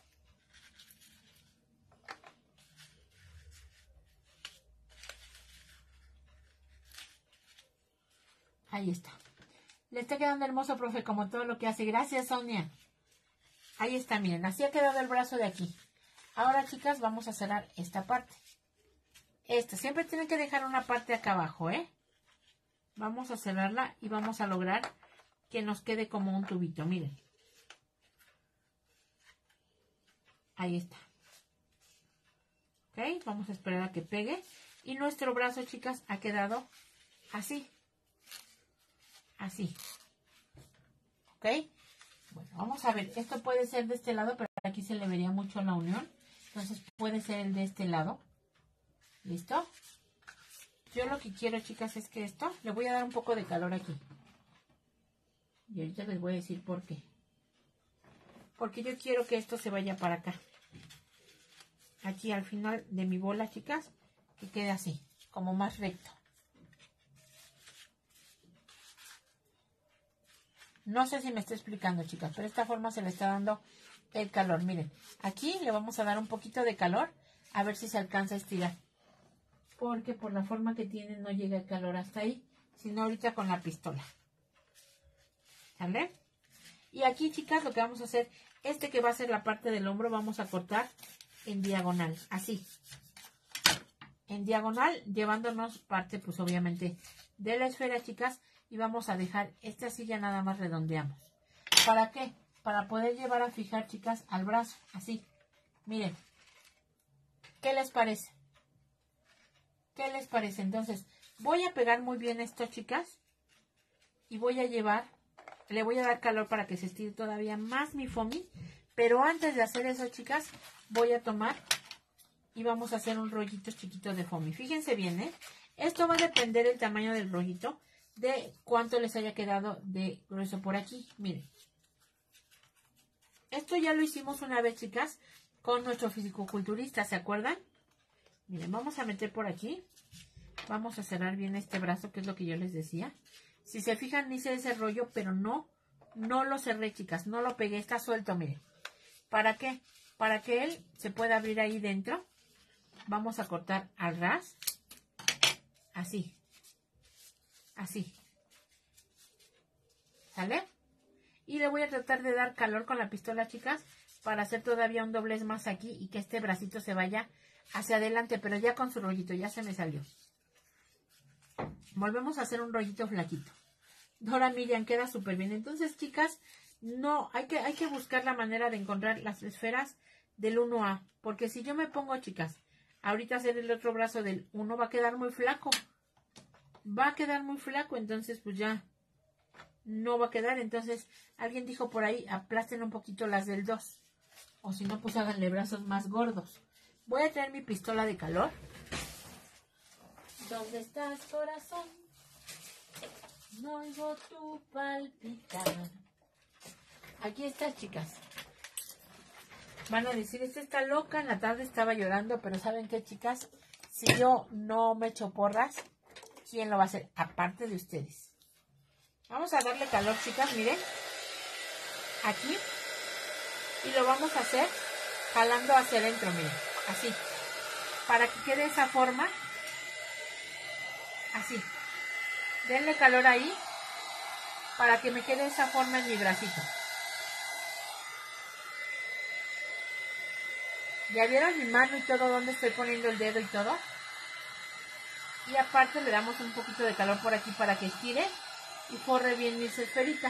Ahí está. Le está quedando hermoso, profe, como todo lo que hace. Gracias, Sonia. Ahí está, miren. Así ha quedado el brazo de aquí. Ahora, chicas, vamos a cerrar esta parte. Esta. Siempre tienen que dejar una parte acá abajo, ¿eh? Vamos a cerrarla y vamos a lograr que nos quede como un tubito. Miren. Ahí está. ¿Ok? Vamos a esperar a que pegue. Y nuestro brazo, chicas, ha quedado así. Así. ¿Ok? Bueno, vamos a ver. Esto puede ser de este lado, pero aquí se le vería mucho la unión. Entonces puede ser el de este lado. ¿Listo? Yo lo que quiero, chicas, es que esto... Le voy a dar un poco de calor aquí. Y ahorita les voy a decir por qué. Porque yo quiero que esto se vaya para acá. Aquí al final de mi bola, chicas, que quede así, como más recto. No sé si me estoy explicando, chicas, pero de esta forma se le está dando el calor. Miren, aquí le vamos a dar un poquito de calor, a ver si se alcanza a estirar. Porque por la forma que tiene no llega el calor hasta ahí, sino ahorita con la pistola. ¿Sale? Y aquí, chicas, lo que vamos a hacer, este que va a ser la parte del hombro, vamos a cortar en diagonal, así. En diagonal, llevándonos parte, pues obviamente, de la esfera, chicas. Y vamos a dejar esta silla, nada más redondeamos. ¿Para qué? Para poder llevar a fijar, chicas, al brazo, así. Miren. ¿Qué les parece? ¿Qué les parece? Entonces, voy a pegar muy bien esto, chicas. Y voy a llevar, le voy a dar calor para que se estire todavía más mi foamy. Pero antes de hacer eso, chicas, voy a tomar y vamos a hacer un rollito chiquito de foamy. Fíjense bien, ¿eh? Esto va a depender del tamaño del rollito, de cuánto les haya quedado de grueso por aquí. Miren. Esto ya lo hicimos una vez, chicas, con nuestro fisicoculturista, ¿se acuerdan? Miren, vamos a meter por aquí. Vamos a cerrar bien este brazo, que es lo que yo les decía. Si se fijan, hice ese rollo, pero no, no lo cerré, chicas. No lo pegué, está suelto, miren. ¿Para qué? Para que él se pueda abrir ahí dentro. Vamos a cortar al ras. Así. Así. ¿Sale? Y le voy a tratar de dar calor con la pistola, chicas, para hacer todavía un doblez más aquí y que este bracito se vaya hacia adelante, pero ya con su rollito, ya se me salió. Volvemos a hacer un rollito flaquito. Ahora Miriam queda súper bien. Entonces, chicas, no, hay que, hay que buscar la manera de encontrar las esferas del uno A, porque si yo me pongo, chicas, ahorita hacer el otro brazo del uno, va a quedar muy flaco. Va a quedar muy flaco, entonces pues ya no va a quedar. Entonces, alguien dijo por ahí, aplasten un poquito las del dos. O si no, pues háganle brazos más gordos. Voy a traer mi pistola de calor. ¿Dónde estás, corazón? No oigo tu palpitar. Aquí está, chicas. Van a decir, esta está loca, en la tarde estaba llorando, pero ¿saben qué, chicas? Si yo no me echo porras, ¿quién lo va a hacer? Aparte de ustedes. Vamos a darle calor, chicas, miren. Aquí. Y lo vamos a hacer jalando hacia adentro, miren. Así. Para que quede esa forma. Así. Denle calor ahí. Para que me quede esa forma en mi bracito. ¿Ya vieron mi mano y todo? ¿Dónde estoy poniendo el dedo y todo? Y aparte le damos un poquito de calor por aquí para que estire y forre bien mis esferitas.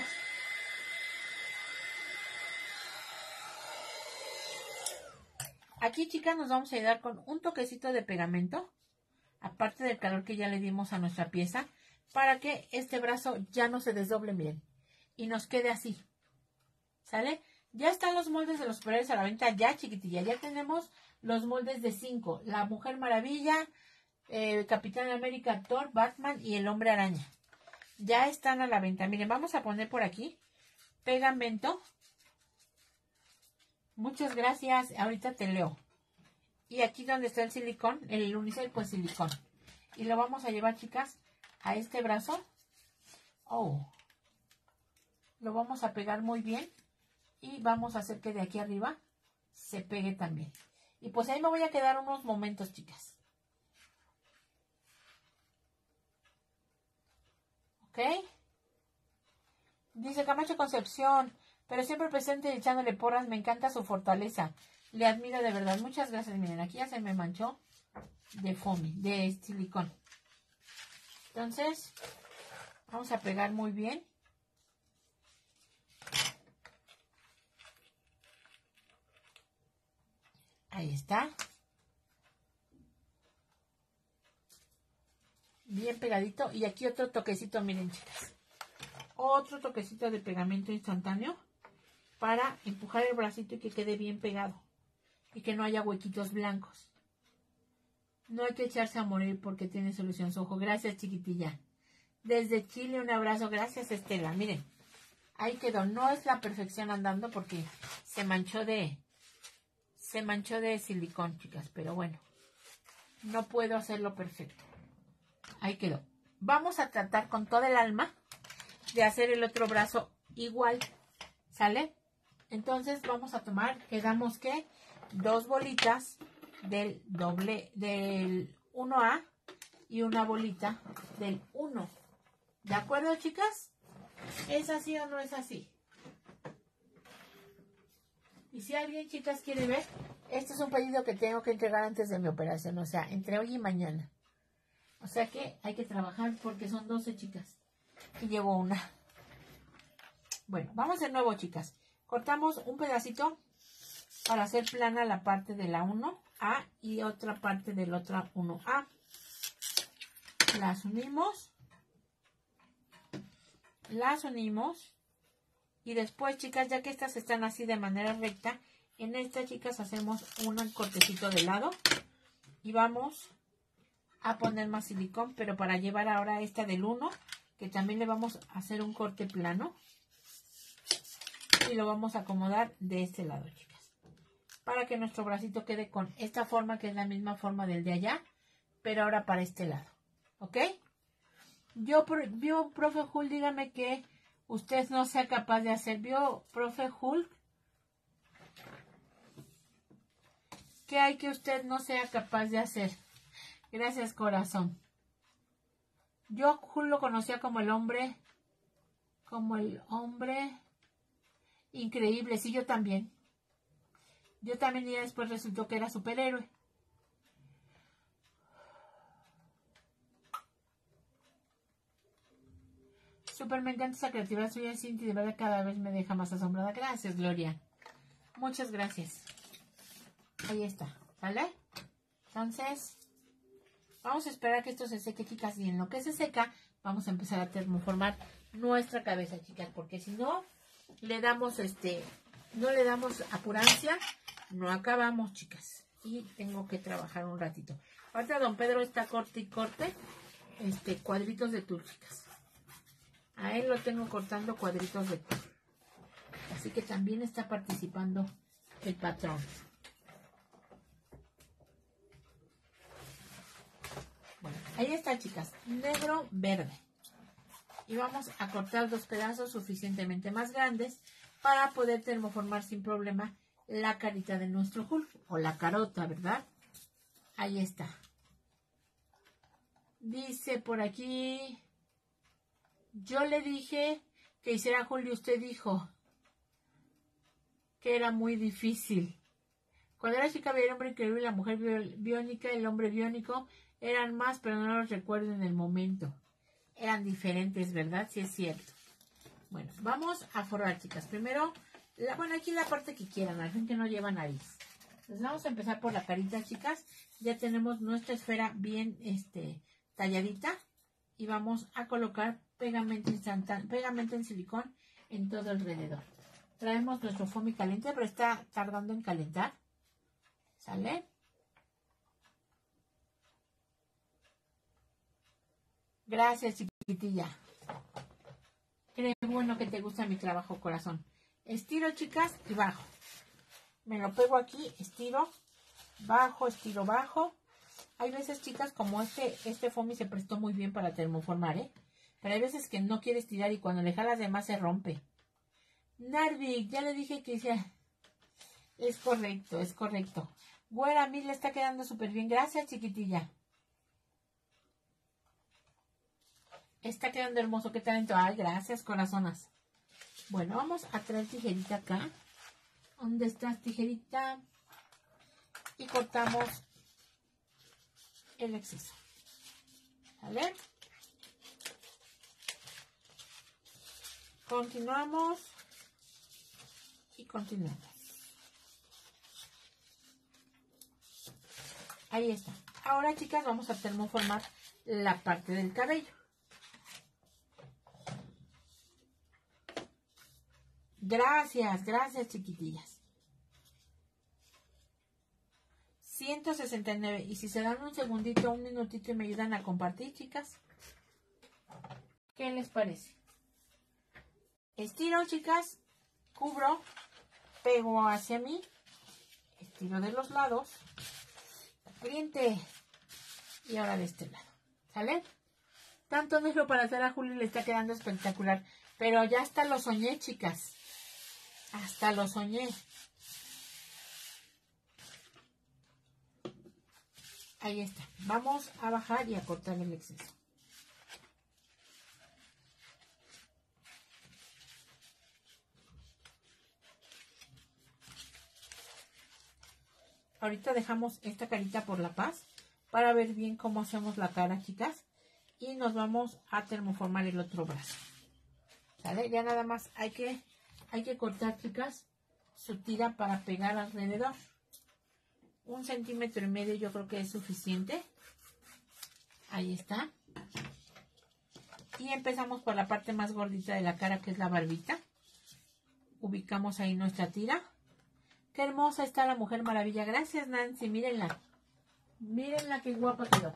Aquí, chicas, nos vamos a ayudar con un toquecito de pegamento, aparte del calor que ya le dimos a nuestra pieza, para que este brazo ya no se desdoble, miren, y nos quede así. ¿Sale? Ya están los moldes de los superhéroes a la venta, ya, chiquitilla. Ya tenemos los moldes de cinco. La Mujer Maravilla, eh, Capitán América, Thor, Batman y el Hombre Araña. Ya están a la venta. Miren, vamos a poner por aquí pegamento. Muchas gracias. Ahorita te leo. Y aquí donde está el silicón, el unicel, pues silicón. Y lo vamos a llevar, chicas, a este brazo. Oh. Lo vamos a pegar muy bien. Y vamos a hacer que de aquí arriba se pegue también. Y pues ahí me voy a quedar unos momentos, chicas. ¿Ok? Dice Camacho Concepción, pero siempre presente y echándole porras. Me encanta su fortaleza. Le admiro de verdad. Muchas gracias. Miren, aquí ya se me manchó de foamy, de silicón. Entonces, vamos a pegar muy bien. Ahí está. Bien pegadito. Y aquí otro toquecito, miren, chicas. Otro toquecito de pegamento instantáneo para empujar el bracito y que quede bien pegado. Y que no haya huequitos blancos. No hay que echarse a morir porque tiene solución su ojo. Gracias, chiquitilla. Desde Chile, un abrazo. Gracias, Estela. Miren, ahí quedó. No es la perfección andando porque se manchó de... Se manchó de silicón, chicas, pero bueno, no puedo hacerlo perfecto. Ahí quedó. Vamos a tratar con todo el alma de hacer el otro brazo igual, ¿sale? Entonces vamos a tomar, quedamos que dos bolitas del doble, del uno A y una bolita del uno. ¿De acuerdo, chicas? ¿Es así o no es así? Y si alguien, chicas, quiere ver, este es un pedido que tengo que entregar antes de mi operación, o sea, entre hoy y mañana. O sea que hay que trabajar porque son doce, chicas. Y llevo una. Bueno, vamos de nuevo, chicas. Cortamos un pedacito para hacer plana la parte de la uno A y otra parte de la otra uno A. Las unimos. Las unimos. Y después, chicas, ya que estas están así de manera recta, en esta, chicas, hacemos un cortecito de lado. Y vamos a poner más silicón, pero para llevar ahora esta del uno, que también le vamos a hacer un corte plano. Y lo vamos a acomodar de este lado, chicas. Para que nuestro bracito quede con esta forma, que es la misma forma del de allá, pero ahora para este lado. ¿Ok? Yo, vio, profe Hulk, dígame que usted no sea capaz de hacer. ¿Vio, profe Hulk? ¿Qué hay que usted no sea capaz de hacer? Gracias, corazón. Yo Hulk lo conocía como el hombre, como el hombre increíble. Sí, yo también. Yo también, y después resultó que era superhéroe. Súper, me encanta esa creatividad suya, Cinti, de verdad cada vez me deja más asombrada. Gracias, Gloria. Muchas gracias. Ahí está, ¿vale? Entonces, vamos a esperar a que esto se seque, chicas, y en lo que se seca, vamos a empezar a termoformar nuestra cabeza, chicas, porque si no, le damos, este, no le damos apurancia, no acabamos, chicas. Y tengo que trabajar un ratito. Ahorita don Pedro está corte y corte, este, cuadritos de tul, chicas. A él lo tengo cortando cuadritos de tul. Así que también está participando el patrón. Bueno, ahí está, chicas. Negro, verde. Y vamos a cortar dos pedazos suficientemente más grandes para poder termoformar sin problema la carita de nuestro Hulk. O la carota, ¿verdad? Ahí está. Dice por aquí... Yo le dije que hiciera Hulk y usted dijo que era muy difícil. Cuando era chica había el hombre increíble y la mujer biónica, el hombre biónico, eran más, pero no los recuerdo en el momento. Eran diferentes, ¿verdad? Sí es cierto. Bueno, vamos a forrar, chicas. Primero, la, bueno, aquí la parte que quieran, la gente que no lleva nariz. Entonces vamos a empezar por la carita, chicas. Ya tenemos nuestra esfera bien este, talladita. Y vamos a colocar pegamento instantáneo, pegamento en silicón en todo alrededor. Traemos nuestro foamy caliente, pero está tardando en calentar. ¿Sale? Gracias, chiquitilla. Qué bueno que te gusta mi trabajo, corazón. Estiro, chicas, y bajo. Me lo pego aquí, estiro, bajo, estiro, bajo. Hay veces, chicas, como este, este foamy se prestó muy bien para termoformar, ¿eh? Pero hay veces que no quieres tirar y cuando le jalas de más se rompe. Narvik, ya le dije que hice... Es correcto, es correcto. Güera, a mí le está quedando súper bien. Gracias, chiquitilla. Está quedando hermoso. Qué talento. Ay, gracias, corazonas. Bueno, vamos a traer tijerita acá. ¿Dónde estás, tijerita? Y cortamos el exceso. ¿Vale? Continuamos. Y continuamos. Ahí está. Ahora, chicas, vamos a termoformar la parte del cabello. Gracias, gracias, chiquitillas. ciento sesenta y nueve. Y si se dan un segundito, un minutito y me ayudan a compartir, chicas. ¿Qué les parece? Estiro, chicas. Cubro. Pego hacia mí. Estiro de los lados. Cliente. Y ahora de este lado. ¿Sale? Tanto negro para hacer a Juli le está quedando espectacular. Pero ya hasta lo soñé, chicas. Hasta lo soñé. Ahí está. Vamos a bajar y a cortar el exceso. Ahorita dejamos esta carita por la paz para ver bien cómo hacemos la cara, chicas. Y nos vamos a termoformar el otro brazo. ¿Sale? Ya nada más hay que, hay que cortar, chicas, su tira para pegar alrededor. Un centímetro y medio yo creo que es suficiente. Ahí está. Y empezamos por la parte más gordita de la cara, que es la barbita. Ubicamos ahí nuestra tira. Qué hermosa está la Mujer Maravilla. Gracias, Nancy. Mírenla. Mírenla qué guapa quedó.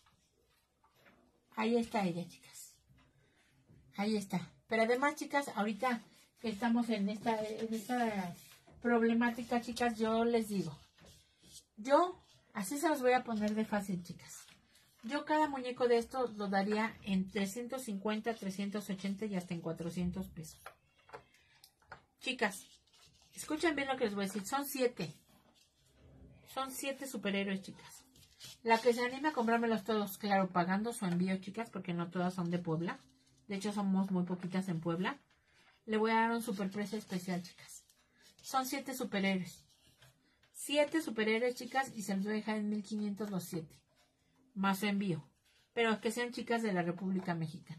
Ahí está ella, chicas. Ahí está. Pero además, chicas, ahorita que estamos en esta, en esta problemática, chicas, yo les digo. Yo, así se los voy a poner de fácil, chicas. Yo cada muñeco de estos lo daría en trescientos cincuenta, trescientos ochenta y hasta en cuatrocientos pesos. Chicas, escuchen bien lo que les voy a decir. Son siete. Son siete superhéroes, chicas. La que se anime a comprármelos todos, claro, pagando su envío, chicas, porque no todas son de Puebla. De hecho, somos muy poquitas en Puebla. Le voy a dar un superprecio especial, chicas. Son siete superhéroes. Siete superhéroes, chicas, y se los voy a dejar en mil quinientos los siete. Más su envío. Pero que sean chicas de la República Mexicana.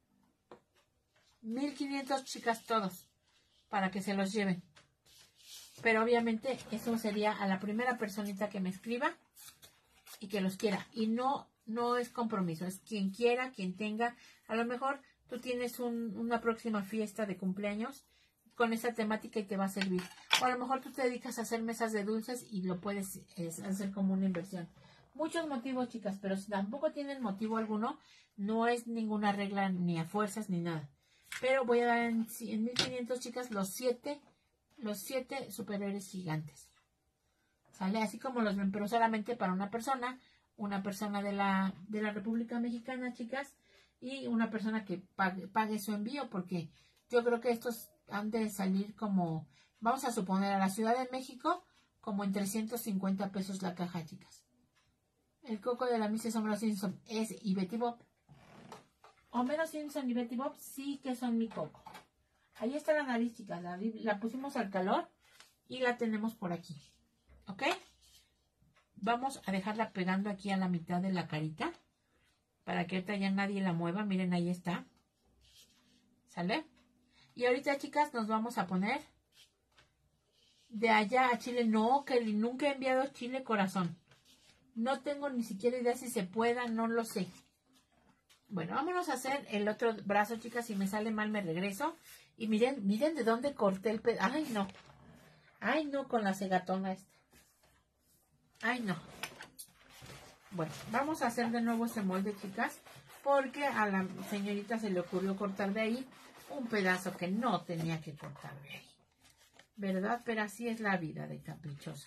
mil quinientos, chicas, todos. Para que se los lleven. Pero obviamente eso sería a la primera personita que me escriba y que los quiera. Y no, no es compromiso. Es quien quiera, quien tenga. A lo mejor tú tienes un, una próxima fiesta de cumpleaños con esa temática y te va a servir. O a lo mejor tú te dedicas a hacer mesas de dulces y lo puedes es, hacer como una inversión. Muchos motivos, chicas, pero si tampoco tienen motivo alguno, no es ninguna regla ni a fuerzas ni nada. Pero voy a dar en, en mil quinientos, chicas, los siete, los siete superhéroes gigantes. ¿Sale? Así como los ven, pero solamente para una persona, una persona de la, de la República Mexicana, chicas, y una persona que pague, pague su envío, porque yo creo que estos han de salir como, vamos a suponer, a la Ciudad de México, como en trescientos cincuenta pesos la caja, chicas. El coco de la misma Homero Simpson es y Betty Bob. Homero Simpson y Betty Bob sí que son mi coco. Ahí está la nariz, chicas. La, la pusimos al calor y la tenemos por aquí. ¿Ok? Vamos a dejarla pegando aquí a la mitad de la carita. Para que ahorita ya nadie la mueva. Miren, ahí está. ¿Sale? Y ahorita, chicas, nos vamos a poner de allá a Chile. No, que nunca he enviado Chile, corazón. No tengo ni siquiera idea si se pueda, no lo sé. Bueno, vámonos a hacer el otro brazo, chicas. Si me sale mal, me regreso. Y miren, miren de dónde corté el pedazo. Ay, no. Ay, no, con la cegatona esta. Ay, no. Bueno, vamos a hacer de nuevo ese molde, chicas. Porque a la señorita se le ocurrió cortar de ahí un pedazo que no tenía que cortar de ahí. ¿Verdad? Pero así es la vida de caprichosa.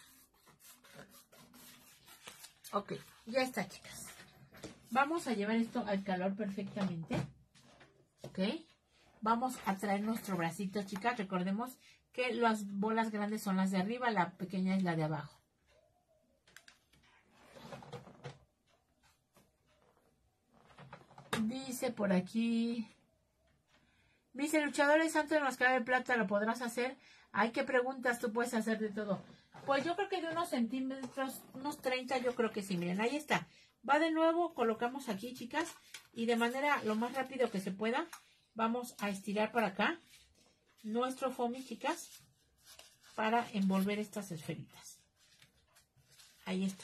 Ok, ya está, chicas. Vamos a llevar esto al calor perfectamente. Ok. Vamos a traer nuestro bracito, chicas. Recordemos que las bolas grandes son las de arriba, la pequeña es la de abajo. Dice por aquí. Dice, luchadores santo de máscara de plata, ¿lo podrás hacer? Ay, qué preguntas, tú puedes hacer de todo. Pues yo creo que de unos centímetros, unos treinta, yo creo que sí. Miren, ahí está. Va de nuevo, colocamos aquí, chicas. Y de manera lo más rápido que se pueda, vamos a estirar para acá nuestro foamy, chicas, para envolver estas esferitas. Ahí está.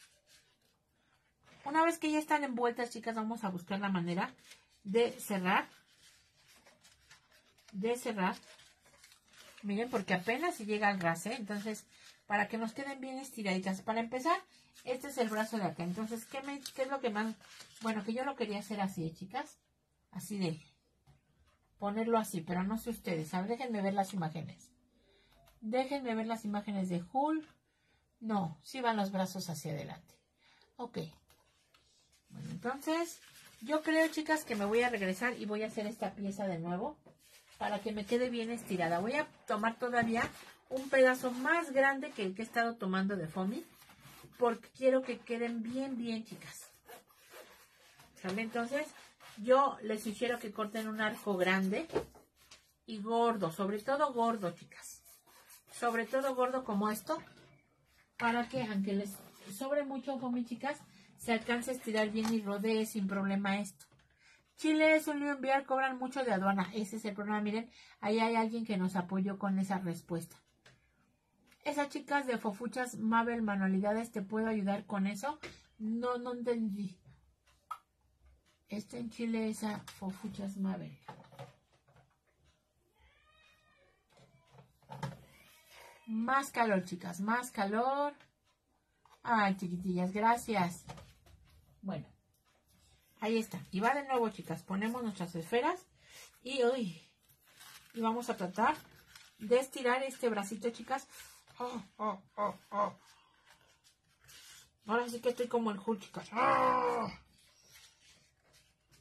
Una vez que ya están envueltas, chicas, vamos a buscar la manera de cerrar. De cerrar. Miren, porque apenas si llega al ras, ¿eh? Entonces, para que nos queden bien estiraditas. Para empezar, este es el brazo de acá. Entonces, ¿qué, me, qué es lo que más? Bueno, que yo lo quería hacer así, ¿eh, chicas? Así de ponerlo así, pero no sé ustedes. A ver, déjenme ver las imágenes. Déjenme ver las imágenes de Hulk. No, sí van los brazos hacia adelante. Ok. Bueno, entonces, yo creo, chicas, que me voy a regresar y voy a hacer esta pieza de nuevo para que me quede bien estirada. Voy a tomar todavía un pedazo más grande que el que he estado tomando de foamy, porque quiero que queden bien, bien, chicas. ¿Sale? Entonces, yo les sugiero que corten un arco grande y gordo, sobre todo gordo, chicas. Sobre todo gordo como esto, para que, aunque les sobre mucho foamy, chicas, se alcance a estirar bien y rodee sin problema esto. Chile es un lío enviar, cobran mucho de aduana. Ese es el problema. Miren, ahí hay alguien que nos apoyó con esa respuesta. Esas chicas de Fofuchas Mabel Manualidades, ¿te puedo ayudar con eso? No, no entendí. Está en Chile esa Fofuchas Mabel. Más calor, chicas, más calor. Ay, chiquitillas, gracias. Bueno. Ahí está. Y va de nuevo, chicas. Ponemos nuestras esferas. Y, uy, y vamos a tratar de estirar este bracito, chicas. Oh, oh, oh, oh. Ahora sí que estoy como el Hulk, chicas. Oh.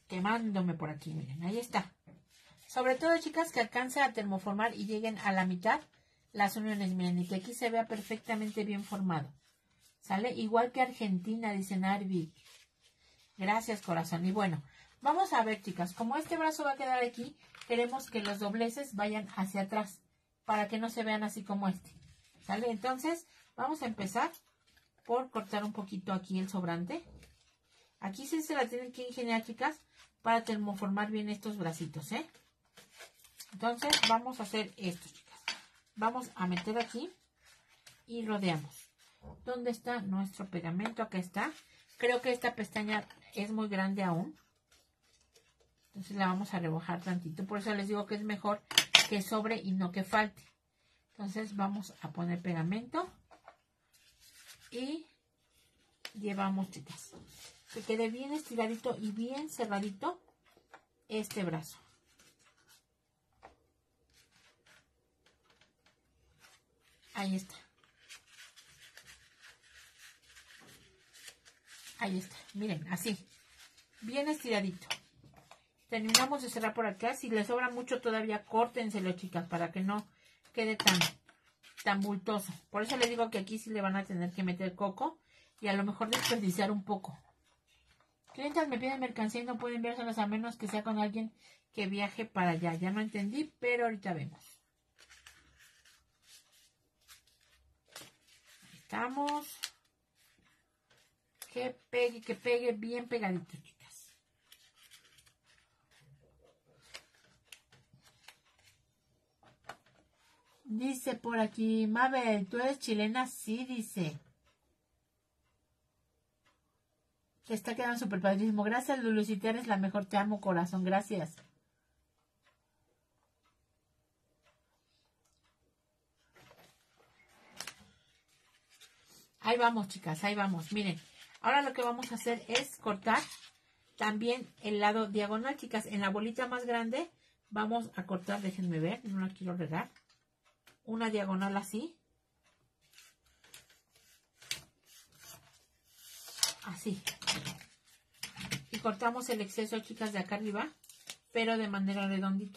quemándome por aquí, miren, ahí está. Sobre todo, chicas, que alcance a termoformar y lleguen a la mitad las uniones, miren, y que aquí se vea perfectamente bien formado. ¿Sale? Igual que Argentina, dice Narvi. Gracias, corazón. Y bueno, vamos a ver, chicas, como este brazo va a quedar aquí, queremos que los dobleces vayan hacia atrás, para que no se vean así como este. ¿Sale? Entonces, vamos a empezar por cortar un poquito aquí el sobrante. Aquí sí se la tienen que ingeniar, chicas, para termoformar bien estos bracitos, ¿eh? Entonces, vamos a hacer esto, chicas. Vamos a meter aquí y rodeamos. ¿Dónde está nuestro pegamento? Acá está. Creo que esta pestaña es muy grande aún. Entonces la vamos a rebajar tantito. Por eso les digo que es mejor que sobre y no que falte. Entonces vamos a poner pegamento. Y llevamos, chicas, que quede bien estiradito y bien cerradito este brazo. Ahí está. Ahí está. Miren, así. Bien estiradito. Terminamos de cerrar por acá. Si les sobra mucho todavía, córtenselo, chicas, para que no quede tan, tan bultoso. Por eso les digo que aquí sí le van a tener que meter coco y a lo mejor desperdiciar un poco. Clientas me piden mercancía y no pueden enviárselas a menos que sea con alguien que viaje para allá. Ya no entendí, pero ahorita vemos. Ahí estamos. Que pegue, que pegue bien pegadito, chicas. Dice por aquí, Mabel, ¿tú eres chilena? Sí, dice. Te está quedando súper padrísimo. Gracias, Lulucita, eres la mejor. Te amo, corazón. Gracias. Ahí vamos, chicas, ahí vamos. Miren, ahora lo que vamos a hacer es cortar también el lado diagonal, chicas. En la bolita más grande vamos a cortar, déjenme ver, no la quiero regar. Una diagonal así. Así. Y cortamos el exceso, chicas, de acá arriba, pero de manera redondita.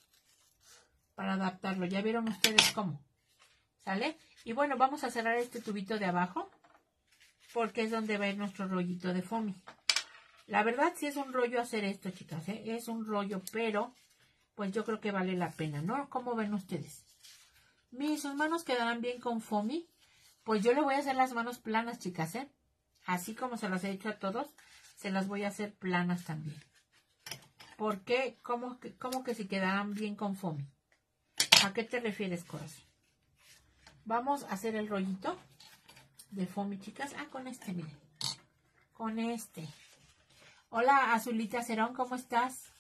Para adaptarlo. ¿Ya vieron ustedes cómo? ¿Sale? Y bueno, vamos a cerrar este tubito de abajo, porque es donde va a ir nuestro rollito de foamy. La verdad sí es un rollo hacer esto, chicas, ¿eh? Es un rollo, pero pues yo creo que vale la pena, ¿no? ¿Cómo ven ustedes? Mis sus manos quedarán bien con foamy. Pues yo le voy a hacer las manos planas, chicas, ¿eh? Así como se las he hecho a todos, se las voy a hacer planas también. ¿Por qué? ¿Cómo que, cómo que si quedarán bien con foamy? ¿A qué te refieres, corazón? Vamos a hacer el rollito de foamy, chicas. Ah, con este, miren. Con este. Hola, Azulita Cerón, ¿cómo estás?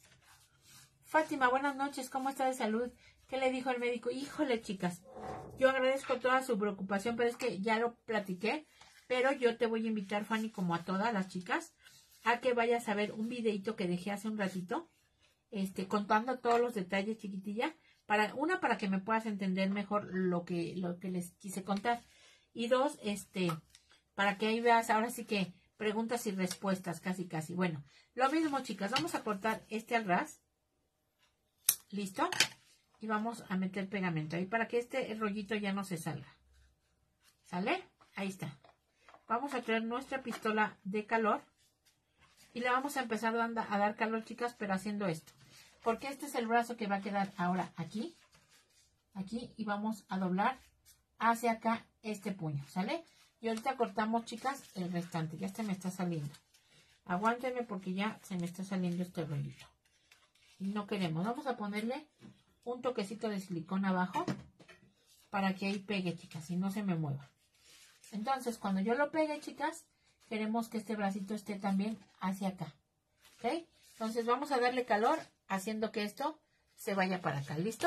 Fátima, buenas noches, ¿cómo está de salud? ¿Qué le dijo el médico? Híjole, chicas, yo agradezco toda su preocupación, pero es que ya lo platiqué, pero yo te voy a invitar, Fanny, como a todas las chicas, a que vayas a ver un videito que dejé hace un ratito, este, contando todos los detalles, chiquitilla, para, una, para que me puedas entender mejor lo que, lo que les quise contar, y dos, este, para que ahí veas, ahora sí que preguntas y respuestas, casi, casi. Bueno, lo mismo, chicas, vamos a cortar este al ras, ¿listo? Y vamos a meter pegamento ahí para que este rollito ya no se salga. ¿Sale? Ahí está. Vamos a traer nuestra pistola de calor y le vamos a empezar a dar calor, chicas, pero haciendo esto. Porque este es el brazo que va a quedar ahora aquí. Aquí y vamos a doblar hacia acá este puño, ¿sale? Y ahorita cortamos, chicas, el restante. Ya este me está saliendo. Aguántenme porque ya se me está saliendo este rollito. Y no queremos. Vamos a ponerle un toquecito de silicón abajo para que ahí pegue, chicas, y no se me mueva. Entonces, cuando yo lo pegue, chicas, queremos que este bracito esté también hacia acá. ¿Ok? Entonces, vamos a darle calor haciendo que esto se vaya para acá. ¿Listo?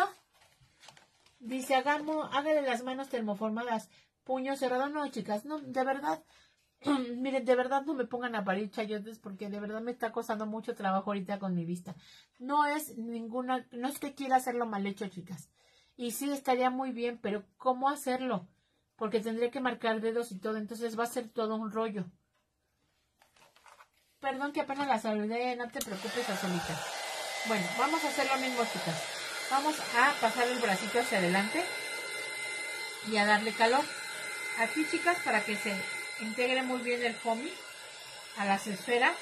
Dice, hagamos, hágale las manos termoformadas. Puño cerrado. No, chicas, no, de verdad. Miren, de verdad no me pongan a parir chayotes porque de verdad me está costando mucho trabajo ahorita con mi vista. No es ninguna, no es que quiera hacerlo mal hecho, chicas. Y sí, estaría muy bien, pero ¿cómo hacerlo? Porque tendría que marcar dedos y todo, entonces va a ser todo un rollo. Perdón que apenas la saludé, no te preocupes, Azulita. Bueno, vamos a hacer lo mismo, chicas. Vamos a pasar el bracito hacia adelante y a darle calor. Aquí, chicas, para que se integre muy bien el foamy a las esferas.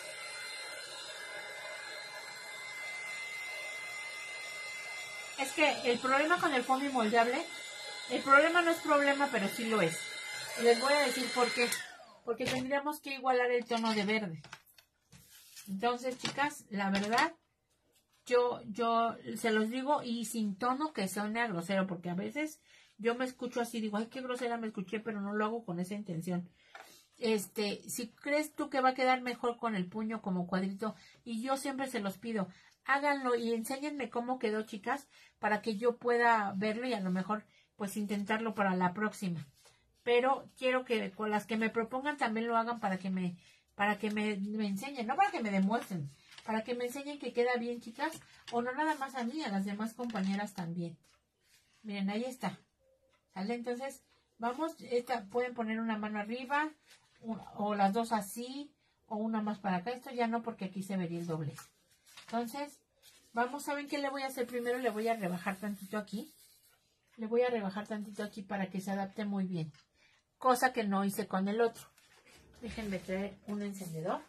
Es que el problema con el foamy moldeable, el problema no es problema, pero sí lo es. Y les voy a decir por qué. Porque tendríamos que igualar el tono de verde. Entonces, chicas, la verdad, yo, yo se los digo y sin tono que suene grosero, porque a veces yo me escucho así, digo, ay, qué grosera me escuché, pero no lo hago con esa intención. Este, si crees tú que va a quedar mejor con el puño como cuadrito, y yo siempre se los pido, háganlo y enséñenme cómo quedó, chicas, para que yo pueda verlo y a lo mejor, pues, intentarlo para la próxima. Pero quiero que con las que me propongan también lo hagan para que me... para que me, me enseñen, no para que me demuestren, para que me enseñen que queda bien, chicas, o no nada más a mí, a las demás compañeras también. Miren, ahí está, ¿sale? Entonces, vamos, esta, pueden poner una mano arriba, una, o las dos así, o una más para acá, esto ya no, porque aquí se vería el doblez. Entonces, vamos, ¿saben qué le voy a hacer primero? Le voy a rebajar tantito aquí, le voy a rebajar tantito aquí para que se adapte muy bien, cosa que no hice con el otro. Déjenme traer un encendedor.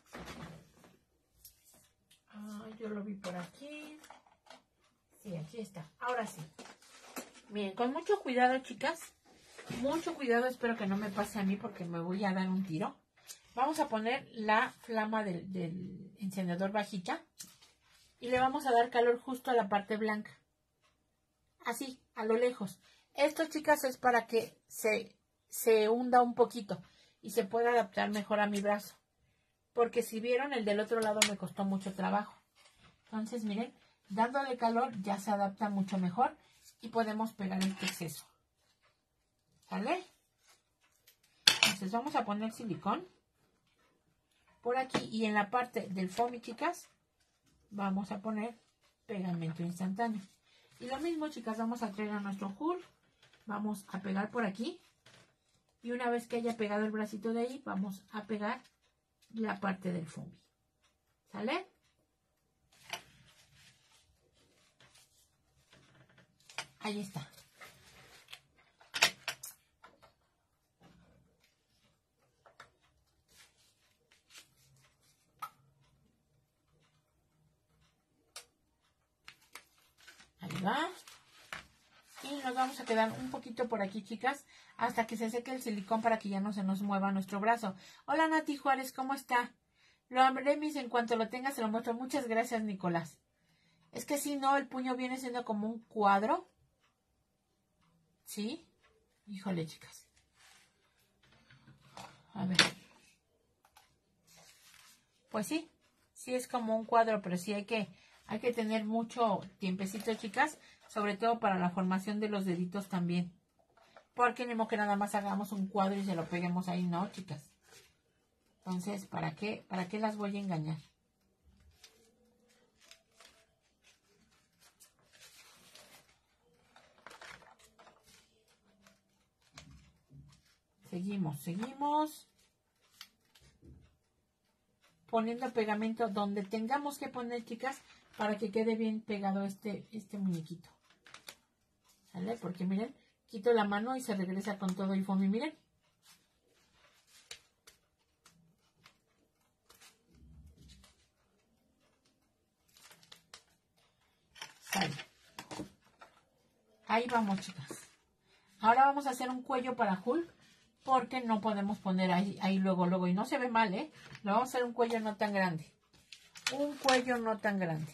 Ah, yo lo vi por aquí. Sí, aquí está. Ahora sí. Miren, con mucho cuidado, chicas. Mucho cuidado. Espero que no me pase a mí porque me voy a dar un tiro. Vamos a poner la flama del, del encendedor bajita. Y le vamos a dar calor justo a la parte blanca. Así, a lo lejos. Esto, chicas, es para que se, se hunda un poquito y se puede adaptar mejor a mi brazo. Porque si vieron, el del otro lado me costó mucho trabajo. Entonces, miren, dándole calor ya se adapta mucho mejor y podemos pegar el exceso. ¿Sale? Entonces vamos a poner silicón por aquí y en la parte del foamy, chicas, vamos a poner pegamento instantáneo. Y lo mismo, chicas, vamos a traer a nuestro hull, vamos a pegar por aquí. Y una vez que haya pegado el bracito de ahí, vamos a pegar la parte del foamy. ¿Sale? Ahí está. Ahí va. Y nos vamos a quedar un poquito por aquí, chicas, hasta que se seque el silicón para que ya no se nos mueva nuestro brazo. Hola, Nati Juárez, ¿cómo está? Lo haré, mis, en cuanto lo tenga se lo muestro. Muchas gracias, Nicolás. Es que si no, el puño viene siendo como un cuadro. ¿Sí? Híjole, chicas. A ver. Pues sí, sí es como un cuadro, pero sí hay que, hay que tener mucho tiempecito, chicas. Sobre todo para la formación de los deditos también. Porque ni modo que nada más hagamos un cuadro y se lo peguemos ahí, ¿no, chicas? Entonces, ¿para qué? ¿Para qué las voy a engañar? Seguimos, seguimos. Poniendo pegamento donde tengamos que poner, chicas, para que quede bien pegado este, este muñequito. ¿Sale? Porque miren, quito la mano y se regresa con todo el foamy, miren. Sale. Ahí vamos, chicas. Ahora vamos a hacer un cuello para hull, porque no podemos poner ahí, ahí luego, luego. Y no se ve mal, ¿eh? Lo vamos a hacer un cuello no tan grande. Un cuello no tan grande.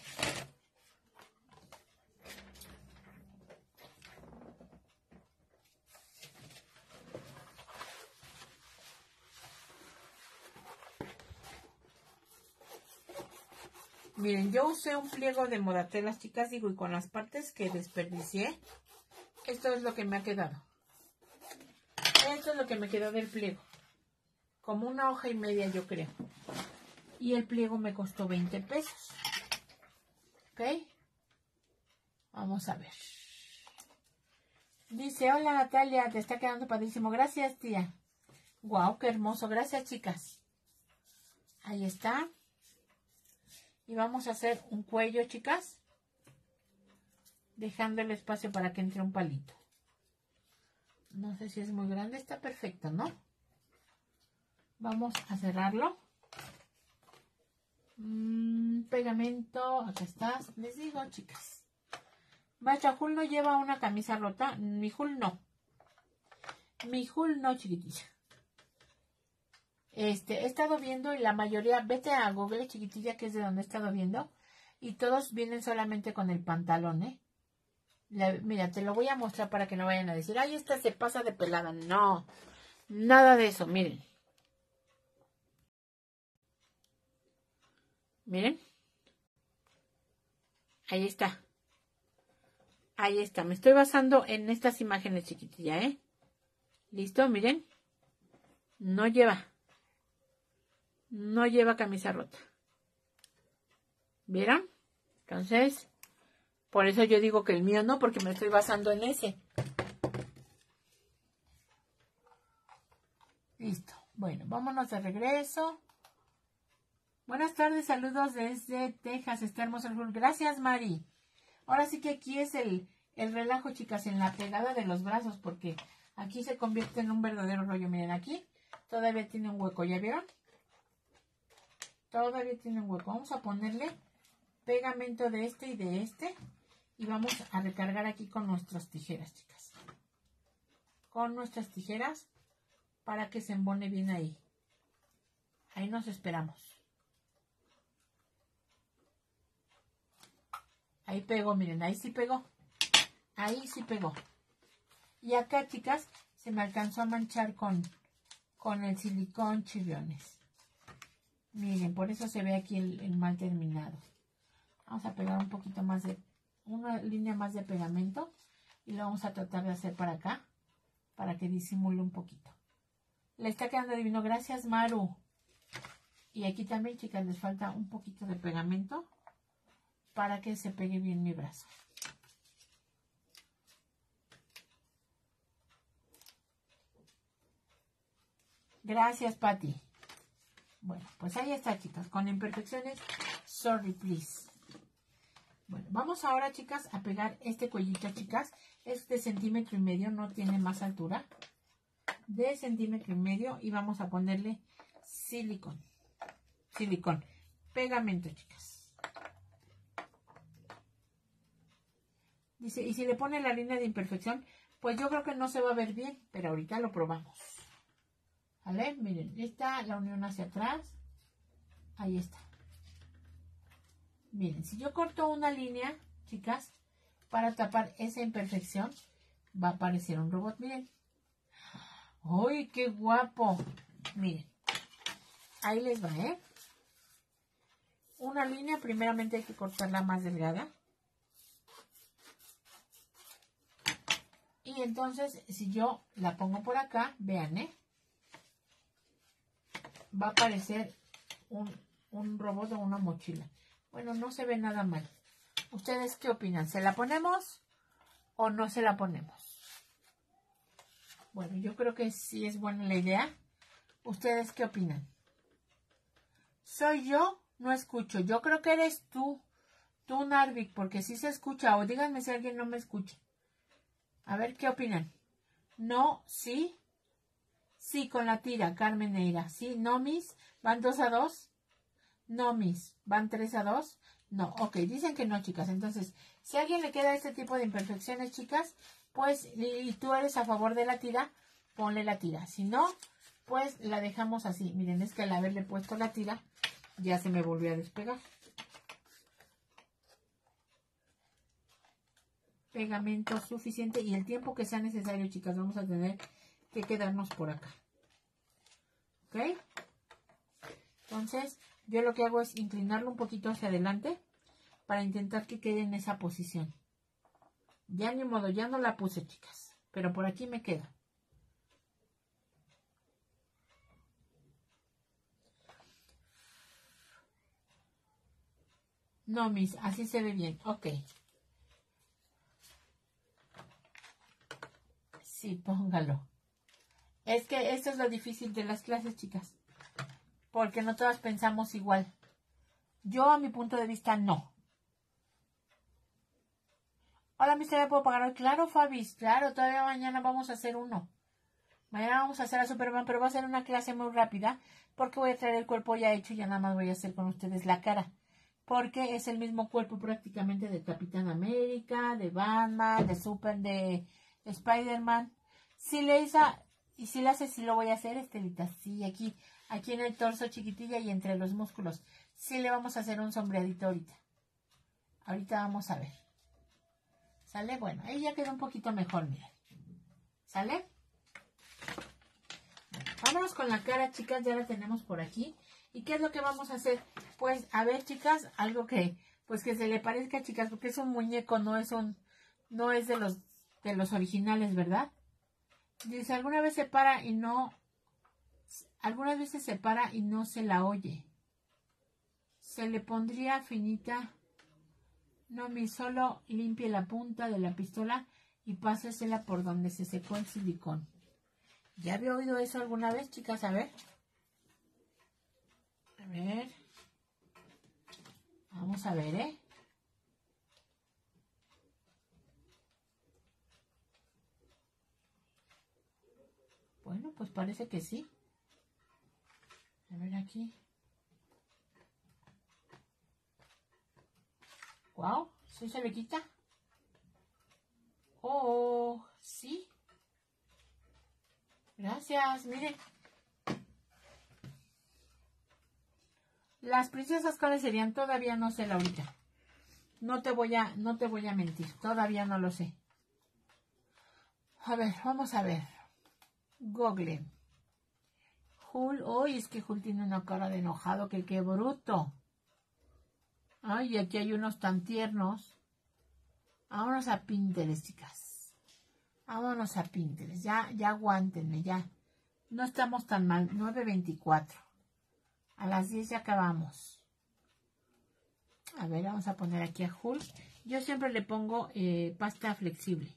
Miren, yo usé un pliego de modatelas, chicas, digo, y con las partes que desperdicié, esto es lo que me ha quedado. Esto es lo que me quedó del pliego. Como una hoja y media, yo creo. Y el pliego me costó veinte pesos. ¿Ok? Vamos a ver. Dice, hola Natalia, te está quedando padrísimo. Gracias, tía. Guau, qué hermoso. Gracias, chicas. Ahí está. Y vamos a hacer un cuello, chicas. Dejando el espacio para que entre un palito. No sé si es muy grande. Está perfecto, ¿no? Vamos a cerrarlo. Mm, pegamento. Acá estás. Les digo, chicas. Maestra Jul no lleva una camisa rota. Mi Jul no. Mi Jul no, chiquitilla. Este, he estado viendo y la mayoría, vete a Google, chiquitilla, que es de donde he estado viendo. Y todos vienen solamente con el pantalón, ¿eh? La, mira, te lo voy a mostrar para que no vayan a decir, ay, esta se pasa de pelada. No, nada de eso, miren. Miren. Ahí está. Ahí está. Me estoy basando en estas imágenes, chiquitilla, ¿eh? ¿Listo? Miren. No lleva. No lleva camisa rota. ¿Vieron? Entonces, por eso yo digo que el mío no, porque me estoy basando en ese. Listo. Bueno, vámonos de regreso. Buenas tardes, saludos desde Texas. Está hermoso el Hulk. Gracias, Mari. Ahora sí que aquí es el, el relajo, chicas, en la pegada de los brazos, porque aquí se convierte en un verdadero rollo. Miren, aquí todavía tiene un hueco, ¿ya vieron? Todavía tiene un hueco. Vamos a ponerle pegamento de este y de este. Y vamos a recargar aquí con nuestras tijeras, chicas. Con nuestras tijeras para que se embone bien ahí. Ahí nos esperamos. Ahí pegó, miren, ahí sí pegó. Ahí sí pegó. Y acá, chicas, se me alcanzó a manchar con, con el silicón chirriones. Miren, por eso se ve aquí el, el mal terminado. Vamos a pegar un poquito más de, una línea más de pegamento. Y lo vamos a tratar de hacer para acá, para que disimule un poquito. Le está quedando divino. Gracias, Maru. Y aquí también, chicas, les falta un poquito de pegamento para que se pegue bien mi brazo. Gracias, Patti. Bueno, pues ahí está, chicas, con imperfecciones, sorry, please. Bueno, vamos ahora, chicas, a pegar este cuellito, chicas. Es de centímetro y medio, no tiene más altura. De centímetro y medio y vamos a ponerle silicón. Silicón. Pegamento, chicas. Dice, y si le pone la línea de imperfección, pues yo creo que no se va a ver bien, pero ahorita lo probamos. ¿Vale? Miren, esta, la unión hacia atrás. Ahí está. Miren, si yo corto una línea, chicas, para tapar esa imperfección, va a aparecer un robot, miren. ¡Uy, qué guapo! Miren, ahí les va, ¿eh? Una línea, primeramente hay que cortarla más delgada. Y entonces, si yo la pongo por acá, vean, ¿eh? Va a aparecer un, un robot o una mochila. Bueno, no se ve nada mal. ¿Ustedes qué opinan? ¿Se la ponemos o no se la ponemos? Bueno, yo creo que sí es buena la idea. ¿Ustedes qué opinan? ¿Soy yo? No escucho. Yo creo que eres tú. Tú, Narvik, porque sí se escucha. O díganme si alguien no me escucha. A ver, ¿qué opinan? No, sí. Sí, con la tira, Carmen Neira. Sí, no, mis. ¿Van dos a dos? No, mis. ¿Van tres a dos? No, ok. Dicen que no, chicas. Entonces, si a alguien le queda este tipo de imperfecciones, chicas, pues, y tú eres a favor de la tira, ponle la tira. Si no, pues la dejamos así. Miren, es que al haberle puesto la tira, ya se me volvió a despegar. Pegamento suficiente y el tiempo que sea necesario, chicas, vamos a tener que quedarnos por acá. ¿Ok? Entonces, yo lo que hago es inclinarlo un poquito hacia adelante para intentar que quede en esa posición. Ya ni modo, ya no la puse, chicas, pero por aquí me queda. No, mis, así se ve bien. Ok. Sí, póngalo. Es que esto es lo difícil de las clases, chicas. Porque no todas pensamos igual. Yo, a mi punto de vista, no. Hola, mister, ¿me puedo pagar hoy? Claro, Fabis, claro, todavía mañana vamos a hacer uno. Mañana vamos a hacer a Superman, pero va a ser una clase muy rápida porque voy a traer el cuerpo ya hecho y ya nada más voy a hacer con ustedes la cara. Porque es el mismo cuerpo prácticamente de Capitán América, de Batman, de Super, de, de Spider-Man. Si le hizo, y si le hace, sí lo voy a hacer, Estelita. Sí, aquí, aquí en el torso chiquitilla y entre los músculos. Sí le vamos a hacer un sombreadito ahorita. Ahorita vamos a ver. ¿Sale? Bueno, ahí ya quedó un poquito mejor, miren. ¿Sale? Bueno, vámonos con la cara, chicas, ya la tenemos por aquí. ¿Y qué es lo que vamos a hacer? Pues, a ver, chicas, algo que, pues que se le parezca, chicas, porque es un muñeco, no es un, no es de los, de los originales, ¿verdad? Dice, alguna vez se para y no, algunas veces se para y no se la oye. Se le pondría finita. No, mi solo limpie la punta de la pistola y pásesela por donde se secó el silicón. ¿Ya había oído eso alguna vez, chicas? A ver. A ver. Vamos a ver, ¿eh? Bueno, pues parece que sí. A ver aquí. Wow, ¿sí se le quita? Oh, sí. Gracias, miren. Las princesas, ¿cuáles serían? Todavía no sé, Laurita. No te voy a, no te voy a mentir. Todavía no lo sé. A ver, vamos a ver. Google. Hulk. Uy, es que Hulk tiene una cara de enojado, que qué bruto. Ay, y aquí hay unos tan tiernos. Vámonos a Pinterest, chicas. Vámonos a Pinterest. Ya, ya aguántenme, ya. No estamos tan mal. nueve veinticuatro. A las diez ya acabamos. A ver, vamos a poner aquí a Hulk. Yo siempre le pongo eh, pasta flexible.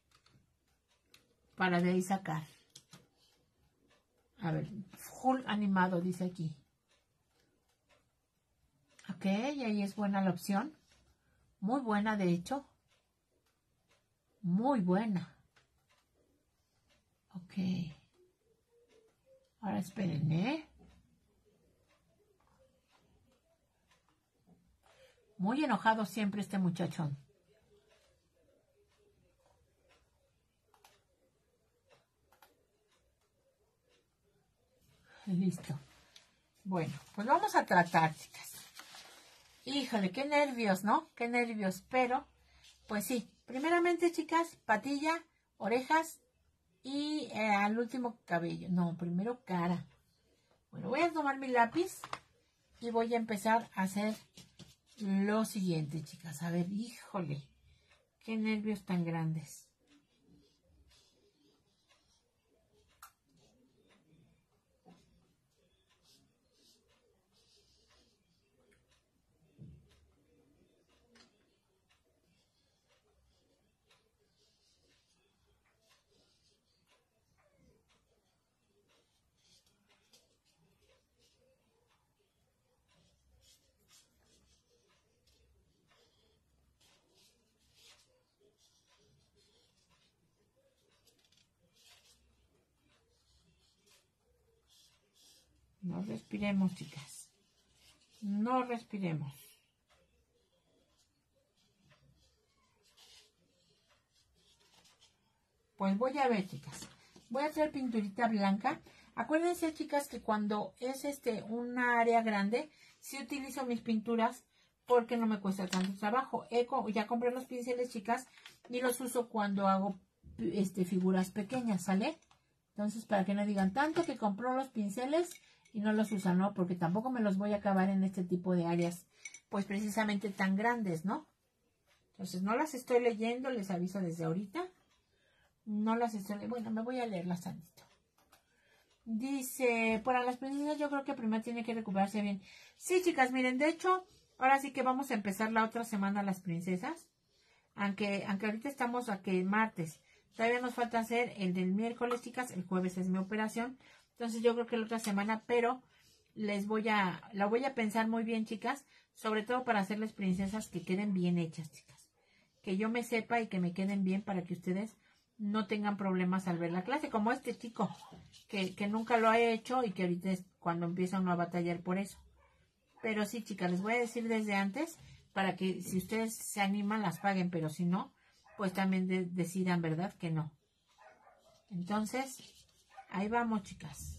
Para de ahí sacar. A ver, Hulk animado, dice aquí. Ok, y ahí es buena la opción. Muy buena, de hecho. Muy buena. Ok. Ahora espérenme. Muy enojado siempre este muchachón. Listo. Bueno, pues vamos a tratar, chicas. Híjole, qué nervios, ¿no? Qué nervios, pero, pues sí. Primeramente, chicas, patilla, orejas y eh, al último cabello. No, primero cara. Bueno, voy a tomar mi lápiz y voy a empezar a hacer lo siguiente, chicas. A ver, híjole, qué nervios tan grandes. No respiremos, chicas. No respiremos. Pues voy a ver, chicas. Voy a traer pinturita blanca. Acuérdense, chicas, que cuando es este una área grande, sí utilizo mis pinturas porque no me cuesta tanto trabajo. Eco, ya compré los pinceles, chicas, y los uso cuando hago este, figuras pequeñas, ¿sale? Entonces, para que no digan tanto que compró los pinceles y no los usan, ¿no? Porque tampoco me los voy a acabar en este tipo de áreas, pues precisamente tan grandes, ¿no? Entonces, no las estoy leyendo, les aviso desde ahorita. No las estoy leyendo. Bueno, me voy a leerlas tantito. Dice, para las princesas yo creo que primero tiene que recuperarse bien. Sí, chicas, miren, de hecho, ahora sí que vamos a empezar la otra semana las princesas. Aunque, aunque ahorita estamos aquí martes. Todavía nos falta hacer el del miércoles, chicas. El jueves es mi operación. Entonces yo creo que la otra semana, pero les voy a, la voy a pensar muy bien, chicas, Sobre todo para hacerles princesas que queden bien hechas, chicas. Que yo me sepa y que me queden bien para que ustedes no tengan problemas al ver la clase. Como este chico, que, que nunca lo ha hecho y que ahorita es cuando empieza uno a batallar por eso. Pero sí, chicas, les voy a decir desde antes para que si ustedes se animan las paguen, pero si no, pues también de, decidan, ¿verdad? Que no. Entonces, ahí vamos, chicas.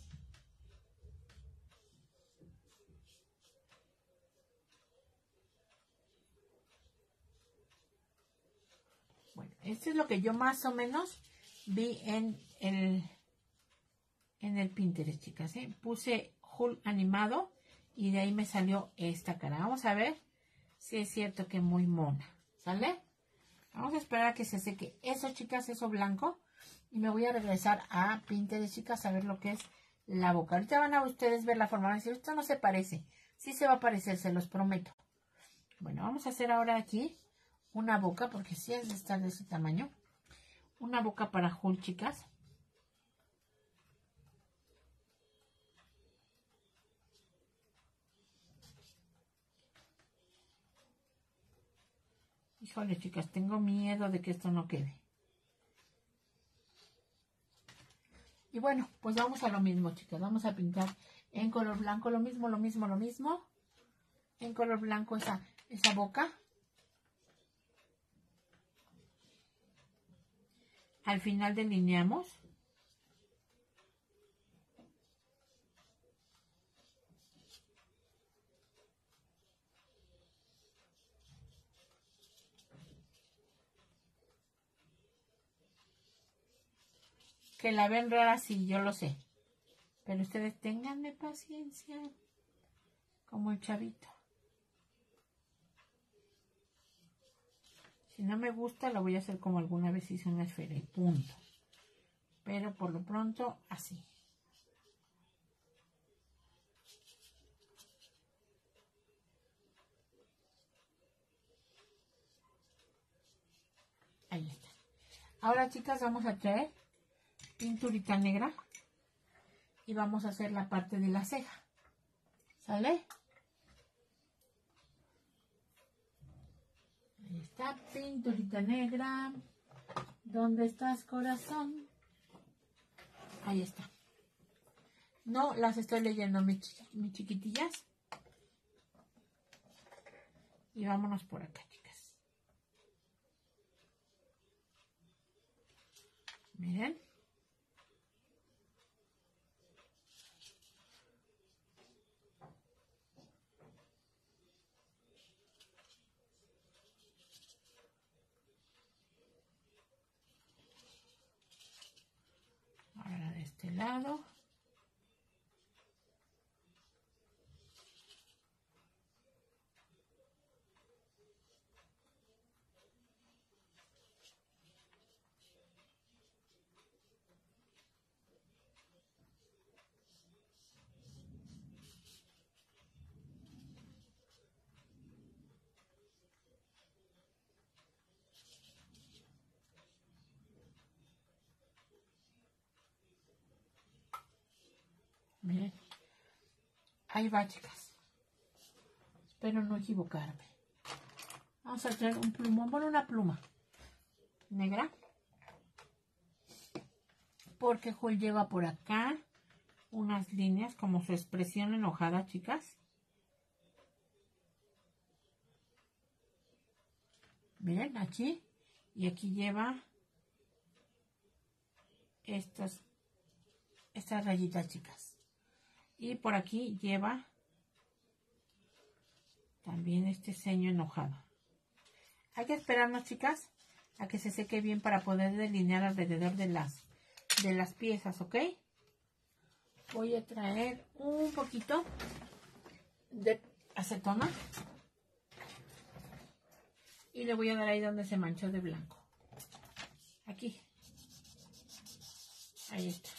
Bueno, esto es lo que yo más o menos vi en el, en el Pinterest, chicas, ¿eh? Puse Hulk animado y de ahí me salió esta cara. Vamos a ver si es cierto que muy mona. ¿Sale? Vamos a esperar a que se seque eso, chicas, eso blanco. Y me voy a regresar a Pinterest, chicas, a ver lo que es la boca. Ahorita van a ustedes ver la forma. Van a decir, esto no se parece. Sí se va a parecer, se los prometo. Bueno, vamos a hacer ahora aquí una boca, porque sí es de estar de ese tamaño. Una boca para Hulk, chicas. Híjole, chicas, tengo miedo de que esto no quede. Y bueno, pues vamos a lo mismo, chicas. Vamos a pintar en color blanco lo mismo, lo mismo, lo mismo. En color blanco esa, esa boca. Al final delineamos. Que la ven rara, sí, yo lo sé. Pero ustedes ténganme paciencia. Como el chavito. Si no me gusta, lo voy a hacer como alguna vez hice una esfera y punto. Pero por lo pronto, así. Ahí está. Ahora, chicas, vamos a traer pinturita negra. Y vamos a hacer la parte de la ceja. ¿Sale? Ahí está, pinturita negra. ¿Dónde estás, corazón? Ahí está. No las estoy leyendo, mis, chi mis chiquitillas. Y vámonos por acá, chicas. Miren. Ahora de este lado. Miren. Ahí va, chicas. Espero no equivocarme. Vamos a traer un plumón, bueno, una pluma negra. Porque Hulk lleva por acá unas líneas como su expresión enojada, chicas. Miren, aquí. Y aquí lleva estas, estas rayitas, chicas. Y por aquí lleva también este ceño enojado. Hay que esperarnos, chicas, a que se seque bien para poder delinear alrededor de las, de las piezas, ¿ok? Voy a traer un poquito de acetona. Y le voy a dar ahí donde se manchó de blanco. Aquí. Ahí está.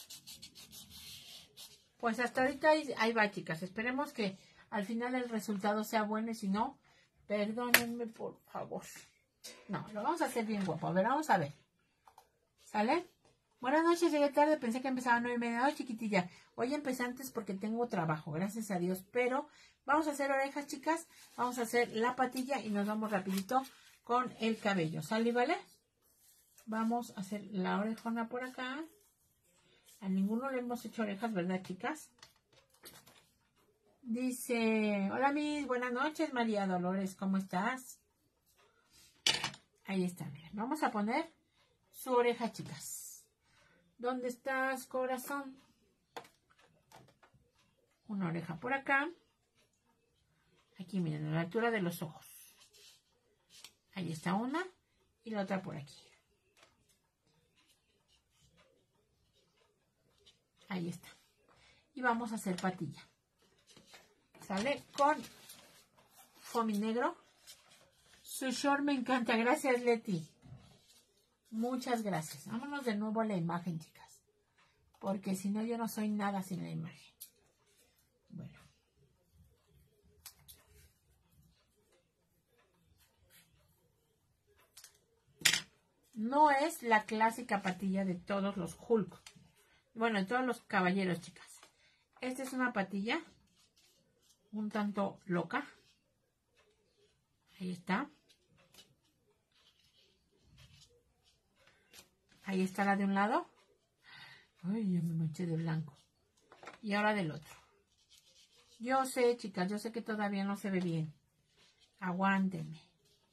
Pues hasta ahorita ahí, ahí va, chicas. Esperemos que al final el resultado sea bueno y si no, perdónenme por favor. No, lo vamos a hacer bien guapo. A ver, vamos a ver. ¿Sale? Buenas noches, llegué tarde, pensé que empezaba a nueve y media. No, chiquitilla, hoy empecé antes porque tengo trabajo, gracias a Dios. Pero vamos a hacer orejas, chicas. Vamos a hacer la patilla y nos vamos rapidito con el cabello. ¿Sale, vale? Vamos a hacer la orejona por acá. A ninguno le hemos hecho orejas, ¿verdad, chicas? Dice, hola, mis, buenas noches, María Dolores, ¿cómo estás? Ahí está, miren. Vamos a poner su oreja, chicas. ¿Dónde estás, corazón? Una oreja por acá. Aquí, miren, a la altura de los ojos. Ahí está una y la otra por aquí. Ahí está. Y vamos a hacer patilla. ¿Sale? Con foamy negro. Su short me encanta. Gracias, Leti. Muchas gracias. Vámonos de nuevo a la imagen, chicas. Porque si no, yo no soy nada sin la imagen. Bueno. No es la clásica patilla de todos los Hulk. Bueno, de todos los caballeros, chicas. Esta es una patilla un tanto loca. Ahí está. Ahí está la de un lado. Ay, ya me manché de blanco. Y ahora del otro. Yo sé, chicas, yo sé que todavía no se ve bien. Aguántenme.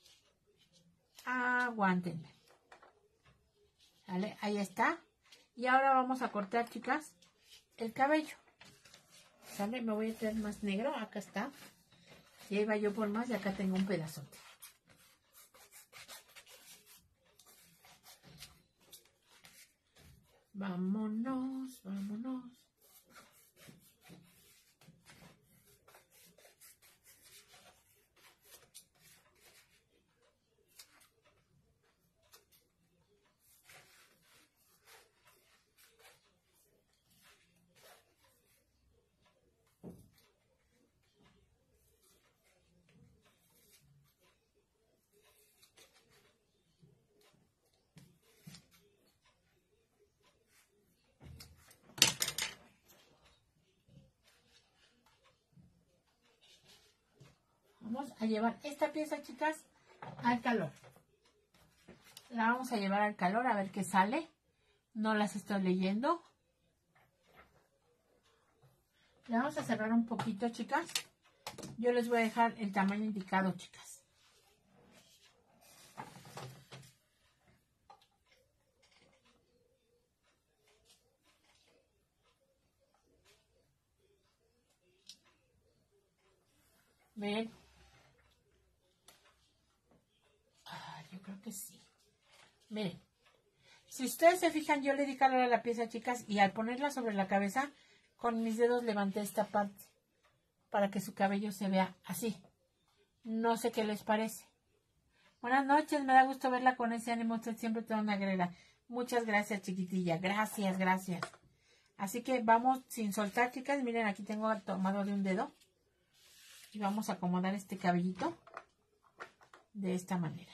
Aguántenme. ¿Vale? Ahí está. Y ahora vamos a cortar, chicas, el cabello. ¿Sale? Me voy a traer más negro. Acá está. Ya iba yo por más y acá tengo un pedazote. Vámonos, vámonos. Vamos a llevar esta pieza, chicas, al calor. La vamos a llevar al calor a ver qué sale. No las estoy leyendo. La vamos a cerrar un poquito, chicas. Yo les voy a dejar el tamaño indicado, chicas. ¿Ven? Ah, yo creo que sí. Miren. Si ustedes se fijan, yo le di calor a la pieza, chicas, y al ponerla sobre la cabeza, con mis dedos levanté esta parte para que su cabello se vea así. No sé qué les parece. Buenas noches, me da gusto verla con ese ánimo. Usted siempre toda una guerrera. Muchas gracias, chiquitilla. Gracias, gracias. Así que vamos sin soltar, chicas. Miren, aquí tengo tomado de un dedo. Y vamos a acomodar este cabellito de esta manera.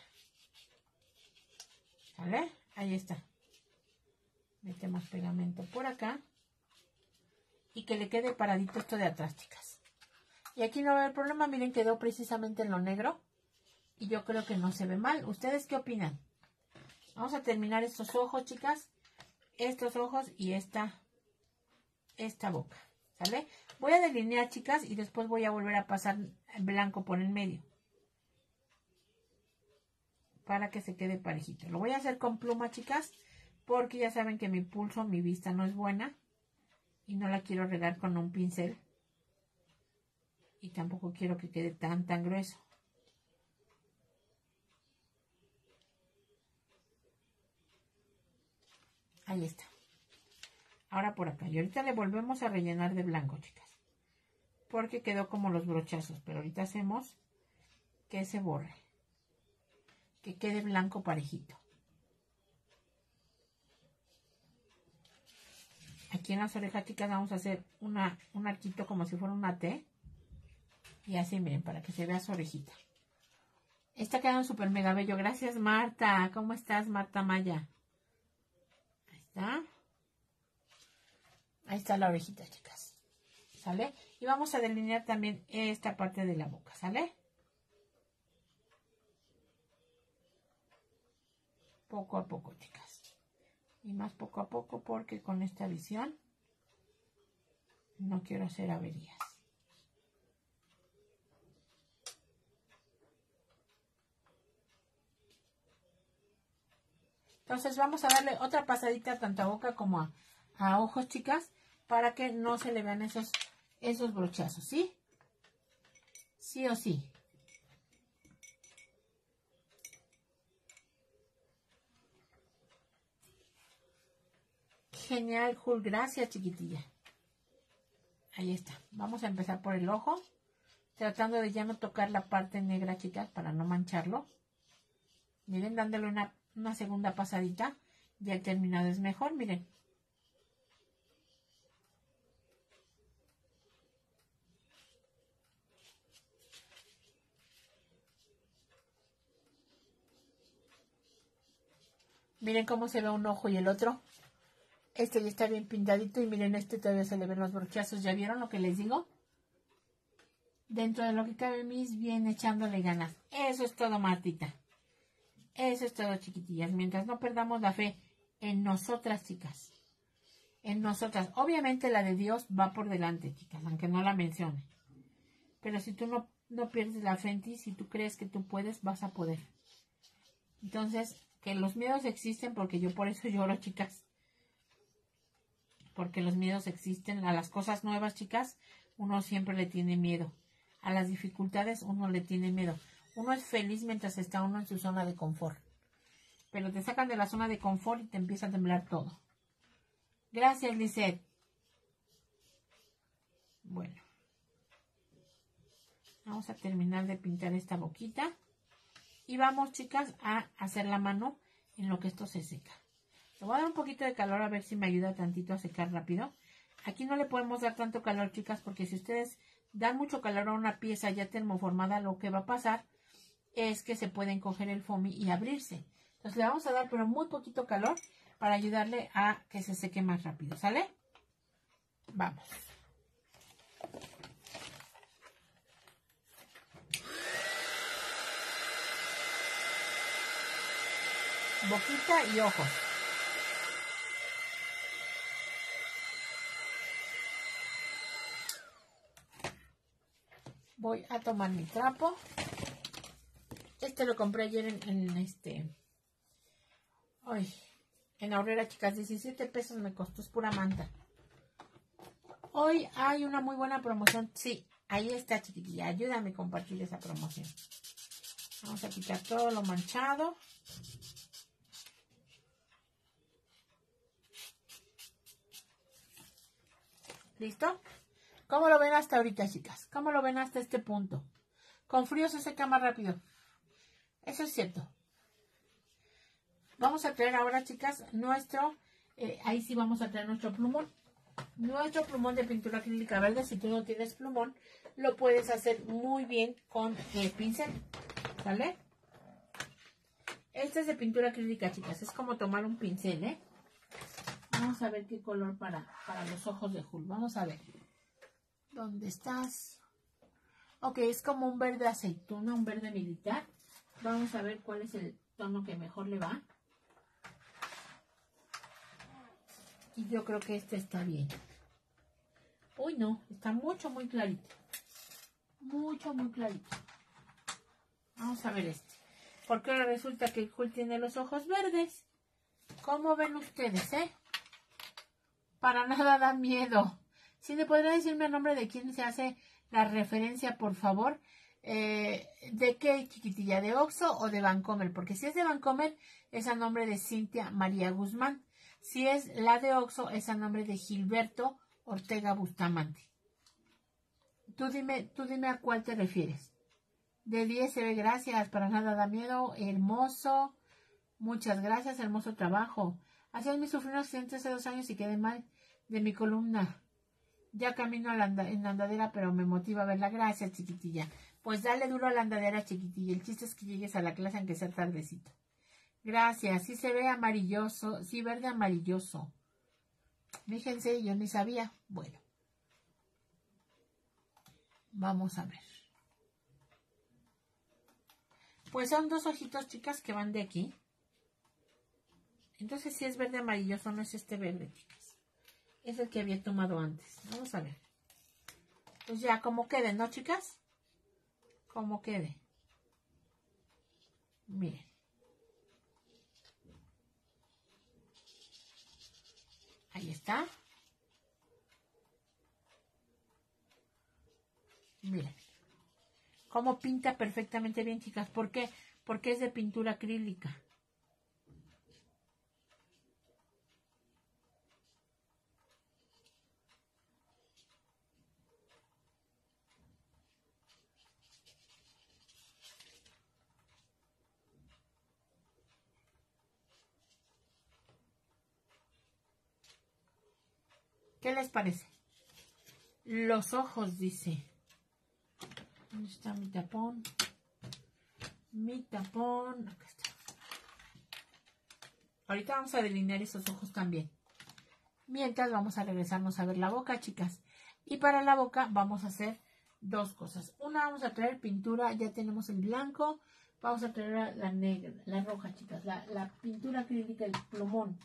¿Vale? Ahí está. Metemos pegamento por acá. Y que le quede paradito esto de atrás, chicas. Y aquí no va a haber problema. Miren, quedó precisamente en lo negro. Y yo creo que no se ve mal. ¿Ustedes qué opinan? Vamos a terminar estos ojos, chicas. Estos ojos y esta, esta boca. ¿Sale? Voy a delinear, chicas, y después voy a volver a pasar blanco por el medio. Para que se quede parejito. Lo voy a hacer con pluma, chicas, porque ya saben que mi pulso, mi vista no es buena. Y no la quiero regar con un pincel. Y tampoco quiero que quede tan, tan grueso. Ahí está. Ahora por acá. Y ahorita le volvemos a rellenar de blanco, chicas. Porque quedó como los brochazos. Pero ahorita hacemos que se borre. Que quede blanco parejito. Aquí en las orejas, chicas, vamos a hacer una, un arquito como si fuera una T. Y así, miren, para que se vea su orejita. Está quedando súper mega bello. Gracias, Marta. ¿Cómo estás, Marta Maya? Ahí está. está. Ahí está la orejita, chicas. ¿Sale? Y vamos a delinear también esta parte de la boca, ¿sale? Poco a poco, chicas. Y más poco a poco porque con esta visión no quiero hacer averías. Entonces vamos a darle otra pasadita tanto a boca como a, a ojos, chicas, para que no se le vean esos, esos brochazos, ¿sí? Sí o sí. Genial, Jul, gracias, chiquitilla. Ahí está. Vamos a empezar por el ojo, tratando de ya no tocar la parte negra, chicas, para no mancharlo. Miren, dándole una, una segunda pasadita. Ya el terminado es mejor, miren. Miren cómo se ve un ojo y el otro. Este ya está bien pintadito y miren, este todavía se le ven los brochazos. ¿Ya vieron lo que les digo? Dentro de lo que cabe, mis bien echándole ganas. Eso es todo, Martita. Eso es todo, chiquitillas. Mientras no perdamos la fe en nosotras, chicas. En nosotras. Obviamente la de Dios va por delante, chicas, aunque no la mencione. Pero si tú no, no pierdes la fe en ti, si tú crees que tú puedes, vas a poder. Entonces, que los miedos existen, porque yo por eso lloro, chicas. Porque los miedos existen. A las cosas nuevas, chicas, uno siempre le tiene miedo. A las dificultades uno le tiene miedo. Uno es feliz mientras está uno en su zona de confort. Pero te sacan de la zona de confort y te empieza a temblar todo. Gracias, Lisette. Bueno. Vamos a terminar de pintar esta boquita. Y vamos, chicas, a hacer la mano en lo que esto se seca. Le voy a dar un poquito de calor a ver si me ayuda tantito a secar rápido. Aquí no le podemos dar tanto calor, chicas, porque si ustedes dan mucho calor a una pieza ya termoformada, lo que va a pasar es que se puede encoger el foamy y abrirse. Entonces le vamos a dar pero muy poquito calor para ayudarle a que se seque más rápido, ¿sale? Vamos. Boquita y ojos. Voy a tomar mi trapo. Este lo compré ayer en, en este... Ay, en Aurrera, chicas. diecisiete pesos me costó, es pura manta. Hoy hay una muy buena promoción. Sí, ahí está, chiquitilla. Ayúdame a compartir esa promoción. Vamos a quitar todo lo manchado. ¿Listo? ¿Cómo lo ven hasta ahorita, chicas? ¿Cómo lo ven hasta este punto? Con frío se seca más rápido. Eso es cierto. Vamos a traer ahora, chicas, nuestro... Eh, ahí sí vamos a traer nuestro plumón. Nuestro plumón de pintura acrílica verde. Si tú no tienes plumón, lo puedes hacer muy bien con el pincel. ¿Sale? Este es de pintura acrílica, chicas. Es como tomar un pincel, ¿eh? Vamos a ver qué color para, para los ojos de Jul. Vamos a ver. ¿Dónde estás? Ok, es como un verde aceituna, un verde militar. Vamos a ver cuál es el tono que mejor le va. Y yo creo que este está bien. Uy, no, está mucho, muy clarito. Mucho, muy clarito. Vamos a ver este. Porque ahora resulta que Jul tiene los ojos verdes. ¿Cómo ven ustedes, eh? Para nada da miedo. ¿Sí me podría decirme el nombre de quién se hace la referencia, por favor? Eh, ¿De qué, chiquitilla? ¿De Oxo o de Vancomer? Porque si es de Vancomer, es a nombre de Cintia María Guzmán. Si es la de Oxo, es a nombre de Gilberto Ortega Bustamante. Tú dime, tú dime a cuál te refieres. De diez se ve, gracias. Para nada da miedo. Hermoso. Muchas gracias. Hermoso trabajo. Así es, me sufrí un accidente hace dos años y quedé mal de mi columna. Ya camino a la anda en la andadera, pero me motiva a verla. Gracias, chiquitilla. Pues dale duro a la andadera, chiquitilla. El chiste es que llegues a la clase aunque sea tardecito. Gracias. Sí se ve amarilloso. Sí, verde amarilloso. Fíjense, yo ni sabía. Bueno. Vamos a ver. Pues son dos ojitos, chicas, que van de aquí. Entonces sí es verde amarilloso, no es este verde, chicas. Es el que había tomado antes. Vamos a ver. Pues ya, como quede, ¿no, chicas? Como quede. Miren. Ahí está. Miren. Cómo pinta perfectamente bien, chicas. ¿Por qué? Porque es de pintura acrílica. ¿Qué les parece? Los ojos, dice. ¿Dónde está mi tapón? Mi tapón. Acá está. Ahorita vamos a delinear esos ojos también. Mientras vamos a regresarnos a ver la boca, chicas. Y para la boca vamos a hacer dos cosas. Una, vamos a traer pintura. Ya tenemos el blanco. Vamos a traer la negra, la roja, chicas. La, la pintura acrílica, el plumón.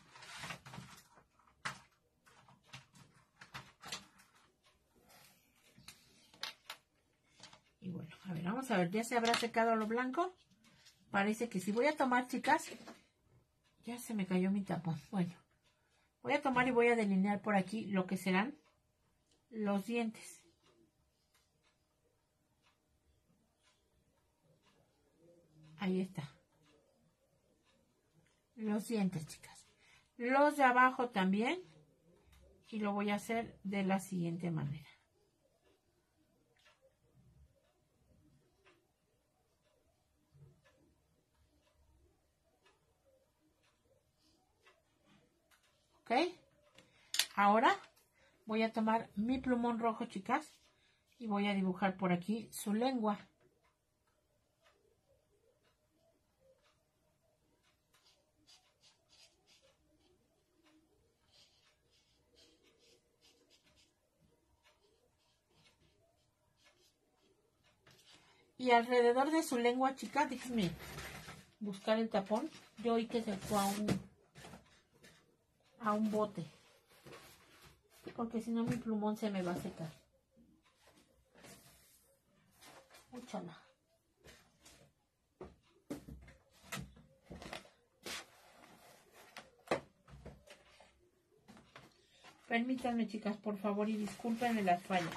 Y bueno, a ver, vamos a ver. ¿Ya se habrá secado lo blanco? Parece que sí. Voy a tomar, chicas. Ya se me cayó mi tapón. Bueno, voy a tomar y voy a delinear por aquí lo que serán los dientes. Ahí está. Los dientes, chicas. Los de abajo también. Y lo voy a hacer de la siguiente manera. ¿Ok? Ahora voy a tomar mi plumón rojo, chicas. Y voy a dibujar por aquí su lengua. Y alrededor de su lengua, chicas, déjenme buscar el tapón. Yo oí que se fue a un, a un bote. Porque si no mi plumón se me va a secar. Úchala. Permítanme, chicas, por favor, y discúlpenme las fallas.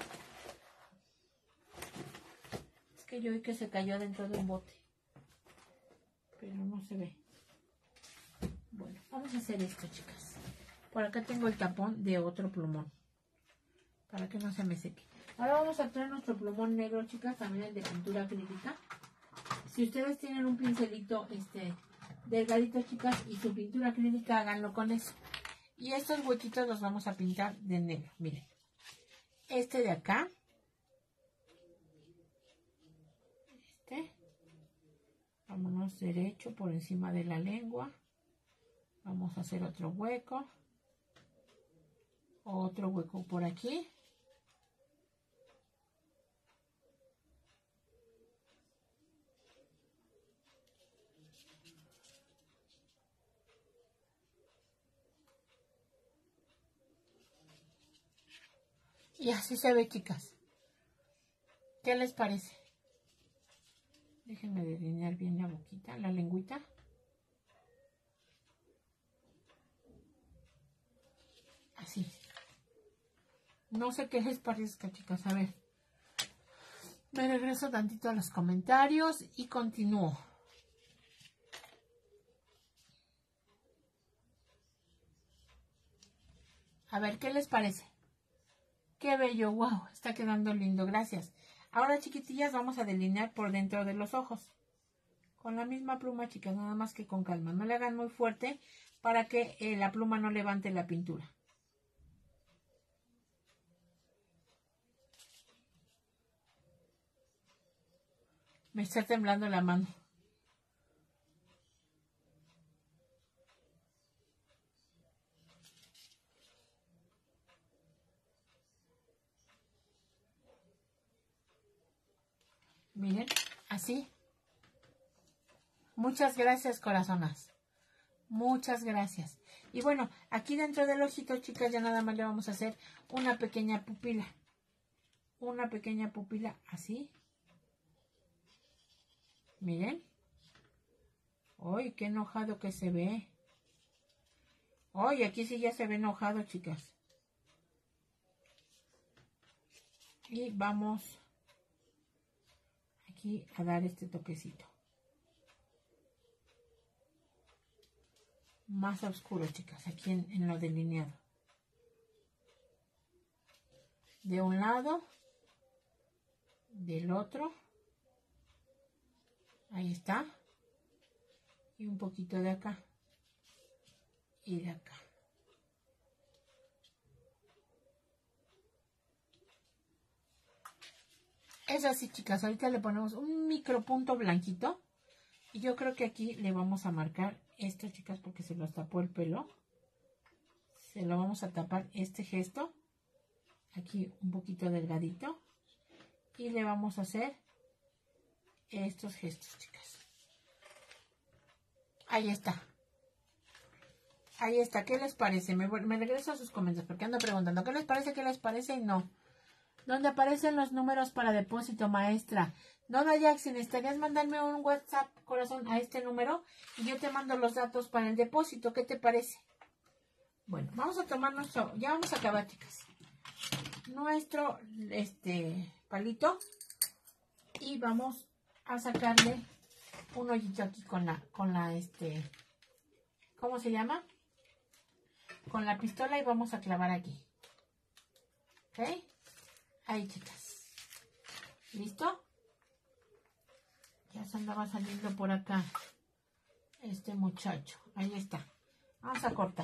Es que yo vi que se cayó dentro de un bote. Pero no se ve. Bueno, vamos a hacer esto, chicas. Por acá tengo el tapón de otro plumón. Para que no se me seque. Ahora vamos a traer nuestro plumón negro, chicas, también el de pintura acrílica. Si ustedes tienen un pincelito este, delgadito, chicas, y su pintura acrílica, háganlo con eso. Y estos huequitos los vamos a pintar de negro. Miren. Este de acá. Este. Vámonos derecho por encima de la lengua. Vamos a hacer otro hueco. Otro hueco por aquí. Y así se ve, chicas. ¿Qué les parece? Déjenme delinear bien la boquita, la lengüita. Así. No sé qué les parezca, chicas. A ver. Me regreso tantito a los comentarios y continúo. A ver, ¿qué les parece? ¡Qué bello! ¡Wow! Está quedando lindo. Gracias. Ahora, chiquitillas, vamos a delinear por dentro de los ojos. Con la misma pluma, chicas, nada más que con calma. No le hagan muy fuerte para que eh, la pluma no levante la pintura. Me está temblando la mano. Miren, así. Muchas gracias, corazonas. Muchas gracias. Y bueno, aquí dentro del ojito, chicas, ya nada más le vamos a hacer una pequeña pupila. Una pequeña pupila así. Miren. ¡Ay, qué enojado que se ve! ¡Ay, aquí sí ya se ve enojado, chicas! Y vamos aquí a dar este toquecito. Más oscuro, chicas, aquí en, en lo delineado. De un lado, del otro. Ahí está. Y un poquito de acá. Y de acá. Es así, chicas. Ahorita le ponemos un micropunto blanquito. Y yo creo que aquí le vamos a marcar esto, chicas, porque se nos tapó el pelo. Se lo vamos a tapar este gesto. Aquí un poquito delgadito. Y le vamos a hacer estos gestos, chicas. Ahí está. Ahí está. ¿Qué les parece? Me, me regreso a sus comentarios porque ando preguntando. ¿Qué les parece? ¿Qué les parece? Y no. ¿Dónde aparecen los números para depósito, maestra? Dona Jackson, ¿estarías mandarme un WhatsApp, corazón, a este número? Y yo te mando los datos para el depósito. ¿Qué te parece? Bueno, vamos a tomar nuestro... Ya vamos a acabar, chicas. Nuestro este palito. Y vamos a sacarle un hoyito aquí con la... Con la, este... ¿Cómo se llama? Con la pistola y vamos a clavar aquí. ¿Ok? Ahí, chicas. ¿Listo? Ya se andaba saliendo por acá este muchacho. Ahí está. Vamos a cortar.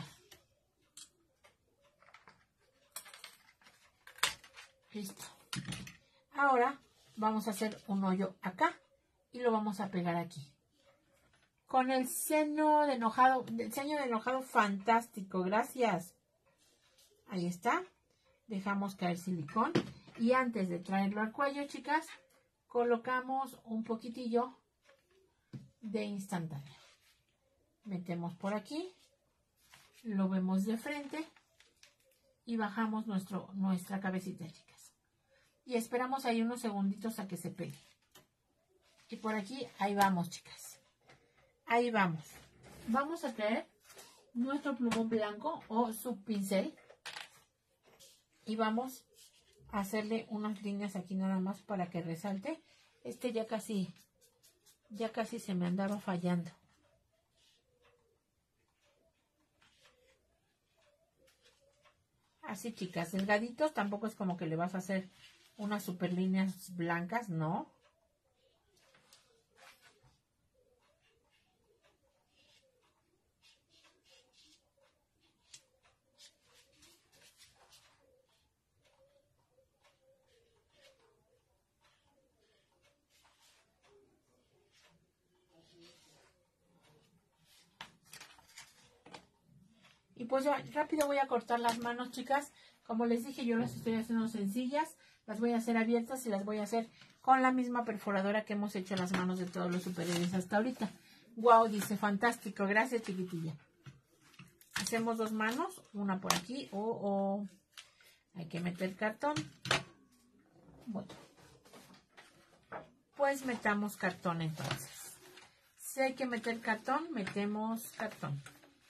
Listo. Ahora vamos a hacer un hoyo acá y lo vamos a pegar aquí. Con el seno de enojado, el ceño de enojado fantástico. Gracias. Ahí está. Dejamos caer silicón. Y antes de traerlo al cuello, chicas, colocamos un poquitillo de instantáneo. Metemos por aquí, lo vemos de frente y bajamos nuestro, nuestra cabecita, chicas. Y esperamos ahí unos segunditos a que se pegue. Y por aquí, ahí vamos, chicas. Ahí vamos. Vamos a traer nuestro plumón blanco o su pincel. Y vamos a hacerle unas líneas aquí nada más para que resalte. Este ya casi, ya casi se me andaba fallando. Así, chicas, delgaditos. Tampoco es como que le vas a hacer unas super líneas blancas, no. Y pues ya rápido voy a cortar las manos, chicas. Como les dije, yo las estoy haciendo sencillas. Las voy a hacer abiertas y las voy a hacer con la misma perforadora que hemos hecho las manos de todos los superhéroes hasta ahorita. Wow, dice, fantástico. Gracias, chiquitilla. Hacemos dos manos, una por aquí o oh, oh. Hay que meter cartón. Bueno, pues metamos cartón entonces. Si hay que meter cartón, metemos cartón.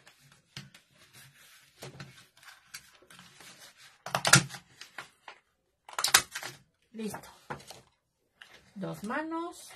Listo. Dos manos.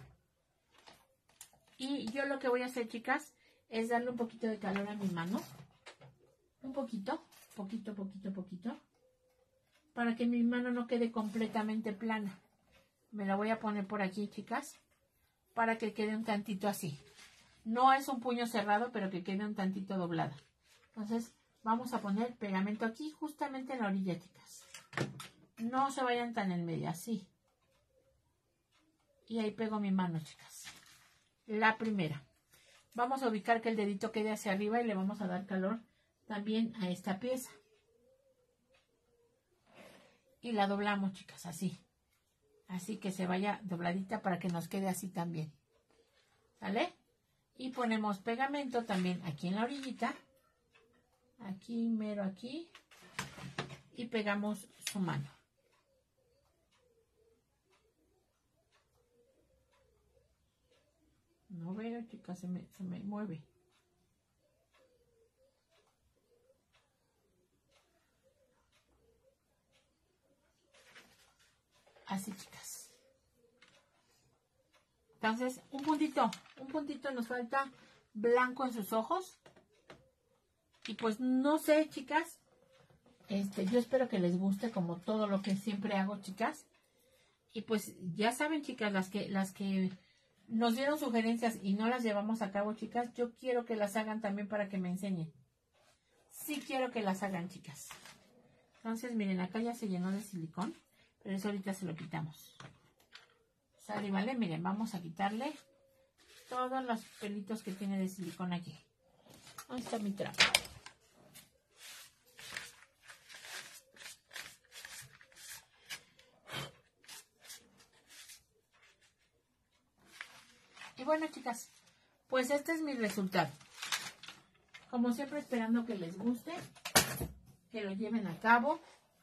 Y yo lo que voy a hacer, chicas, es darle un poquito de calor a mi mano. Un poquito, poquito, poquito, poquito. Para que mi mano no quede completamente plana. Me la voy a poner por aquí, chicas. Para que quede un tantito así. No es un puño cerrado, pero que quede un tantito doblada. Entonces, vamos a poner pegamento aquí, justamente en la orilla, chicas. No se vayan tan en medio, así. Y ahí pego mi mano, chicas. La primera. Vamos a ubicar que el dedito quede hacia arriba y le vamos a dar calor también a esta pieza. Y la doblamos, chicas, así. Así que se vaya dobladita para que nos quede así también. ¿Sale? Y ponemos pegamento también aquí en la orillita. Aquí, mero aquí. Y pegamos su mano. No veo, chicas, se me, se me mueve. Así, chicas. Entonces, un puntito, un puntito nos falta blanco en sus ojos. Y pues no sé, chicas. Este, yo espero que les guste como todo lo que siempre hago, chicas. Y pues ya saben, chicas, las que, las que nos dieron sugerencias y no las llevamos a cabo, chicas, yo quiero que las hagan también para que me enseñen. Sí quiero que las hagan, chicas. Entonces, miren, acá ya se llenó de silicón. Pero eso ahorita se lo quitamos. ¿Sale? ¿Vale? Miren, vamos a quitarle todos los pelitos que tiene de silicón aquí. ¿Dónde está mi trapo? Y bueno, chicas, pues este es mi resultado. Como siempre, esperando que les guste, que lo lleven a cabo.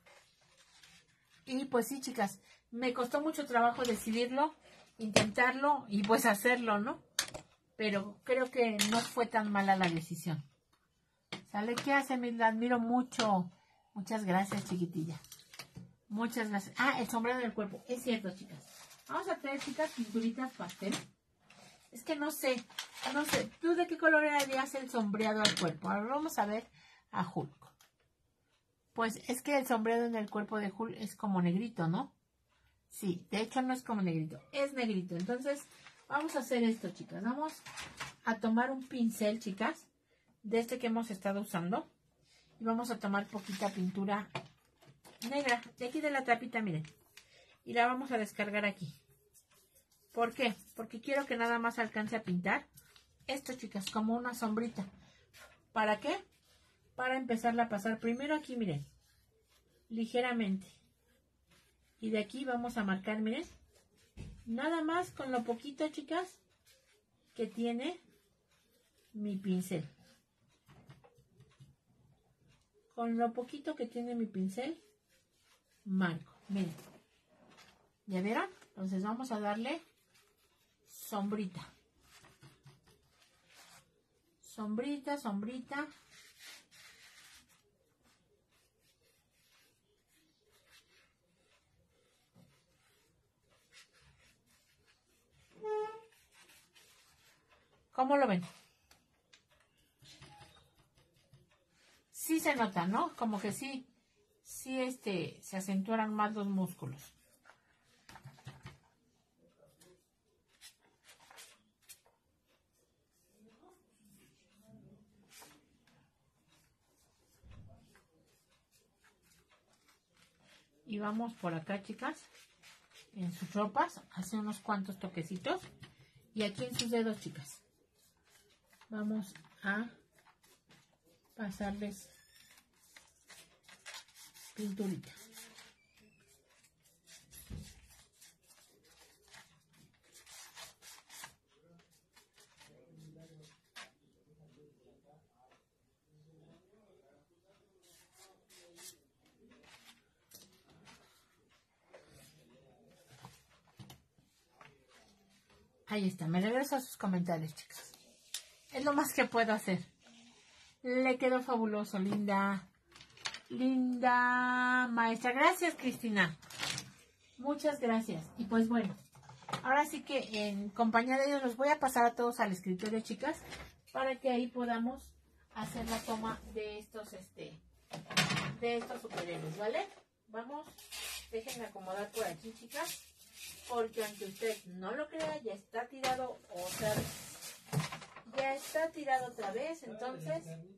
Y pues sí, chicas, me costó mucho trabajo decidirlo, intentarlo y pues hacerlo, ¿no? Pero creo que no fue tan mala la decisión. ¿Sale? ¿Qué hace? Me la admiro mucho. Muchas gracias, chiquitilla. Muchas gracias. Ah, el sombrero del cuerpo. Es cierto, chicas. Vamos a traer, chicas, pinturitas pastel. Es que no sé, no sé. ¿Tú de qué color harías el sombreado al cuerpo? Ahora vamos a ver a Hulk. Pues es que el sombreado en el cuerpo de Hulk es como negrito, ¿no? Sí, de hecho no es como negrito, es negrito. Entonces, vamos a hacer esto, chicas. Vamos a tomar un pincel, chicas, de este que hemos estado usando. Y vamos a tomar poquita pintura negra, de aquí de la tapita, miren. Y la vamos a descargar aquí. ¿Por qué? Porque quiero que nada más alcance a pintar esto, chicas, como una sombrita. ¿Para qué? Para empezarla a pasar primero aquí, miren, ligeramente. Y de aquí vamos a marcar, miren, nada más con lo poquito, chicas, que tiene mi pincel. Con lo poquito que tiene mi pincel, marco, miren. ¿Ya vieron? Entonces vamos a darle sombrita. Sombrita, sombrita. ¿Cómo lo ven? Sí se nota, ¿no? Como que sí, sí este, se acentuaron más los músculos. Y vamos por acá, chicas, en sus ropas, hace unos cuantos toquecitos. Y aquí en sus dedos, chicas, vamos a pasarles pinturita. Ahí está, me regreso a sus comentarios, chicas. Es lo más que puedo hacer. Le quedó fabuloso, linda. Linda maestra. Gracias, Cristina. Muchas gracias. Y pues bueno, ahora sí que en compañía de ellos los voy a pasar a todos al escritorio, chicas, para que ahí podamos hacer la toma de estos, este, de estos superhéroes, ¿vale? Vamos, déjenme acomodar por aquí, chicas, porque aunque usted no lo crea, ya está tirado otra vez. Ya está tirado otra vez, entonces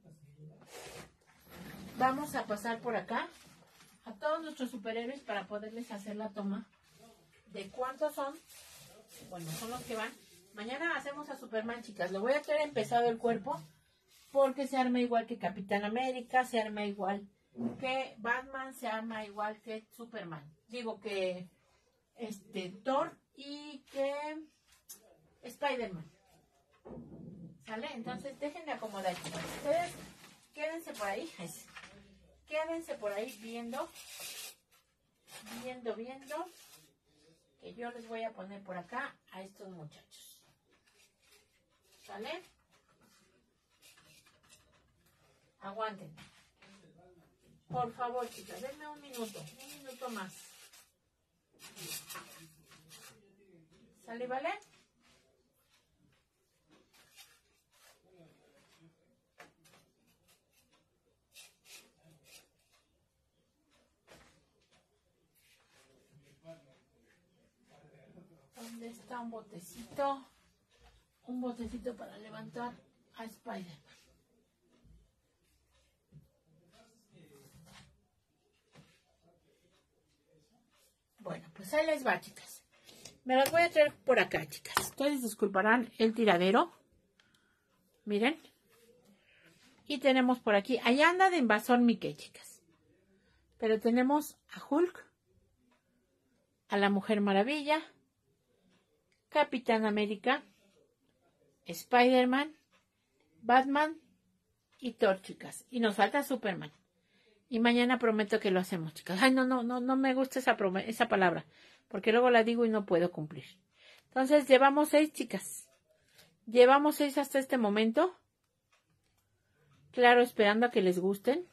vamos a pasar por acá a todos nuestros superhéroes para poderles hacer la toma de cuántos son. Bueno, son los que van. Mañana hacemos a Superman, chicas. Lo voy a traer empezado el cuerpo porque se arma igual que Capitán América, se arma igual que Batman, se arma igual que Superman. Digo que este, Thor y que Spider-Man. ¿Sale? Entonces déjenme acomodar, chicos. Ustedes quédense por ahí. Quédense por ahí viendo. Viendo, viendo. Que yo les voy a poner por acá a estos muchachos. ¿Sale? Aguanten. Por favor, chicas, denme un minuto. Un minuto más. ¿Sale, vale? ¿Dónde está un botecito? Un botecito para levantar a Spider-Man. Bueno, pues ahí les va, chicas. Me las voy a traer por acá, chicas. Ustedes disculparán el tiradero. Miren. Y tenemos por aquí. Ahí anda de invasor Mickey, chicas. Pero tenemos a Hulk. A la Mujer Maravilla. Capitán América. Spider-Man. Batman. Y Thor, chicas. Y nos falta Superman. Y mañana prometo que lo hacemos, chicas. Ay, no, no, no, no me gusta esa, esa palabra. Porque luego la digo y no puedo cumplir. Entonces, llevamos seis, chicas. Llevamos seis hasta este momento. Claro, esperando a que les gusten.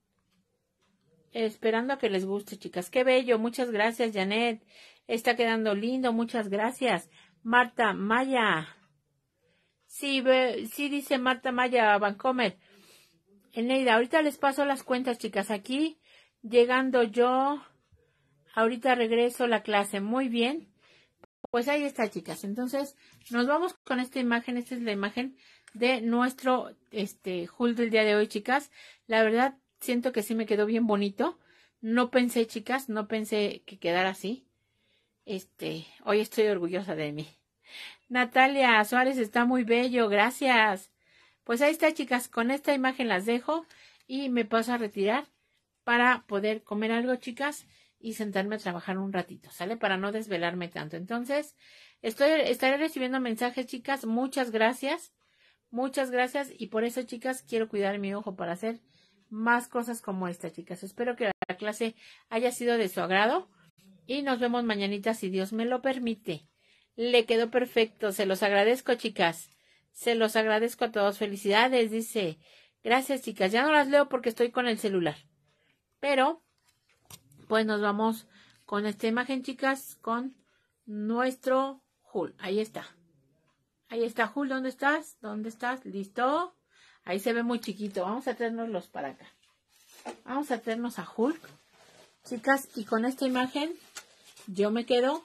Esperando a que les guste, chicas. Qué bello. Muchas gracias, Janet. Está quedando lindo. Muchas gracias. Marta Maya. Sí, ve, sí dice Marta Maya Vancomer. Eneida, ahorita les paso las cuentas, chicas. Aquí, llegando yo, ahorita regreso a la clase. Muy bien. Pues ahí está, chicas. Entonces, nos vamos con esta imagen. Esta es la imagen de nuestro este Hulk del día de hoy, chicas. La verdad, siento que sí me quedó bien bonito. No pensé, chicas, no pensé que quedara así. Este, hoy estoy orgullosa de mí. Natalia Suárez está muy bello. Gracias. Pues ahí está, chicas, con esta imagen las dejo y me paso a retirar para poder comer algo, chicas, y sentarme a trabajar un ratito, ¿sale? Para no desvelarme tanto. Entonces, estoy, estaré recibiendo mensajes, chicas, muchas gracias, muchas gracias, y por eso, chicas, quiero cuidar mi ojo para hacer más cosas como esta, chicas. Espero que la clase haya sido de su agrado y nos vemos mañanita si Dios me lo permite. Le quedó perfecto, se los agradezco, chicas. Se los agradezco a todos. Felicidades, dice. Gracias, chicas. Ya no las leo porque estoy con el celular. Pero, pues nos vamos con esta imagen, chicas, con nuestro Hulk. Ahí está. Ahí está Hulk. ¿Dónde estás? ¿Dónde estás? ¿Listo? Ahí se ve muy chiquito. Vamos a traernoslos para acá. Vamos a traernos a Hulk. Chicas, y con esta imagen yo me quedo.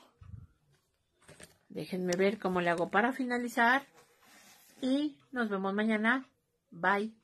Déjenme ver cómo le hago para finalizar. Y nos vemos mañana. Bye.